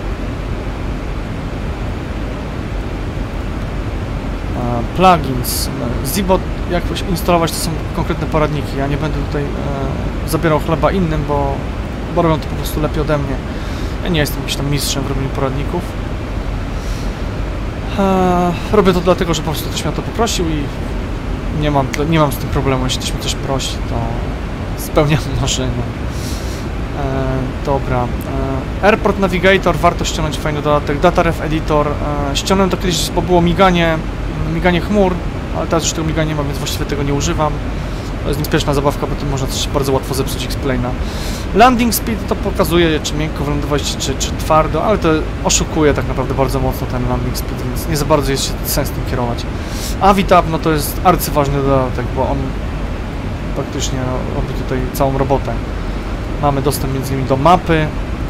Speaker 1: E, plugins. Zibot, jak instalować, to są konkretne poradniki. Ja nie będę tutaj e, zabierał chleba innym, bo, bo robią to po prostu lepiej ode mnie. Ja nie jestem jakimś tam mistrzem w robieniu poradników. Eee, robię to dlatego, że po prostu ktoś mnie o to poprosił i nie mam, nie mam z tym problemu. Jeśli ktoś mnie coś prosi, to spełniam marzenia. Eee, dobra. Eee, Airport Navigator, warto ściągnąć, fajny dodatek. Dataref Editor. Eee, ściągnąłem to kiedyś, bo było miganie, miganie chmur, ale teraz już tego migania nie ma, więc właściwie tego nie używam. To jest niebezpieczna zabawka, bo tym można coś bardzo łatwo zepsuć X-Plane'a. Landing Speed to pokazuje, czy miękko wylądować, czy, czy twardo, ale to oszukuje tak naprawdę bardzo mocno ten landing speed, więc nie za bardzo jest się sens tym kierować. Avitab, no to jest arcyważny dodatek, bo on praktycznie no, robi tutaj całą robotę. Mamy dostęp między innymi do mapy.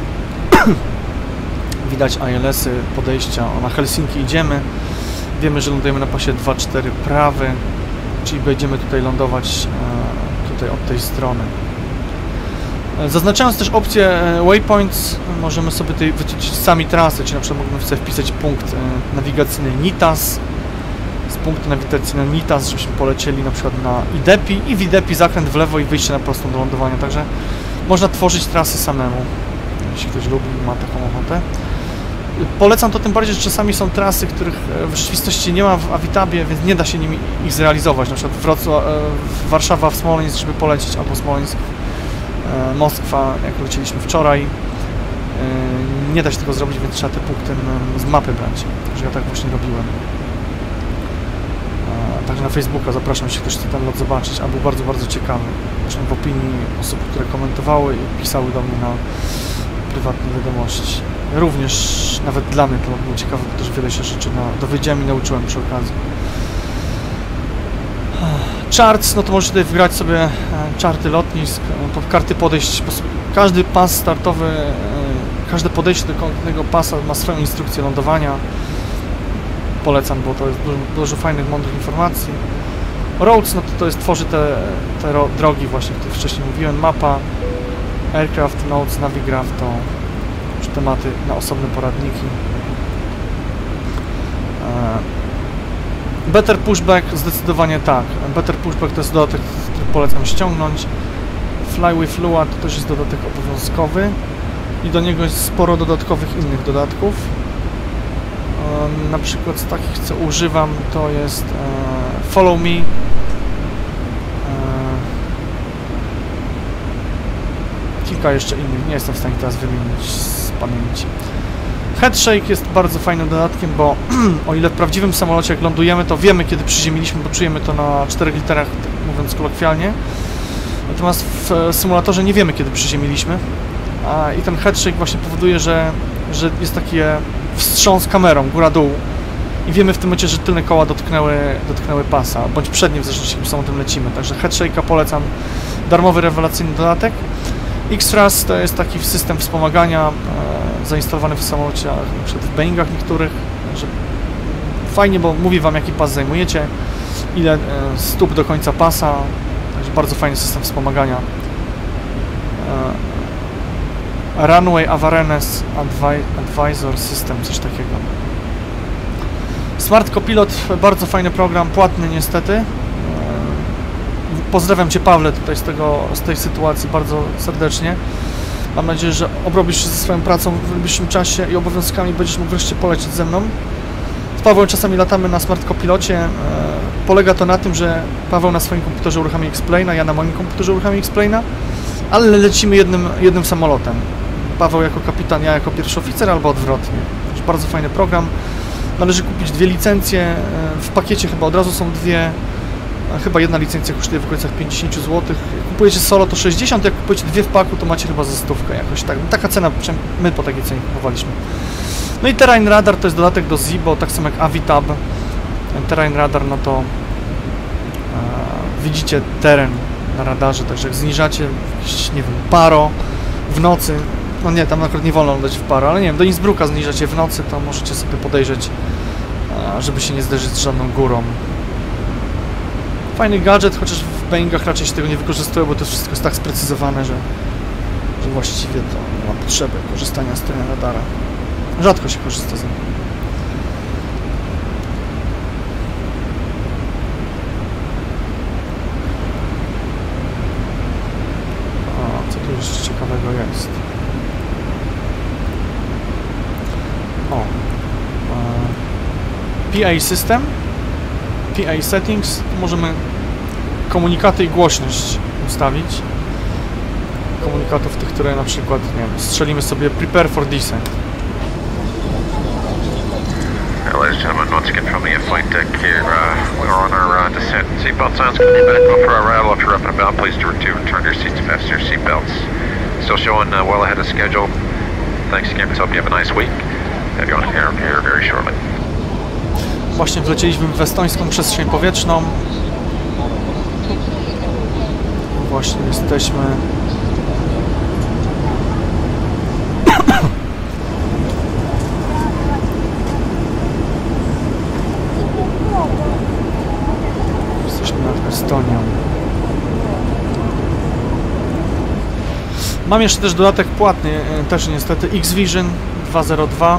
Speaker 1: Widać I L S-y, podejścia. O, na Helsinki idziemy. Wiemy, że lądujemy na pasie dwa cztery prawy, czyli będziemy tutaj lądować e, tutaj od tej strony. Zaznaczając też opcję waypoints, możemy sobie tutaj wytyczyć sami trasy, czyli na przykład możemy sobie wpisać punkt nawigacyjny N I T A S z punktu nawigacyjnego N I T A S, żebyśmy polecieli na przykład na Idepi i w Idepi zakręt w lewo i wyjście na prostą do lądowania, także można tworzyć trasy samemu, jeśli ktoś lubi i ma taką ochotę. Polecam to tym bardziej, że czasami są trasy, których w rzeczywistości nie ma w Avitabie, więc nie da się nimi ich zrealizować, na przykład Wrocław, Warszawa w Smoleńsk, żeby polecieć, albo Smoleńsk Moskwa, jak lecieliśmy wczoraj, nie da się tego zrobić, więc trzeba te punkty z mapy brać. Także ja tak właśnie robiłem. Także na Facebooka zapraszam, jeśli ktoś chce ten lot zobaczyć, a był bardzo, bardzo ciekawy. Zresztą w opinii osób, które komentowały i pisały do mnie na prywatne wiadomości. Również nawet dla mnie to było ciekawe, bo też wiele się rzeczy dowiedziałem i nauczyłem przy okazji. Charts, no to możecie tutaj wgrać sobie czarty lotnisk, karty podejść, każdy pas startowy, każde podejście do konkretnego pasa ma swoją instrukcję lądowania. Polecam, bo to jest dużo, dużo fajnych, mądrych informacji. Roads, no to, to jest, tworzy te, te drogi właśnie, o których wcześniej mówiłem. Mapa, Aircraft Notes, Navigraph to już tematy na osobne poradniki. Better Pushback, zdecydowanie tak. Better Pushback to jest dodatek, który polecam ściągnąć. Fly with Lua to też jest dodatek obowiązkowy i do niego jest sporo dodatkowych innych dodatków. E, na przykład z takich, co używam, to jest e, Follow Me. E, kilka jeszcze innych, nie jestem w stanie teraz wymienić z pamięci. Headshake jest bardzo fajnym dodatkiem, bo o ile w prawdziwym samolocie jak lądujemy, to wiemy, kiedy przyziemiliśmy, bo czujemy to na czterech literach, mówiąc kolokwialnie. Natomiast w symulatorze nie wiemy, kiedy przyziemiliśmy. A, I ten headshake właśnie powoduje, że, że jest taki wstrząs kamerą, góra-dół. I wiemy w tym momencie, że tylne koła dotknęły, dotknęły pasa, bądź przednie, w zależności jakim samolotem lecimy. Także headshake'a polecam. Darmowy, rewelacyjny dodatek. X-Thrust to jest taki system wspomagania e, zainstalowany w samolocie, na przykład w Boeingach niektórych. Że fajnie, bo mówi wam, jaki pas zajmujecie, ile e, stóp do końca pasa. Także bardzo fajny system wspomagania. E, Runway Awareness Advi Advisor System, coś takiego. Smart Copilot, bardzo fajny program, płatny niestety. E, pozdrawiam Cię, Pawle, tutaj z, tego, z tej sytuacji bardzo serdecznie. Mam nadzieję, że obrobisz się ze swoją pracą w najbliższym czasie i obowiązkami będziesz mógł wreszcie polecieć ze mną. Z Pawłem czasami latamy na Smart Copilocie. E, polega to na tym, że Paweł na swoim komputerze uruchamia X-Plane'a, ja na moim komputerze uruchamiam X-Plane'a, ale lecimy jednym, jednym samolotem. Paweł jako kapitan, ja jako pierwszy oficer, albo odwrotnie. To jest bardzo fajny program. Należy kupić dwie licencje. W pakiecie chyba od razu są dwie. Chyba jedna licencja kosztuje w okolicach pięćdziesiąt złotych. Jak kupujecie solo, to sześćdziesiąt, jak kupujecie dwie w paku, to macie chyba za stówkę jakoś tak. Taka cena, my po takiej cenie kupowaliśmy. No i Terrain Radar to jest dodatek do Zibo, tak samo jak Avitab. Terrain Radar, no to e, widzicie teren na radarze, także jak zniżacie jakieś, nie wiem, paro w nocy, no nie, tam akurat nie wolno lądować w paro, ale nie wiem, do Innsbrucka zniżacie w nocy, to możecie sobie podejrzeć, e, żeby się nie zderzyć z żadną górą. Fajny gadżet, chociaż w Boeingach raczej się tego nie wykorzystuje, bo to wszystko jest tak sprecyzowane, że, że właściwie to nie ma potrzeby korzystania z tego radara. Rzadko się korzysta z niego. O, co tu jeszcze ciekawego jest? O, P A System, P A Settings, tu możemy komunikaty i głośność ustawić. Komunikatów tych, które na przykład, nie wiem, strzelimy sobie Prepare for Descent.
Speaker 5: Ladies and gentlemen, once again from the flight deck here, uh, we are on our uh, descent. Seatbelt sounds going to be back up for our rattle. If you're up and about, please to return your seats to fasten your seatbelts. Still showing uh, well ahead of schedule. Thanks again, hope you have a nice week. Have you on air here very shortly.
Speaker 1: Właśnie wlecieliśmy w estońską przestrzeń powietrzną. Właśnie jesteśmy... Jesteśmy nad Estonią. Mam jeszcze też dodatek płatny, też niestety, X-Vision dwa zero dwa.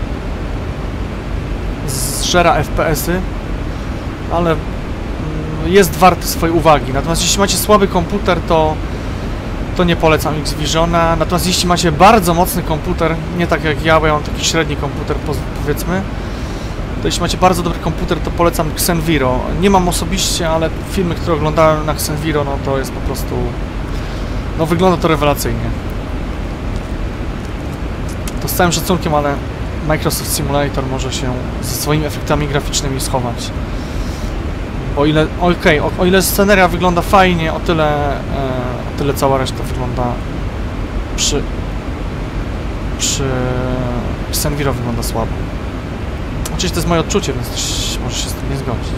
Speaker 1: Zżera F P S-y, ale jest warty swojej uwagi. Natomiast jeśli macie słaby komputer, to, to nie polecam X-Visiona. Natomiast jeśli macie bardzo mocny komputer, nie tak jak ja, bo ja mam taki średni komputer, powiedzmy, to jeśli macie bardzo dobry komputer, to polecam Xenviro. Nie mam osobiście, ale filmy, które oglądałem na Xenviro, no to jest po prostu... No wygląda to rewelacyjnie. To z całym szacunkiem, ale Microsoft Simulator może się ze swoimi efektami graficznymi schować. O ile, okej, okay, o, o ile sceneria wygląda fajnie, o tyle, e, o tyle cała reszta wygląda przy przy Xenviro wygląda słabo. Oczywiście to jest moje odczucie, więc też może się z tym nie zgodzić.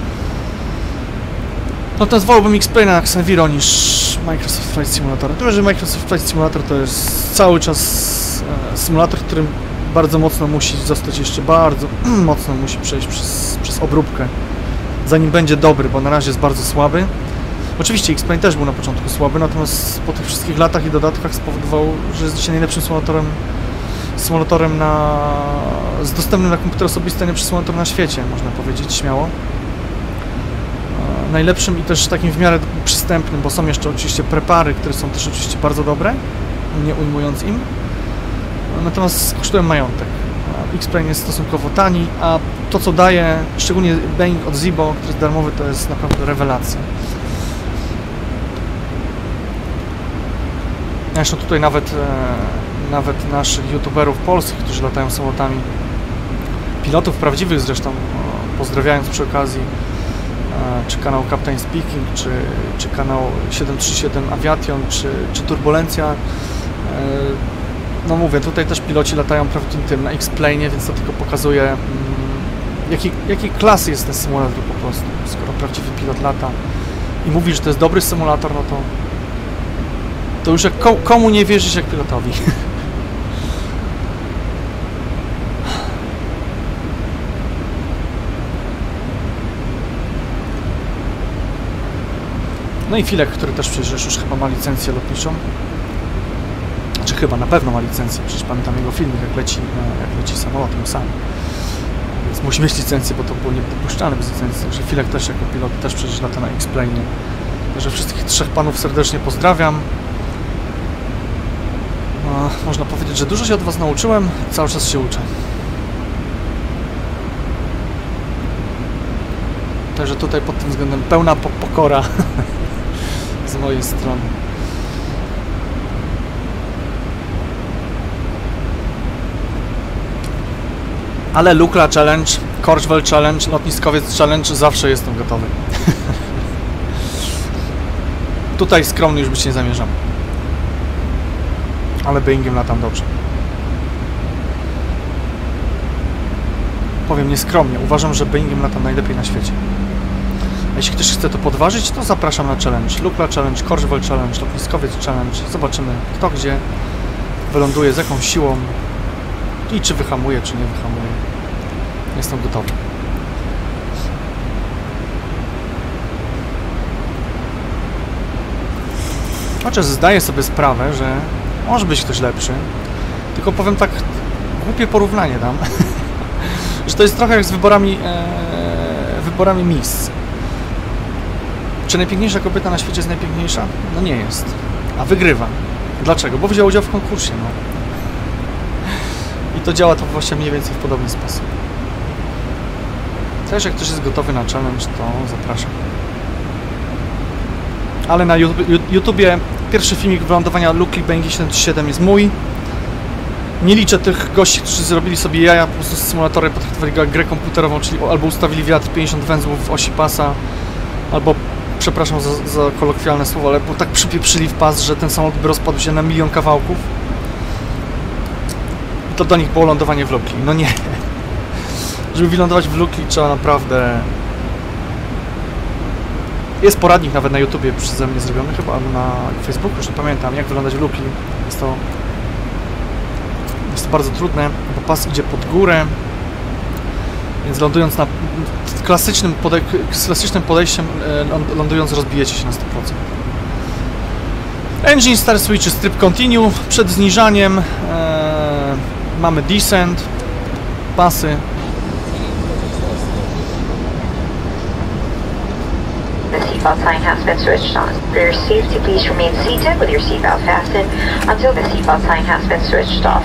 Speaker 1: No to wolałbym X-Plane'a na Xenviro niż Microsoft Flight Simulator. Tyle, że Microsoft Flight Simulator to jest cały czas e, symulator, którym bardzo mocno musi zostać jeszcze bardzo mocno musi przejść przez, przez obróbkę, zanim będzie dobry, bo na razie jest bardzo słaby. Oczywiście X-Plane też był na początku słaby, natomiast po tych wszystkich latach i dodatkach spowodował, że jest dzisiaj najlepszym symulatorem symulatorem na, z dostępnym na komputer osobisty, najlepszy symulator na świecie, można powiedzieć śmiało. najlepszym i też takim w miarę przystępnym, bo są jeszcze oczywiście prepary, które są też oczywiście bardzo dobre, nie ujmując im, natomiast kosztują majątek. X-Plane jest stosunkowo tani, a to co daje, szczególnie Boeing od Zibo, który jest darmowy, to jest naprawdę rewelacja. Zresztą tutaj nawet, e, nawet naszych youtuberów polskich, którzy latają samolotami, pilotów prawdziwych zresztą, o, pozdrawiając przy okazji, e, czy kanał Captain Speaking, czy, czy kanał siedem trzy siedem Aviation, czy, czy Turbulencja. E, no mówię, tutaj też piloci latają prawdziwie tym na X-Plane, więc to tylko pokazuje, mm, jaki, jakiej klasy jest ten symulator po prostu. Skoro prawdziwy pilot lata i mówi, że to jest dobry symulator, no to to już jak komu nie wierzysz jak pilotowi. No i Filek, który też przecież już chyba ma licencję lotniczą. Znaczy chyba, na pewno ma licencję, przecież pamiętam jego filmik, jak leci, jak leci samolotem sam. Więc musi mieć licencję, bo to było niedopuszczalne bez licencji. Także Filek też jako pilot też przecież lata na X-Plane. Także wszystkich trzech panów serdecznie pozdrawiam. No, można powiedzieć, że dużo się od was nauczyłem, cały czas się uczę. Także tutaj pod tym względem pełna pokora z mojej strony. Ale Lukla Challenge, Courchevel Challenge, Lotniskowiec Challenge, zawsze jestem gotowy. Tutaj skromny już być nie zamierzam. Ale Boeingiem latam dobrze. Powiem nieskromnie, uważam, że Boeingiem latam najlepiej na świecie. A jeśli ktoś chce to podważyć, to zapraszam na challenge. Lukla Challenge, Courchevel Challenge, Lotniskowiec Challenge. Zobaczymy, kto gdzie wyląduje, z jaką siłą i czy wyhamuje, czy nie wyhamuje. Jestem gotowy. Chociaż zdaję sobie sprawę, że może być ktoś lepszy, tylko powiem tak, głupie porównanie dam, że to jest trochę jak z wyborami, e, wyborami Miss. Czy najpiękniejsza kobieta na świecie jest najpiękniejsza? No nie jest, a wygrywa. Dlaczego? Bo wziął udział w konkursie, no. I to działa to właśnie mniej więcej w podobny sposób. Też jak ktoś jest gotowy na challenge, to zapraszam. Ale na YouTubie pierwszy filmik wylądowania Luki Boeing siedem trzy siedem jest mój. Nie liczę tych gości, którzy zrobili sobie jaja, po prostu z symulatorem potraktowali go jak grę komputerową, czyli albo ustawili wiatr pięćdziesiąt węzłów w osi pasa, albo, przepraszam za, za kolokwialne słowo, ale tak przypieprzyli w pas, że ten samolot by rozpadł się na milion kawałków. I to do nich było lądowanie w Luki. No nie. Żeby wylądować w Luki, trzeba naprawdę... Jest poradnik nawet na YouTubie przeze mnie zrobiony, chyba albo na Facebooku, już nie pamiętam, jak wyglądać w Luki. Jest to, jest to bardzo trudne, bo pas idzie pod górę, więc lądując na klasycznym, podej z klasycznym podejściem, lądując rozbijecie się na sto procent. Engine Start Switch, Strip Continue, przed zniżaniem e, mamy Descent, pasy.
Speaker 6: The seatbelt sign has been switched on. For your safety, please remain seated with your seatbelt fastened until the seatbelt sign has been switched off.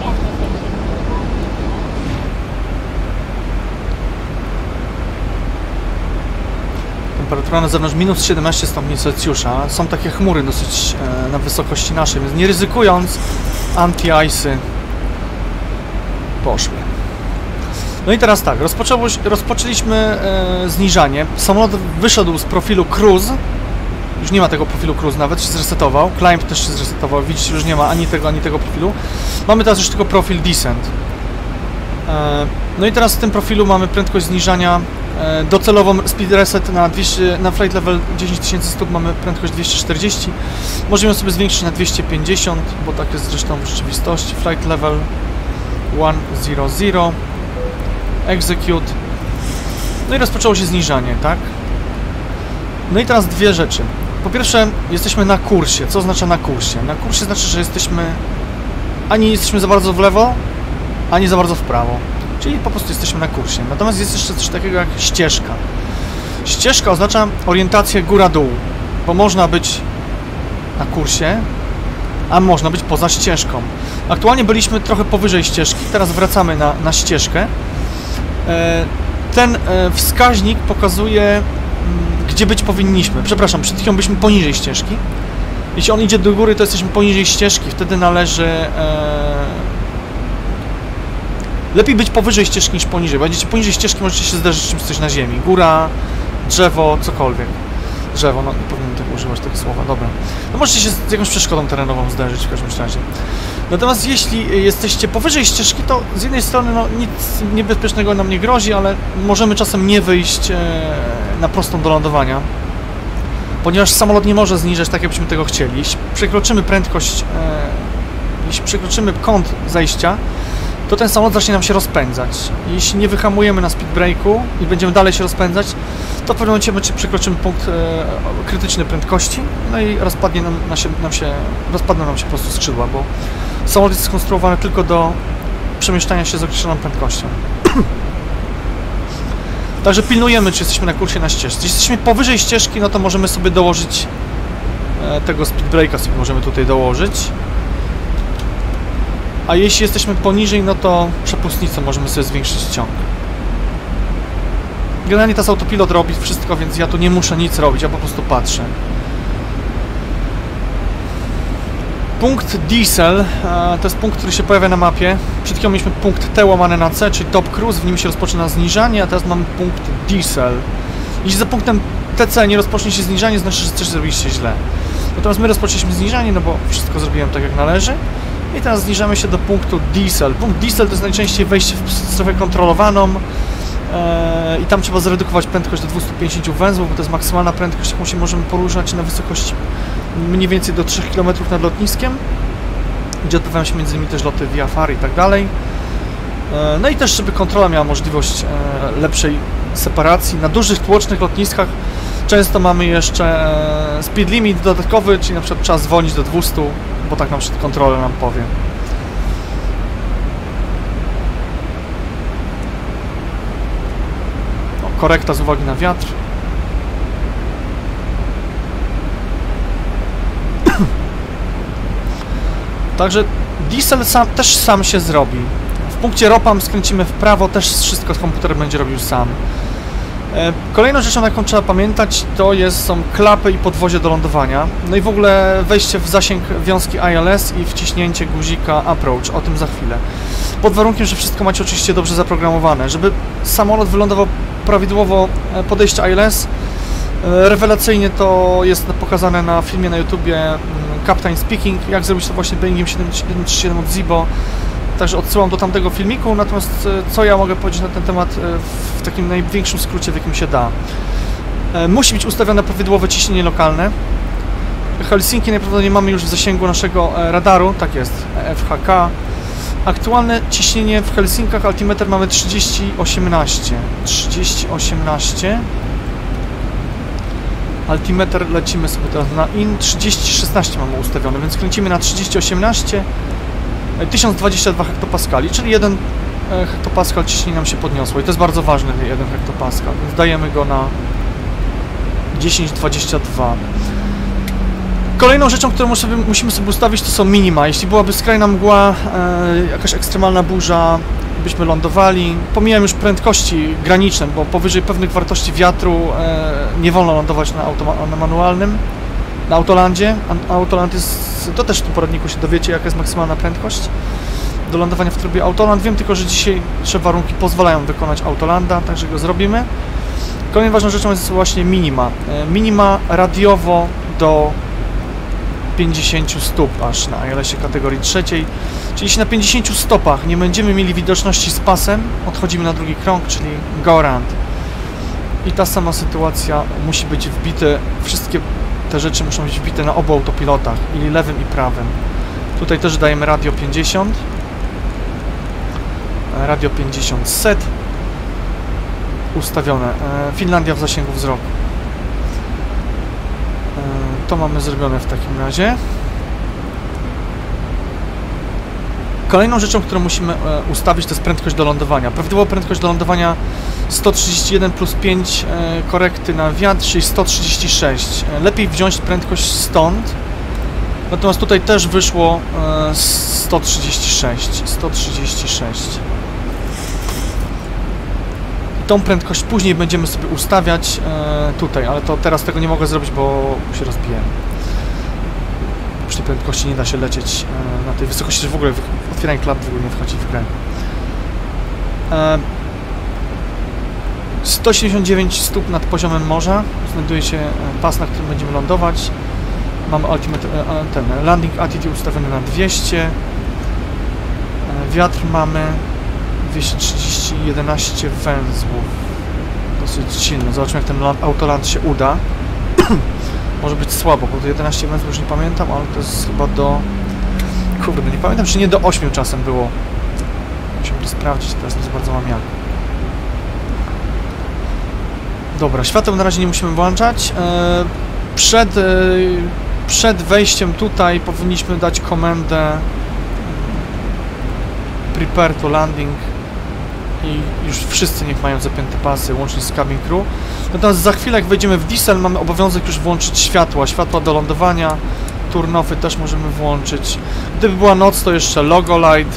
Speaker 1: Temperatura na zewnątrz minus siedemnaście stopni Celsjusza. Są takie chmury dosyć e, na wysokości naszej, więc nie ryzykując, anti-icy poszły. No i teraz tak, rozpoczęło, rozpoczęliśmy e, zniżanie. Samolot wyszedł z profilu Cruise. Już nie ma tego profilu Cruise, nawet się zresetował. Climb też się zresetował. Widzicie, już nie ma ani tego, ani tego profilu. Mamy teraz już tylko profil Descent. E, no i teraz w tym profilu mamy prędkość zniżania e, docelową speed reset na, dwieście, na flight level dziesięć tysięcy stóp mamy prędkość dwieście czterdzieści. Możemy sobie zwiększyć na dwieście pięćdziesiąt, bo tak jest zresztą w rzeczywistości. Flight level sto zero. Execute. No i rozpoczęło się zniżanie, tak? No i teraz dwie rzeczy. Po pierwsze, jesteśmy na kursie. Co oznacza na kursie? Na kursie znaczy, że jesteśmy ani nie jesteśmy za bardzo w lewo, ani za bardzo w prawo. Czyli po prostu jesteśmy na kursie. Natomiast jest jeszcze coś takiego jak ścieżka. Ścieżka oznacza orientację góra-dół, bo można być na kursie, a można być poza ścieżką. Aktualnie byliśmy trochę powyżej ścieżki, teraz wracamy na, na ścieżkę. Ten wskaźnik pokazuje, gdzie być powinniśmy. Przepraszam, przed chwilą byliśmy poniżej ścieżki. Jeśli on idzie do góry, to jesteśmy poniżej ścieżki, wtedy należy... Lepiej być powyżej ścieżki niż poniżej. Bo będziecie poniżej ścieżki, możecie się zderzyć z czymś coś na ziemi. Góra, drzewo, cokolwiek. Drzewo, no nie powinienem tak używać tego słowa, dobra. No możecie się z jakąś przeszkodą terenową zderzyć w każdym razie. Natomiast jeśli jesteście powyżej ścieżki, to z jednej strony no, nic niebezpiecznego nam nie grozi, ale możemy czasem nie wyjść e, na prostą do lądowania. Ponieważ samolot nie może zniżać tak, jakbyśmy tego chcieli. Jeśli przekroczymy prędkość, e, jeśli przekroczymy kąt zejścia, to ten samolot zacznie nam się rozpędzać. Jeśli nie wyhamujemy na speed breaku i będziemy dalej się rozpędzać, to w pewnym momencie przekroczymy punkt e, krytycznej prędkości, no i rozpadnie nam, nam, się, nam się, rozpadną nam się po prostu skrzydła, bo samolot jest skonstruowany tylko do przemieszczania się z określoną prędkością. Także pilnujemy, czy jesteśmy na kursie, na ścieżce. Jeśli jesteśmy powyżej ścieżki, no to możemy sobie dołożyć e, tego speed breaka, sobie możemy tutaj dołożyć. A jeśli jesteśmy poniżej, no to przepustnicą możemy sobie zwiększyć ciąg. Generalnie teraz autopilot robi wszystko, więc ja tu nie muszę nic robić, ja po prostu patrzę. Punkt Diesel to jest punkt, który się pojawia na mapie. Przed chwilą mieliśmy punkt T łamane na C, czyli Top Cruise, w nim się rozpoczyna zniżanie, a teraz mamy punkt Diesel. Jeśli za punktem T C nie rozpocznie się zniżanie, znaczy, że coś zrobiliście źle. Natomiast my rozpoczęliśmy zniżanie, no bo wszystko zrobiłem tak, jak należy. I teraz zniżamy się do punktu Diesel. Punkt Diesel to jest najczęściej wejście w strefę kontrolowaną eee, i tam trzeba zredukować prędkość do dwieście pięćdziesiąt węzłów, bo to jest maksymalna prędkość, jaką się możemy poruszać na wysokości mniej więcej do trzech kilometrów nad lotniskiem, gdzie odbywają się między innymi też loty via far i tak dalej. Eee, no i też, żeby kontrola miała możliwość e, lepszej separacji. Na dużych tłocznych lotniskach często mamy jeszcze e, speed limit dodatkowy, czyli na przykład trzeba zwolnić do dwustu, bo tak na przykład kontrola nam powie. O, korekta z uwagi na wiatr. Także diesel sam, też sam się zrobi. W punkcie ropam skręcimy w prawo, też wszystko komputer będzie robił sam. Kolejną rzeczą, na jaką trzeba pamiętać, to jest, są klapy i podwozie do lądowania. No i w ogóle wejście w zasięg wiązki I L S i wciśnięcie guzika Approach, o tym za chwilę. Pod warunkiem, że wszystko macie oczywiście dobrze zaprogramowane. Żeby samolot wylądował prawidłowo podejście I L S, rewelacyjnie to jest pokazane na filmie na YouTubie Captain Speaking, jak zrobić to właśnie Boeingiem siedem trzydzieści siedem od Zibo. Także odsyłam do tamtego filmiku, natomiast co ja mogę powiedzieć na ten temat w takim największym skrócie, w jakim się da. Musi być ustawione prawidłowe ciśnienie lokalne. Helsinki najprawdopodobniej mamy już w zasięgu naszego radaru, tak jest, F H K. Aktualne ciśnienie w Helsinkach, altimeter mamy trzydzieści osiemnaście. trzydzieści osiemnaście. Altimeter lecimy sobie teraz na in, trzydzieści szesnaście mamy ustawione, więc kręcimy na trzydzieści osiemnaście. tysiąc dwadzieścia dwa hektopaskali, czyli jeden hektopaskal ciśnienie nam się podniosło i to jest bardzo ważny jeden hektopaskal, więc dajemy go na dziesięć dwadzieścia dwa. Kolejną rzeczą, którą sobie, musimy sobie ustawić, to są minima. Jeśli byłaby skrajna mgła, e, jakaś ekstremalna burza, byśmy lądowali, pomijam już prędkości graniczne, bo powyżej pewnych wartości wiatru e, nie wolno lądować na, auto, na manualnym, na autolandzie. Autoland jest, to też w tym poradniku się dowiecie, jaka jest maksymalna prędkość do lądowania w trybie autoland. Wiem tylko, że dzisiejsze warunki pozwalają wykonać autolanda, także go zrobimy. Kolejną ważną rzeczą jest właśnie minima. Minima radiowo do pięćdziesięciu stóp aż na I L S-ie kategorii trzeciej. Czyli jeśli na pięćdziesięciu stopach nie będziemy mieli widoczności z pasem, odchodzimy na drugi krąg, czyli go around. I ta sama sytuacja musi być wbite, wszystkie te rzeczy muszą być wbite na obu autopilotach, i lewym i prawym. Tutaj też dajemy radio pięćdziesiąt. Radio pięćdziesiąt set. Ustawione. Finlandia w zasięgu wzroku. To mamy zrobione w takim razie. Kolejną rzeczą, którą musimy e, ustawić, to jest prędkość do lądowania. Prawidłowa prędkość do lądowania sto trzydzieści jeden plus pięć e, korekty na wiatr, czyli sto trzydzieści sześć. E, lepiej wziąć prędkość stąd, natomiast tutaj też wyszło e, sto trzydzieści sześć. sto trzydzieści sześć. I tą prędkość później będziemy sobie ustawiać e, tutaj, ale to teraz tego nie mogę zrobić, bo się rozbiję. Przy tej prędkości nie da się lecieć e, na tej wysokości, że w ogóle otwieranie klap w ogóle nie wchodzi w grę. E, sto siedemdziesiąt dziewięć stóp nad poziomem morza znajduje się pas, na którym będziemy lądować. Mamy ultimate, e, ten landing attitude ustawiony na dwieście. E, wiatr mamy dwieście trzydzieści, jedenaście węzłów. Dosyć silny. Zobaczmy, jak ten autoland się uda. Może być słabo, bo do jedenaście węzłów już nie pamiętam, ale to jest chyba do... Kurde, nie pamiętam, czy nie do ośmiu czasem było. Musimy to sprawdzić, teraz nie za bardzo mam jak. Dobra, świateł na razie nie musimy włączać. Przed, przed wejściem tutaj powinniśmy dać komendę Prepare to landing i już wszyscy niech mają zapięte pasy, łącznie z cabin crew. Natomiast za chwilę, jak wejdziemy w diesel, mamy obowiązek już włączyć światła. Światła do lądowania, turn-offy też możemy włączyć. Gdyby była noc, to jeszcze logo light.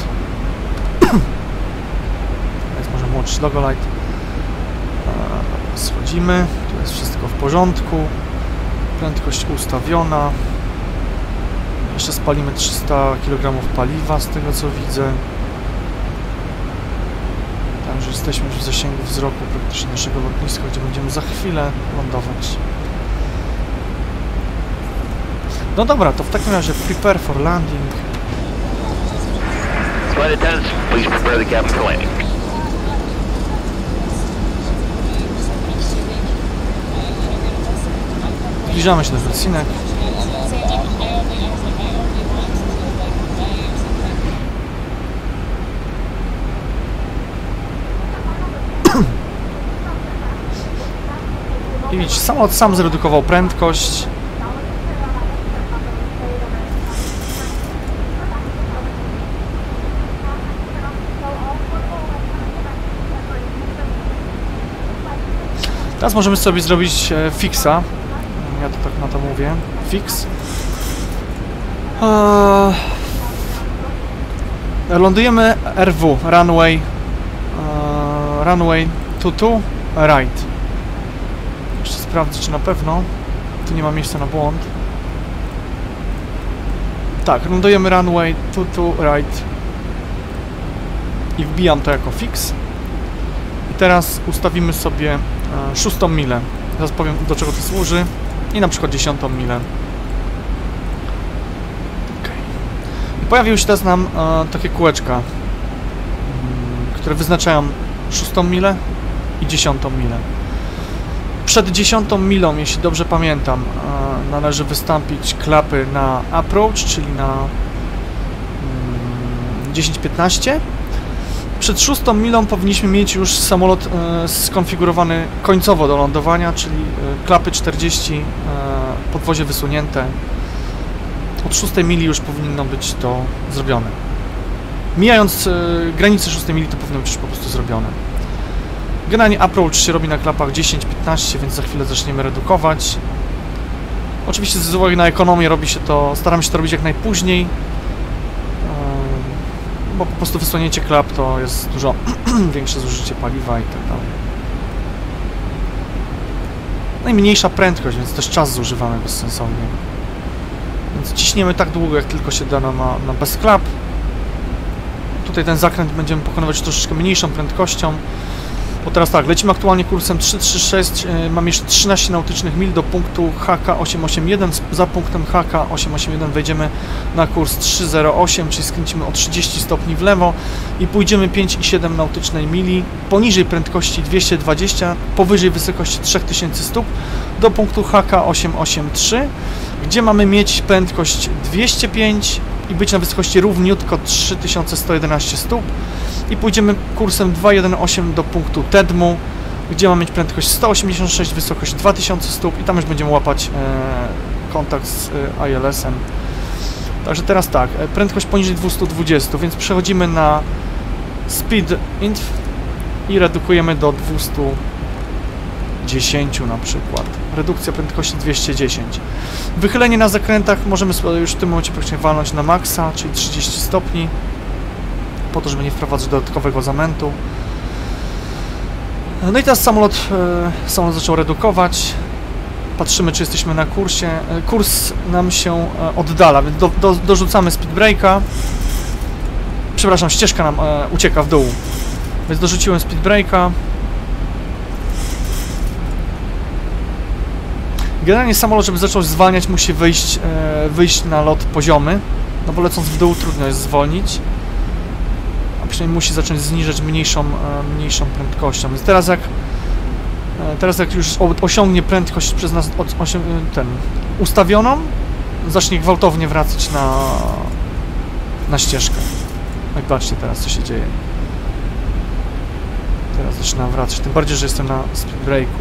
Speaker 1: Więc możemy włączyć logo light. Schodzimy, tu jest wszystko w porządku. Prędkość ustawiona. Jeszcze spalimy trzysta kilogramów paliwa, z tego co widzę. Także jesteśmy już w zasięgu wzroku praktycznie naszego lotniska, gdzie będziemy za chwilę lądować. No dobra, to w takim razie prepare for landing.
Speaker 7: Flight attendants, please prepare the cabin for landing.
Speaker 1: Zbliżamy się do wycinek. I widzicie, samolot sam zredukował prędkość. Teraz możemy sobie zrobić e, fixa. Ja to tak na to mówię. Fix. Eee, lądujemy R W, runway. Eee, runway two two, right. Jeszcze sprawdzę, czy na pewno. Tu nie ma miejsca na błąd. Tak, lądujemy runway two two, right. I wbijam to jako fix. I teraz ustawimy sobie e, szóstą milę. Zaraz powiem, do czego to służy. I na przykład dziesiątą milę. Okay. I pojawiły się teraz nam e, takie kółeczka, mm, które wyznaczają szóstą milę i dziesiątą milę. Przed dziesiątą milą, jeśli dobrze pamiętam, e, należy wystąpić klapy na approach, czyli na mm, dziesięć piętnaście. Przed szóstą milą powinniśmy mieć już samolot e, skonfigurowany końcowo do lądowania, czyli e, klapy czterdzieści, e, podwozie wysunięte. Od szóstej mili już powinno być to zrobione. Mijając e, granicę szóstej mili, to powinno być już po prostu zrobione. Generalnie approach się robi na klapach dziesięć piętnaście, więc za chwilę zaczniemy redukować. Oczywiście z uwagi na ekonomię robi się to, staramy się to robić jak najpóźniej, bo po prostu wysłonięcie klap to jest dużo większe zużycie paliwa i tak dalej. No i mniejsza prędkość, więc też czas zużywamy bezsensownie. Więc ciśniemy tak długo, jak tylko się da na, na bez klap. Tutaj ten zakręt będziemy pokonywać troszeczkę mniejszą prędkością. Bo teraz tak, lecimy aktualnie kursem trzy trzy sześć, yy, mam jeszcze trzynaście nautycznych mil do punktu H K osiem osiem jeden. Za punktem H K osiem osiem jeden wejdziemy na kurs trzy zero osiem, czyli skręcimy o trzydzieści stopni w lewo i pójdziemy pięć i siedem nautycznej mili poniżej prędkości dwieście dwadzieścia, powyżej wysokości trzy tysiące stóp do punktu H K osiem osiem trzy, gdzie mamy mieć prędkość dwieście pięć i być na wysokości równiutko trzy tysiące sto jedenaście stóp. I pójdziemy kursem dwa jeden osiem do punktu T E D M-u, gdzie mamy mieć prędkość sto osiemdziesiąt sześć, wysokość dwa tysiące stóp i tam już będziemy łapać e, kontakt z e, I L S-em. Także teraz tak, prędkość poniżej dwieście dwadzieścia, więc przechodzimy na Speed Inf i redukujemy do dwieście dziesięć na przykład. Redukcja prędkości dwieście dziesięć. Wychylenie na zakrętach możemy sobie już w tym momencie praktycznie walnąć na maksa, czyli trzydzieści stopni, po to, żeby nie wprowadzać dodatkowego zamętu. No i teraz samolot, e, samolot zaczął redukować. Patrzymy, czy jesteśmy na kursie. E, kurs nam się e, oddala, więc do, do, dorzucamy speed breaka. Przepraszam, ścieżka nam e, ucieka w dół, więc dorzuciłem speed breaka. Generalnie samolot, żeby zaczął zwalniać, musi wyjść, e, wyjść na lot poziomy, no bo lecąc w dół trudno jest zwolnić, a przynajmniej musi zacząć zniżać mniejszą, e, mniejszą prędkością. Więc teraz jak, e, teraz jak już osiągnie prędkość przez nas od, osią, ten, ustawioną, zacznie gwałtownie wracać na, na ścieżkę. No i patrzcie teraz, co się dzieje. Teraz zaczyna wracać, tym bardziej, że jestem na speed breaku.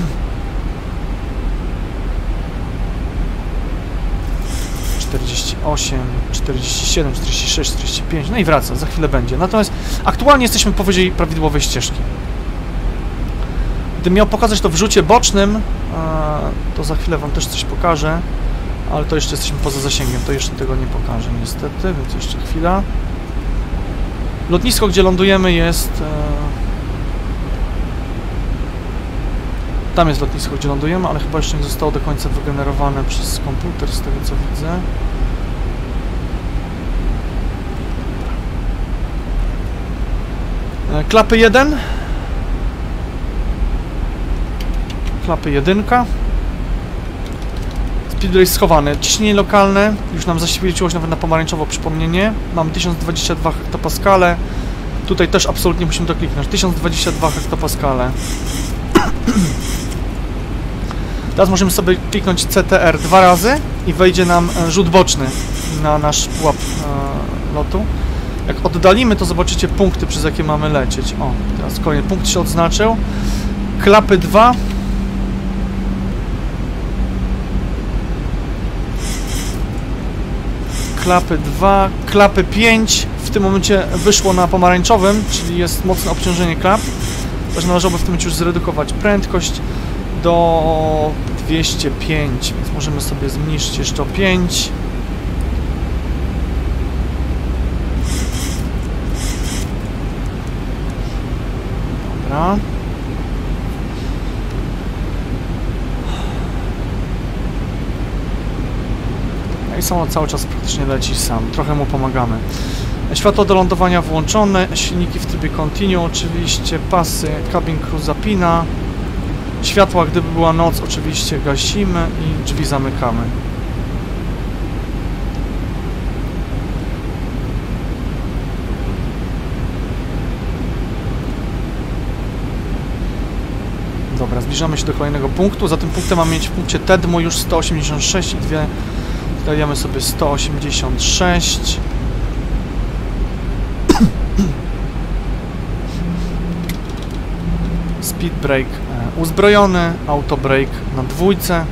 Speaker 1: czterdzieści osiem, czterdzieści siedem, czterdzieści sześć, czterdzieści pięć, no i wraca, za chwilę będzie. Natomiast aktualnie jesteśmy powyżej prawidłowej ścieżki. Gdybym miał pokazać to w rzucie bocznym, to za chwilę wam też coś pokażę, ale to jeszcze jesteśmy poza zasięgiem, to jeszcze tego nie pokażę niestety, więc jeszcze chwila. Lotnisko, gdzie lądujemy, jest... Tam jest lotnisko, gdzie lądujemy, ale chyba jeszcze nie zostało do końca wygenerowane przez komputer, z tego co widzę. Klapy jeden. Klapy jedynka. Speedway schowany. Ciśnienie lokalne. Już nam zaświeciło się nawet na pomarańczowo przypomnienie. Mamy tysiąc dwadzieścia dwa hektopaskale. Tutaj też absolutnie musimy to kliknąć. tysiąc dwadzieścia dwa hektopaskale. Teraz możemy sobie kliknąć C T R dwa razy i wejdzie nam rzut boczny na nasz pułap e, lotu. Jak oddalimy, to zobaczycie punkty, przez jakie mamy lecieć. O, teraz kolejny punkt się odznaczył. Klapy dwa. Klapy dwa, klapy pięć. W tym momencie wyszło na pomarańczowym, czyli jest mocne obciążenie klap. Też należałoby w tym momencie już zredukować prędkość do dwieście pięć, więc możemy sobie zmniejszyć jeszcze o pięć. Dobra. No i samolot cały czas praktycznie leci sam. Trochę mu pomagamy. Światło do lądowania włączone, silniki w trybie continue oczywiście, pasy, cabin crew zapina. Światła, gdyby była noc, oczywiście gasimy i drzwi zamykamy. Dobra, zbliżamy się do kolejnego punktu. Za tym punktem mamy mieć w punkcie T E D M U już sto osiemdziesiąt sześć i dwie. Dajemy sobie sto osiemdziesiąt sześć. Speed brake e, uzbrojony, auto brake na dwójce.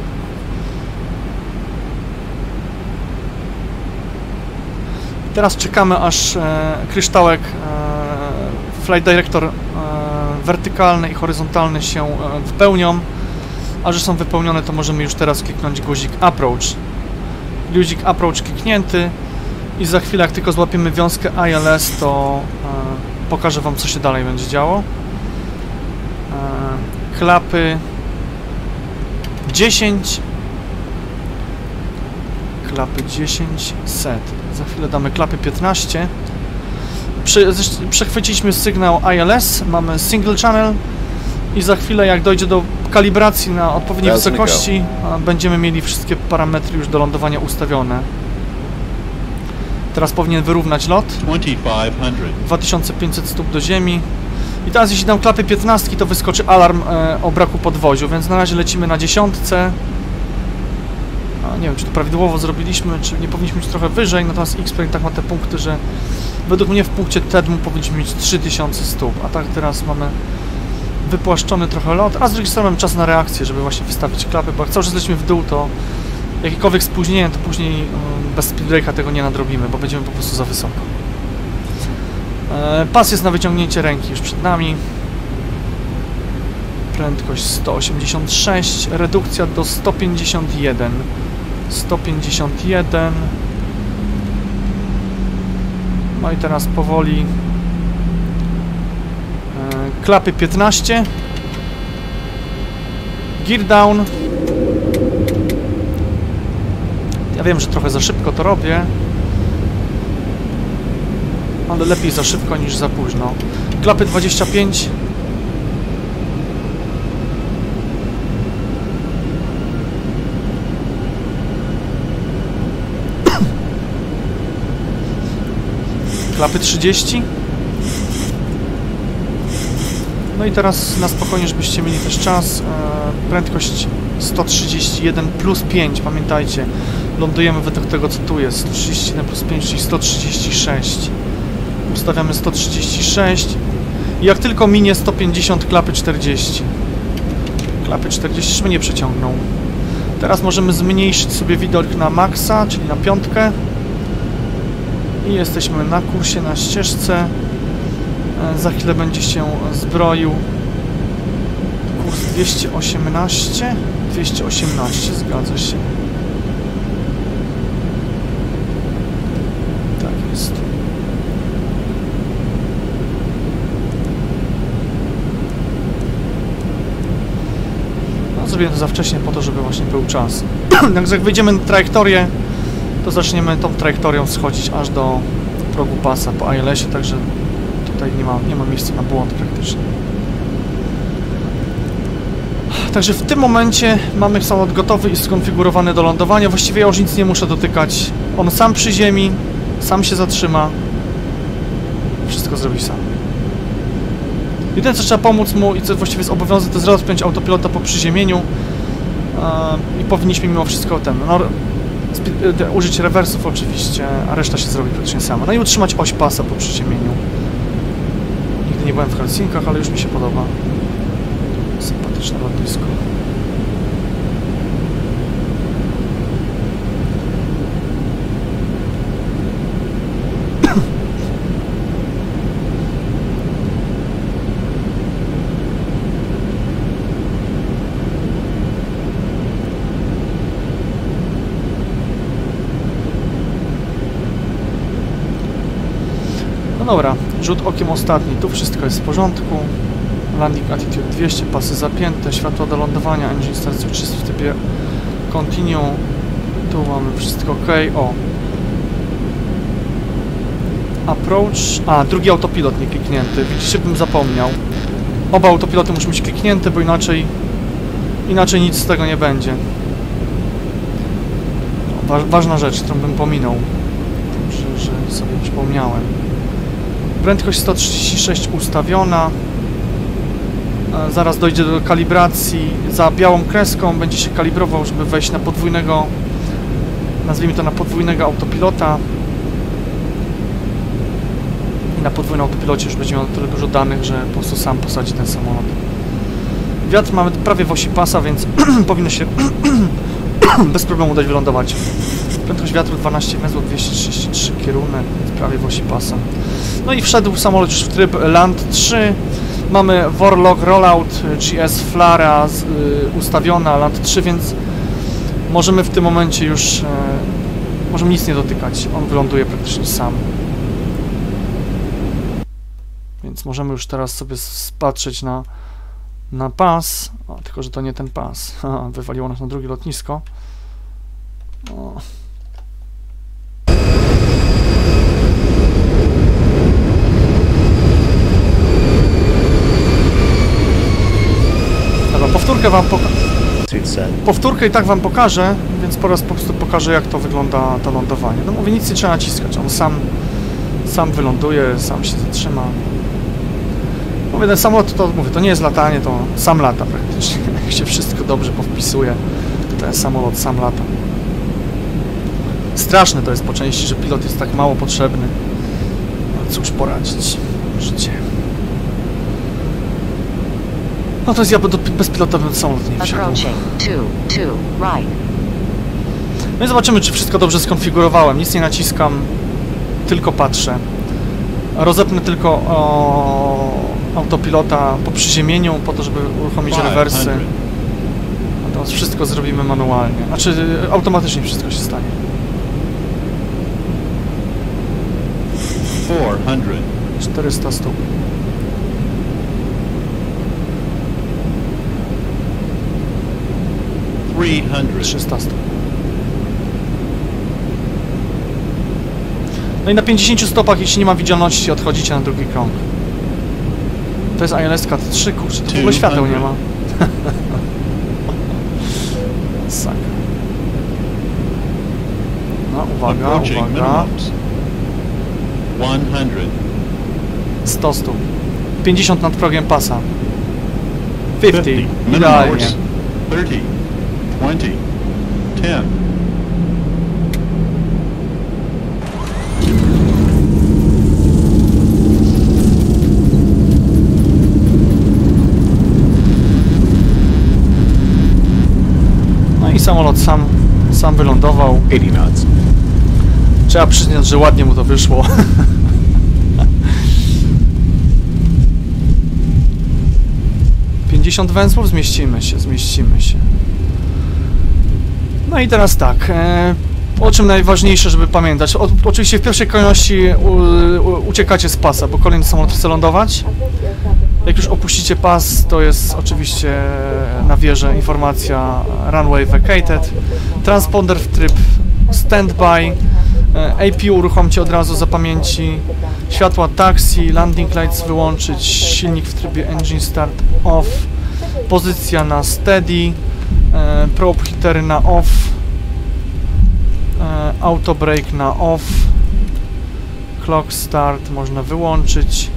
Speaker 1: Teraz czekamy, aż e, kryształek e, Flight Director e, wertykalny i horyzontalny się e, wypełnią. A że są wypełnione, to możemy już teraz kliknąć guzik Approach. Guzik Approach kliknięty i za chwilę, jak tylko złapiemy wiązkę I L S, to e, pokażę wam, co się dalej będzie działo. Klapy dziesięć. Klapy dziesięć, set. Za chwilę damy klapy piętnaście. Prze przechwyciliśmy sygnał I L S, mamy single channel i za chwilę, jak dojdzie do kalibracji na odpowiedniej wysokości, będziemy mieli wszystkie parametry już do lądowania ustawione. Teraz powinien wyrównać lot. dwa tysiące pięćset stóp do ziemi. I teraz, jeśli dam klapy piętnaście, to wyskoczy alarm e, o braku podwoziu, więc na razie lecimy na dziesiątce. A, nie wiem, czy to prawidłowo zrobiliśmy, czy nie powinniśmy mieć trochę wyżej, natomiast X-Plane tak ma te punkty, że według mnie w punkcie T E D M U powinniśmy mieć trzy tysiące stóp, a tak teraz mamy wypłaszczony trochę lot, a z drugiej strony mamy czas na reakcję, żeby właśnie wystawić klapy, bo jak cały czas lecimy w dół, to jakiekolwiek spóźnienie, to później bez speed brake'a tego nie nadrobimy, bo będziemy po prostu za wysoko. Pas jest na wyciągnięcie ręki już przed nami. Prędkość sto osiemdziesiąt sześć, redukcja do sto pięćdziesiąt jeden. sto pięćdziesiąt jeden. No i teraz powoli. Klapy piętnaście. Gear down. Ja wiem, że trochę za szybko to robię, ale lepiej za szybko niż za późno. Klapy dwadzieścia pięć. Klapy trzydzieści. No i teraz na spokojnie, żebyście mieli też czas. Prędkość sto trzydzieści jeden plus pięć, pamiętajcie. Lądujemy według tego, co tu jest. sto trzydzieści jeden plus pięć, czyli sto trzydzieści sześć. Ustawiamy sto trzydzieści sześć. I jak tylko minie sto pięćdziesiąt, klapy czterdzieści. Klapy czterdzieści, żeby nie przeciągnął. Teraz możemy zmniejszyć sobie widok na maksa, czyli na piątkę. I jesteśmy na kursie, na ścieżce. Za chwilę będzie się zbroił. Kurs dwieście osiemnaście. dwieście osiemnaście, zgadza się. Tak jest. No, zrobiłem to za wcześnie po to, żeby właśnie był czas. Także jak wyjdziemy na trajektorię, to zaczniemy tą trajektorią schodzić aż do progu pasa po I L S-ie, także tutaj nie ma, nie ma miejsca na błąd praktycznie. Także w tym momencie mamy samolot gotowy i skonfigurowany do lądowania. Właściwie ja już nic nie muszę dotykać. On sam przy ziemi, sam się zatrzyma. Wszystko zrobi sam. Jedyne, co trzeba pomóc mu i co właściwie jest obowiązek, to jest rozpiąć autopilota po przyziemieniu. Yy, I powinniśmy mimo wszystko ten... No, użyć rewersów oczywiście, a reszta się zrobi praktycznie sama. No i utrzymać oś pasa po przyziemieniu. Nigdy nie byłem w Helsinkach, ale już mi się podoba. Sympatyczne lotnisko. No dobra, rzut okiem ostatni. Tu wszystko jest w porządku. Landing attitude dwieście, pasy zapięte, światła do lądowania, engine start switch jest w typie continue. Tu mamy wszystko ok. O! Approach. A, drugi autopilot nie kliknięty. Widzicie, bym zapomniał. Oba autopiloty muszą być kliknięte, bo inaczej inaczej nic z tego nie będzie. Wa ważna rzecz, którą bym pominął. Dobrze, że sobie przypomniałem. Prędkość sto trzydzieści sześć ustawiona. Zaraz dojdzie do kalibracji. Za białą kreską będzie się kalibrował, żeby wejść na podwójnego, nazwijmy to na podwójnego autopilota. I na podwójnym autopilocie już będzie miał tyle dużo danych, że po prostu sam posadzi ten samolot. Wiatr mamy prawie w osi pasa, więc powinno się bez problemu dać wylądować. Prędkość wiatru dwanaście węzłów, dwieście trzydzieści trzy kierunek, więc prawie w osi pasa. No i wszedł samolot już w tryb Land trzy. Mamy Warlock Rollout, G S Flara z, y, ustawiona, Land trzy, więc możemy w tym momencie już y, możemy nic nie dotykać. On wyląduje praktycznie sam. Więc możemy już teraz sobie spatrzeć na, na pas. O, tylko że to nie ten pas. Ha, wywaliło nas na drugie lotnisko. O. Powtórkę wam pokażę. Powtórkę i tak wam pokażę, więc po raz po prostu pokażę, jak to wygląda to lądowanie. No mówię, nic nie trzeba naciskać, on sam sam wyląduje, sam się zatrzyma. Mówię, ten samolot to mówię, to nie jest latanie, to sam lata praktycznie. Jak się wszystko dobrze powpisuje, to ten samolot sam lata. Straszne to jest po części, że pilot jest tak mało potrzebny. No cóż poradzić, życie. No to jest ja do bezpilotowym samolot nie wsiadł. No i zobaczymy, czy wszystko dobrze skonfigurowałem. Nic nie naciskam, tylko patrzę. Rozepnę tylko o, autopilota po przyziemieniu, po to, żeby uruchomić rewersy. A teraz wszystko zrobimy manualnie. Znaczy, automatycznie wszystko się stanie. czterysta stóp. trzysta stóp. No i na pięćdziesięciu stopach, jeśli nie ma widzialności, odchodzicie na drugi krąg. To jest I L S K T trzy, kurczę, to w ogóle świateł nie ma. Sak. No, uwaga, uwaga. sto stóp. pięćdziesiąt nad progiem pasa. pięćdziesiąt. Idealnie.
Speaker 8: thirty, twenty, ten.
Speaker 1: No i samolot sam, sam wylądował.
Speaker 8: eighty knots.
Speaker 1: Trzeba przyznać, że ładnie mu to wyszło. pięćdziesiąt węzłów, zmieścimy się, zmieścimy się. No i teraz tak, e, o czym najważniejsze, żeby pamiętać. O, oczywiście w pierwszej kolejności u, u, uciekacie z pasa, bo kolejny samolot chce lądować. Jak już opuścicie pas, to jest oczywiście na wieży informacja runway vacated. Transponder w tryb standby. A P U uruchomcie od razu za pamięci. Światła taxi, landing lights wyłączyć, silnik w trybie engine start off, pozycja na steady, e, probe heatery na off, e, auto brake na off, clock start można wyłączyć.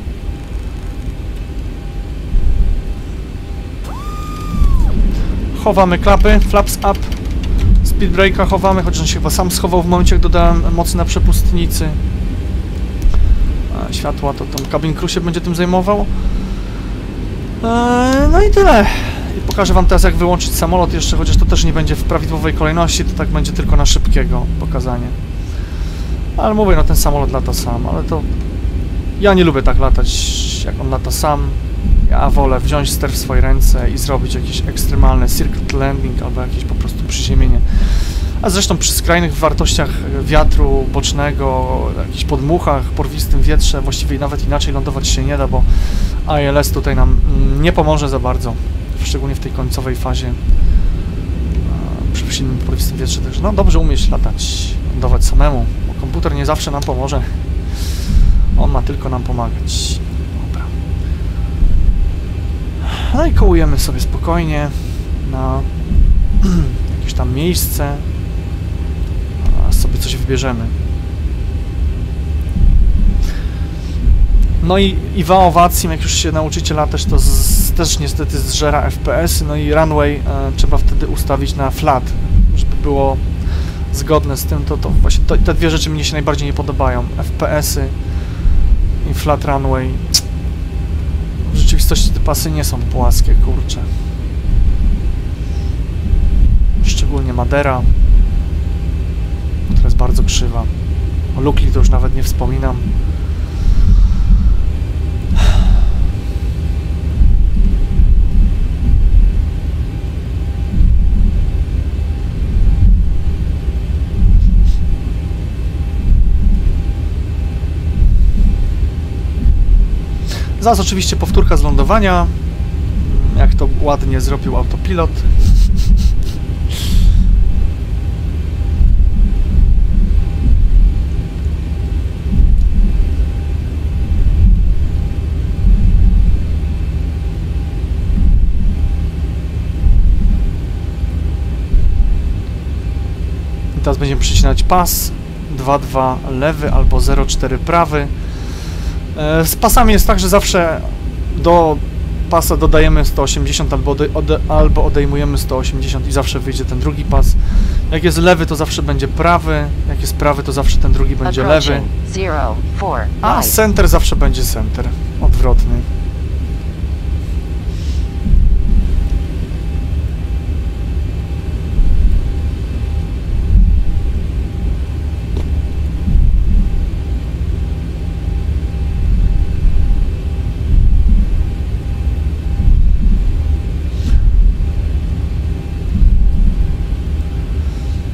Speaker 1: Chowamy klapy, flaps up. Speed brake'a chowamy, chociaż on się chyba sam schował w momencie, jak dodałem mocy na przepustnicy. A, światła to tam cabin crew się będzie tym zajmował. Eee, no i tyle. I pokażę wam teraz, jak wyłączyć samolot jeszcze, chociaż to też nie będzie w prawidłowej kolejności, to tak będzie tylko na szybkiego pokazanie. Ale mówię, no ten samolot lata sam, ale to... Ja nie lubię tak latać, jak on lata sam. Ja wolę wziąć ster w swoje ręce i zrobić jakiś ekstremalny circuit landing albo jakieś po prostu przyziemienie. A zresztą przy skrajnych wartościach wiatru bocznego, jakichś podmuchach, porwistym wietrze, właściwie nawet inaczej lądować się nie da, bo I L S tutaj nam nie pomoże za bardzo, szczególnie w tej końcowej fazie przy silnym porwistym wietrze. Także no dobrze umieć latać, lądować samemu, bo komputer nie zawsze nam pomoże. On ma tylko nam pomagać. No i kołujemy sobie spokojnie na jakieś tam miejsce, a sobie coś wybierzemy. No i, i V A owacją, jak już się nauczycie latać, to z, też niestety zżera F P S, no i runway e, trzeba wtedy ustawić na flat, żeby było zgodne z tym, to, to właśnie to, te dwie rzeczy mnie się najbardziej nie podobają. F P S-y i flat runway. W rzeczywistości te pasy nie są płaskie, kurcze. Szczególnie Madera, która jest bardzo krzywa. O Lukli to już nawet nie wspominam. Zaraz oczywiście powtórka z lądowania, jak to ładnie zrobił autopilot. I teraz będziemy przycinać pas dwa dwa lewy albo zero cztery prawy. Z pasami jest tak, że zawsze do pasa dodajemy sto osiemdziesiąt albo, ode, ode, albo odejmujemy sto osiemdziesiąt i zawsze wyjdzie ten drugi pas. Jak jest lewy, to zawsze będzie prawy, jak jest prawy, to zawsze ten drugi będzie lewy. A center zawsze będzie center, odwrotny.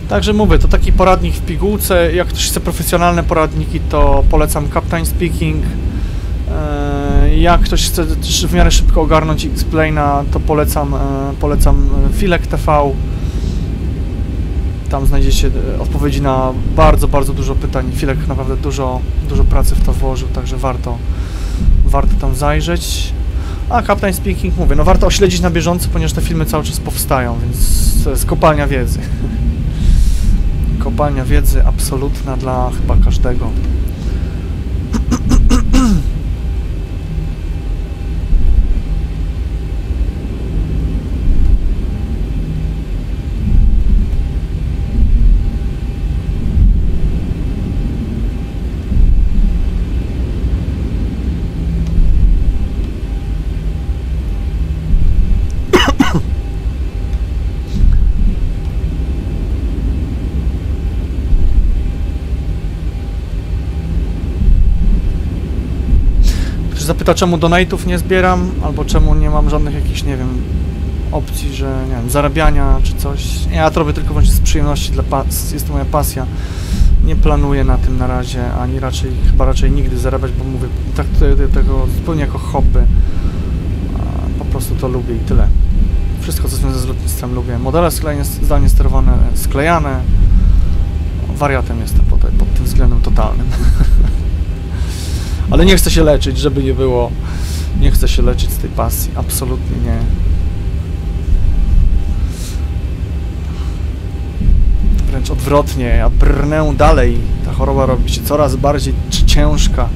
Speaker 1: Także mówię, to taki poradnik w pigułce. Jak ktoś chce profesjonalne poradniki, to polecam Captain Speaking. Jak ktoś chce też w miarę szybko ogarnąć X-Plane'a, to polecam, polecam Filek T V. Tam znajdziecie odpowiedzi na bardzo, bardzo dużo pytań. Filek naprawdę dużo, dużo pracy w to włożył, także warto, warto tam zajrzeć. A Captain Speaking, mówię, no warto śledzić na bieżąco, ponieważ te filmy cały czas powstają, więc to jest kopalnia wiedzy. Kopalnia wiedzy absolutna dla chyba każdego. Zapyta, czemu donate'ów nie zbieram, albo czemu nie mam żadnych jakichś, nie wiem, opcji, że, nie wiem, zarabiania czy coś. Ja to robię tylko właśnie z przyjemności, dla pas jest to moja pasja. Nie planuję na tym na razie, ani raczej, chyba raczej nigdy zarabiać, bo mówię, tak tego zupełnie jako hobby. Po prostu to lubię i tyle. Wszystko, co związane z lotnictwem, lubię. Modele sklejane, zdalnie sterowane, sklejane. Wariatem jestem pod, pod tym względem totalnym. Ale nie chcę się leczyć, żeby nie było. Nie chcę się leczyć z tej pasji. Absolutnie nie. Wręcz odwrotnie. Ja brnę dalej. Ta choroba robi się coraz bardziej ciężka.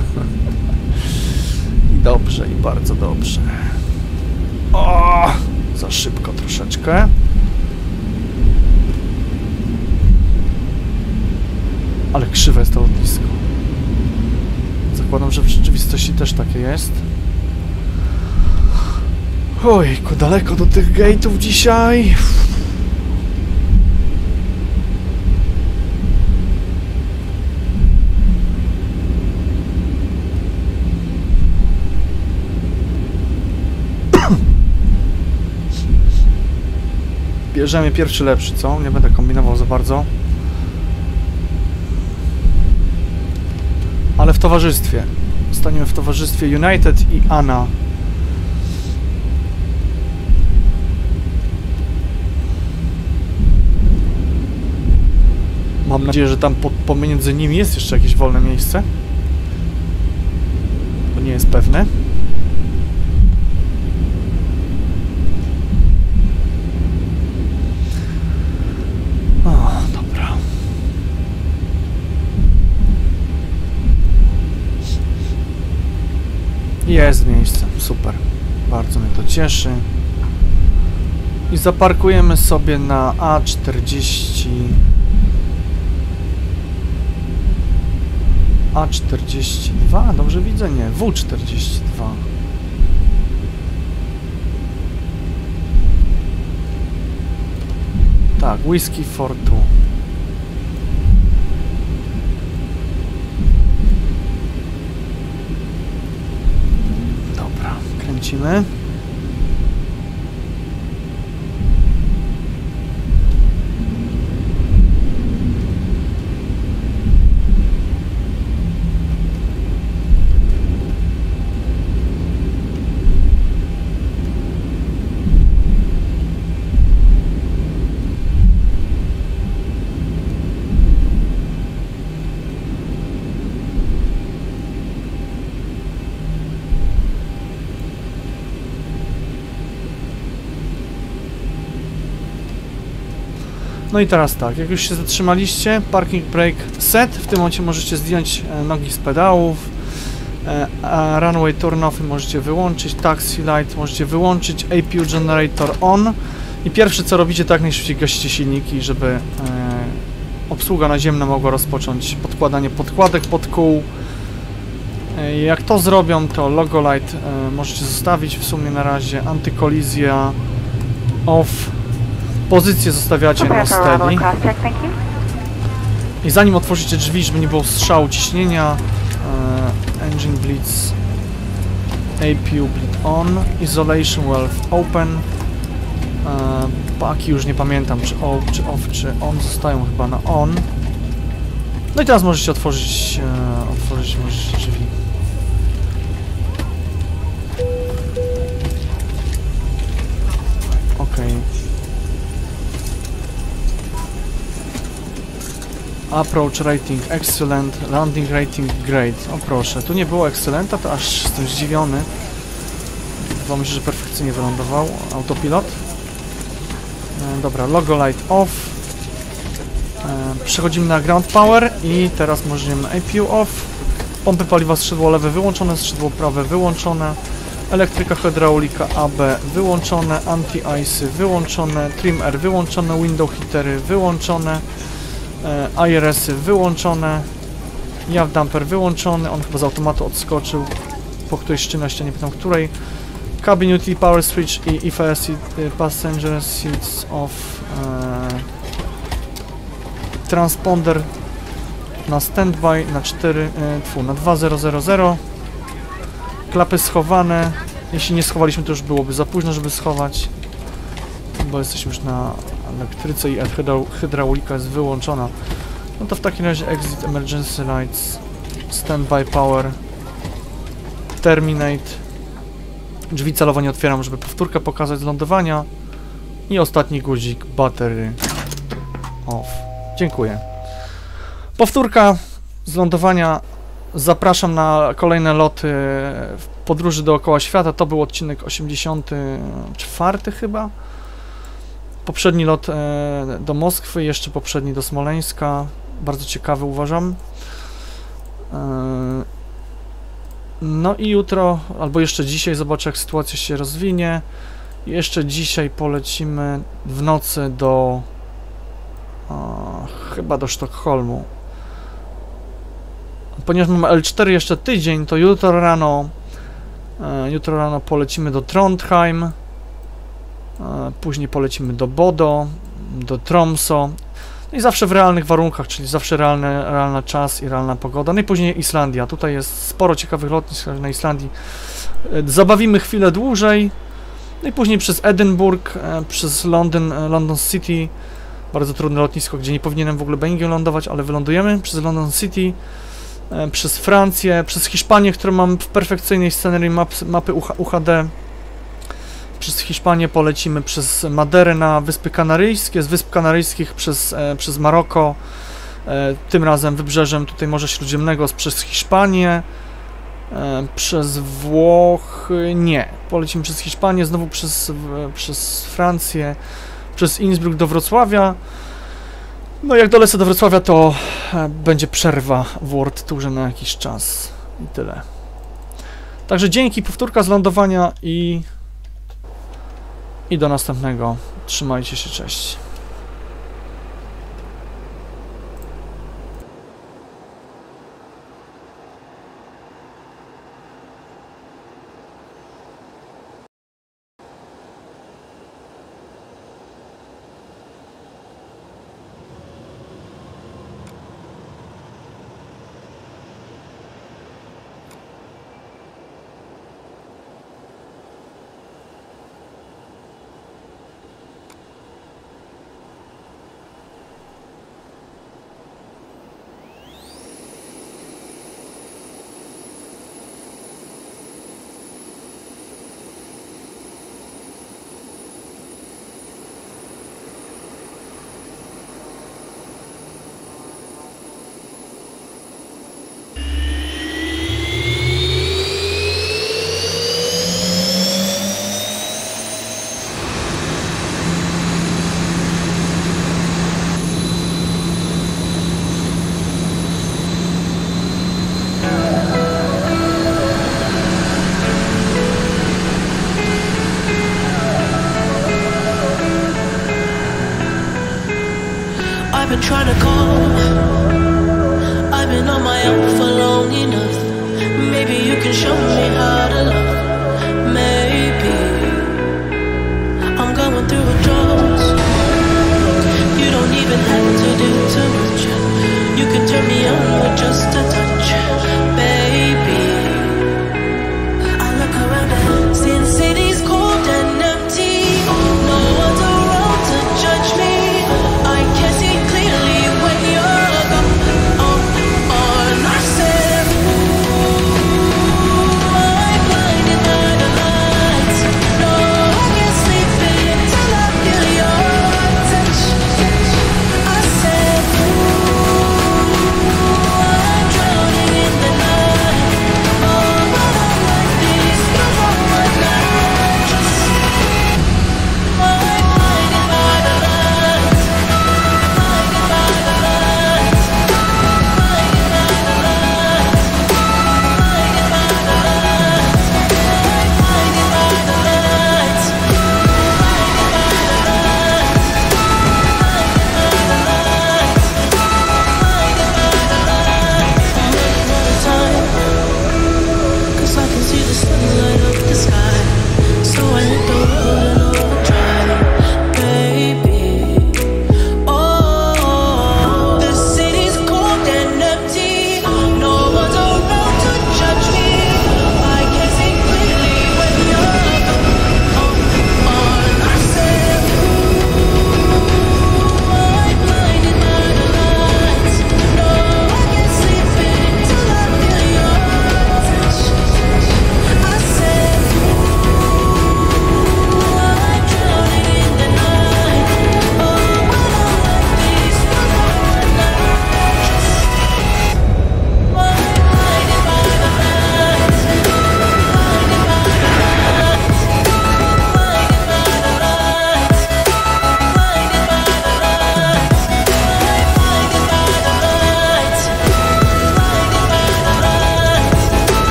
Speaker 1: I dobrze, i bardzo dobrze. O! Za szybko troszeczkę. Ale krzywe jest to lotnisko. Zakładam, że w rzeczywistości też takie jest. Ojku, daleko do tych gate'ów dzisiaj. Bierzemy pierwszy lepszy, co? Nie będę kombinował za bardzo. Ale w towarzystwie. Staniemy w towarzystwie United i Ana. Mam nadzieję, że tam po, pomiędzy nimi jest jeszcze jakieś wolne miejsce. To nie jest pewne. O, dobra. Jest miejsce, super. Bardzo mnie to cieszy. I zaparkujemy sobie na A czterdzieści. A czterdzieści dwa, dobrze widzę? Nie, W czterdzieści dwa. Tak, Whiskey for two. Dobra, kręcimy. No i teraz tak, jak już się zatrzymaliście, parking brake set, w tym momencie możecie zdjąć e, nogi z pedałów, e, a runway turn off możecie wyłączyć, taxi light możecie wyłączyć, A P U generator on i pierwsze co robicie, to jak najszybciej gasicie silniki, żeby e, obsługa naziemna mogła rozpocząć podkładanie podkładek pod kół. E, jak to zrobią, to logo light e, możecie zostawić w sumie na razie, antykolizja off. Pozycję zostawiacie na steady. I zanim otworzycie drzwi, żeby nie było strzału ciśnienia, e, engine blitz, A P U bleed on, isolation valve open, e, Chłopaki, już nie pamiętam, czy off, czy off, czy on. Zostają chyba na on. No i teraz możecie otworzyć, e, otworzyć możecie drzwi. Okej. Approach rating excellent, landing rating great. O proszę, tu nie było excellenta, to aż jestem zdziwiony. Bo myślę, że perfekcyjnie wylądował. Autopilot. E, dobra, logo light off. E, przechodzimy na ground power i teraz możemy A P U off. Pompy paliwa skrzydło lewe wyłączone, skrzydło prawe wyłączone. Elektryka, hydraulika A B wyłączone, anti-icy wyłączone, trim air wyłączone, window heatery wyłączone, e, I R S-y wyłączone, jaw damper wyłączony, on chyba z automatu odskoczył po którejś czynności, nie pytam której. Cabin utility power switch i I F S passenger seats off, e, transponder na standby na cztery, e, tfu, na dwa zero zero zero. Klapy schowane. Jeśli nie schowaliśmy, to już byłoby za późno, żeby schować, bo jesteśmy już na elektryce i hydraulika jest wyłączona. No to w takim razie exit emergency lights, standby power, terminate. Drzwi celowo nie otwieram, żeby powtórkę pokazać z lądowania. I ostatni guzik, battery off. Dziękuję. Powtórka z lądowania. Zapraszam na kolejne loty w podróży dookoła świata. To był odcinek osiemdziesiąty czwarty chyba. Poprzedni lot e, do Moskwy, jeszcze poprzedni do Smoleńska. Bardzo ciekawy uważam. E, no i jutro, albo jeszcze dzisiaj zobaczę, jak sytuacja się rozwinie. Jeszcze dzisiaj polecimy w nocy do o, chyba do Sztokholmu. Ponieważ mamy L cztery jeszcze tydzień, to jutro rano e, jutro rano polecimy do Trondheim, e, później polecimy do Bodo, do Tromso, no i zawsze w realnych warunkach, czyli zawsze realny, realny czas i realna pogoda. No i później Islandia. Tutaj jest sporo ciekawych lotnisk na Islandii. E, zabawimy chwilę dłużej, no i później przez Edynburg, e, przez Londyn, e, London City, bardzo trudne lotnisko, gdzie nie powinienem w ogóle Boeingiem lądować, ale wylądujemy, przez London City, przez Francję, przez Hiszpanię, którą mam w perfekcyjnej scenerii map, mapy U H D. Przez Hiszpanię polecimy przez Maderę na Wyspy Kanaryjskie, z Wysp Kanaryjskich przez, e, przez Maroko, e, tym razem wybrzeżem tutaj Morza Śródziemnego przez Hiszpanię, e, przez Włochy, nie, polecimy przez Hiszpanię, znowu przez, w, przez Francję, przez Innsbruck do Wrocławia. No jak dolecę do Wrocławia, to e, będzie przerwa w World Tourze na jakiś czas i tyle. Także dzięki, powtórka z lądowania i, i do następnego. Trzymajcie się, cześć.
Speaker 9: I've been trying to call. I've been on my own for long enough. Maybe you can show me how to love. Maybe I'm going through a drought. You don't even have to do too much. You can turn me on with just a touch.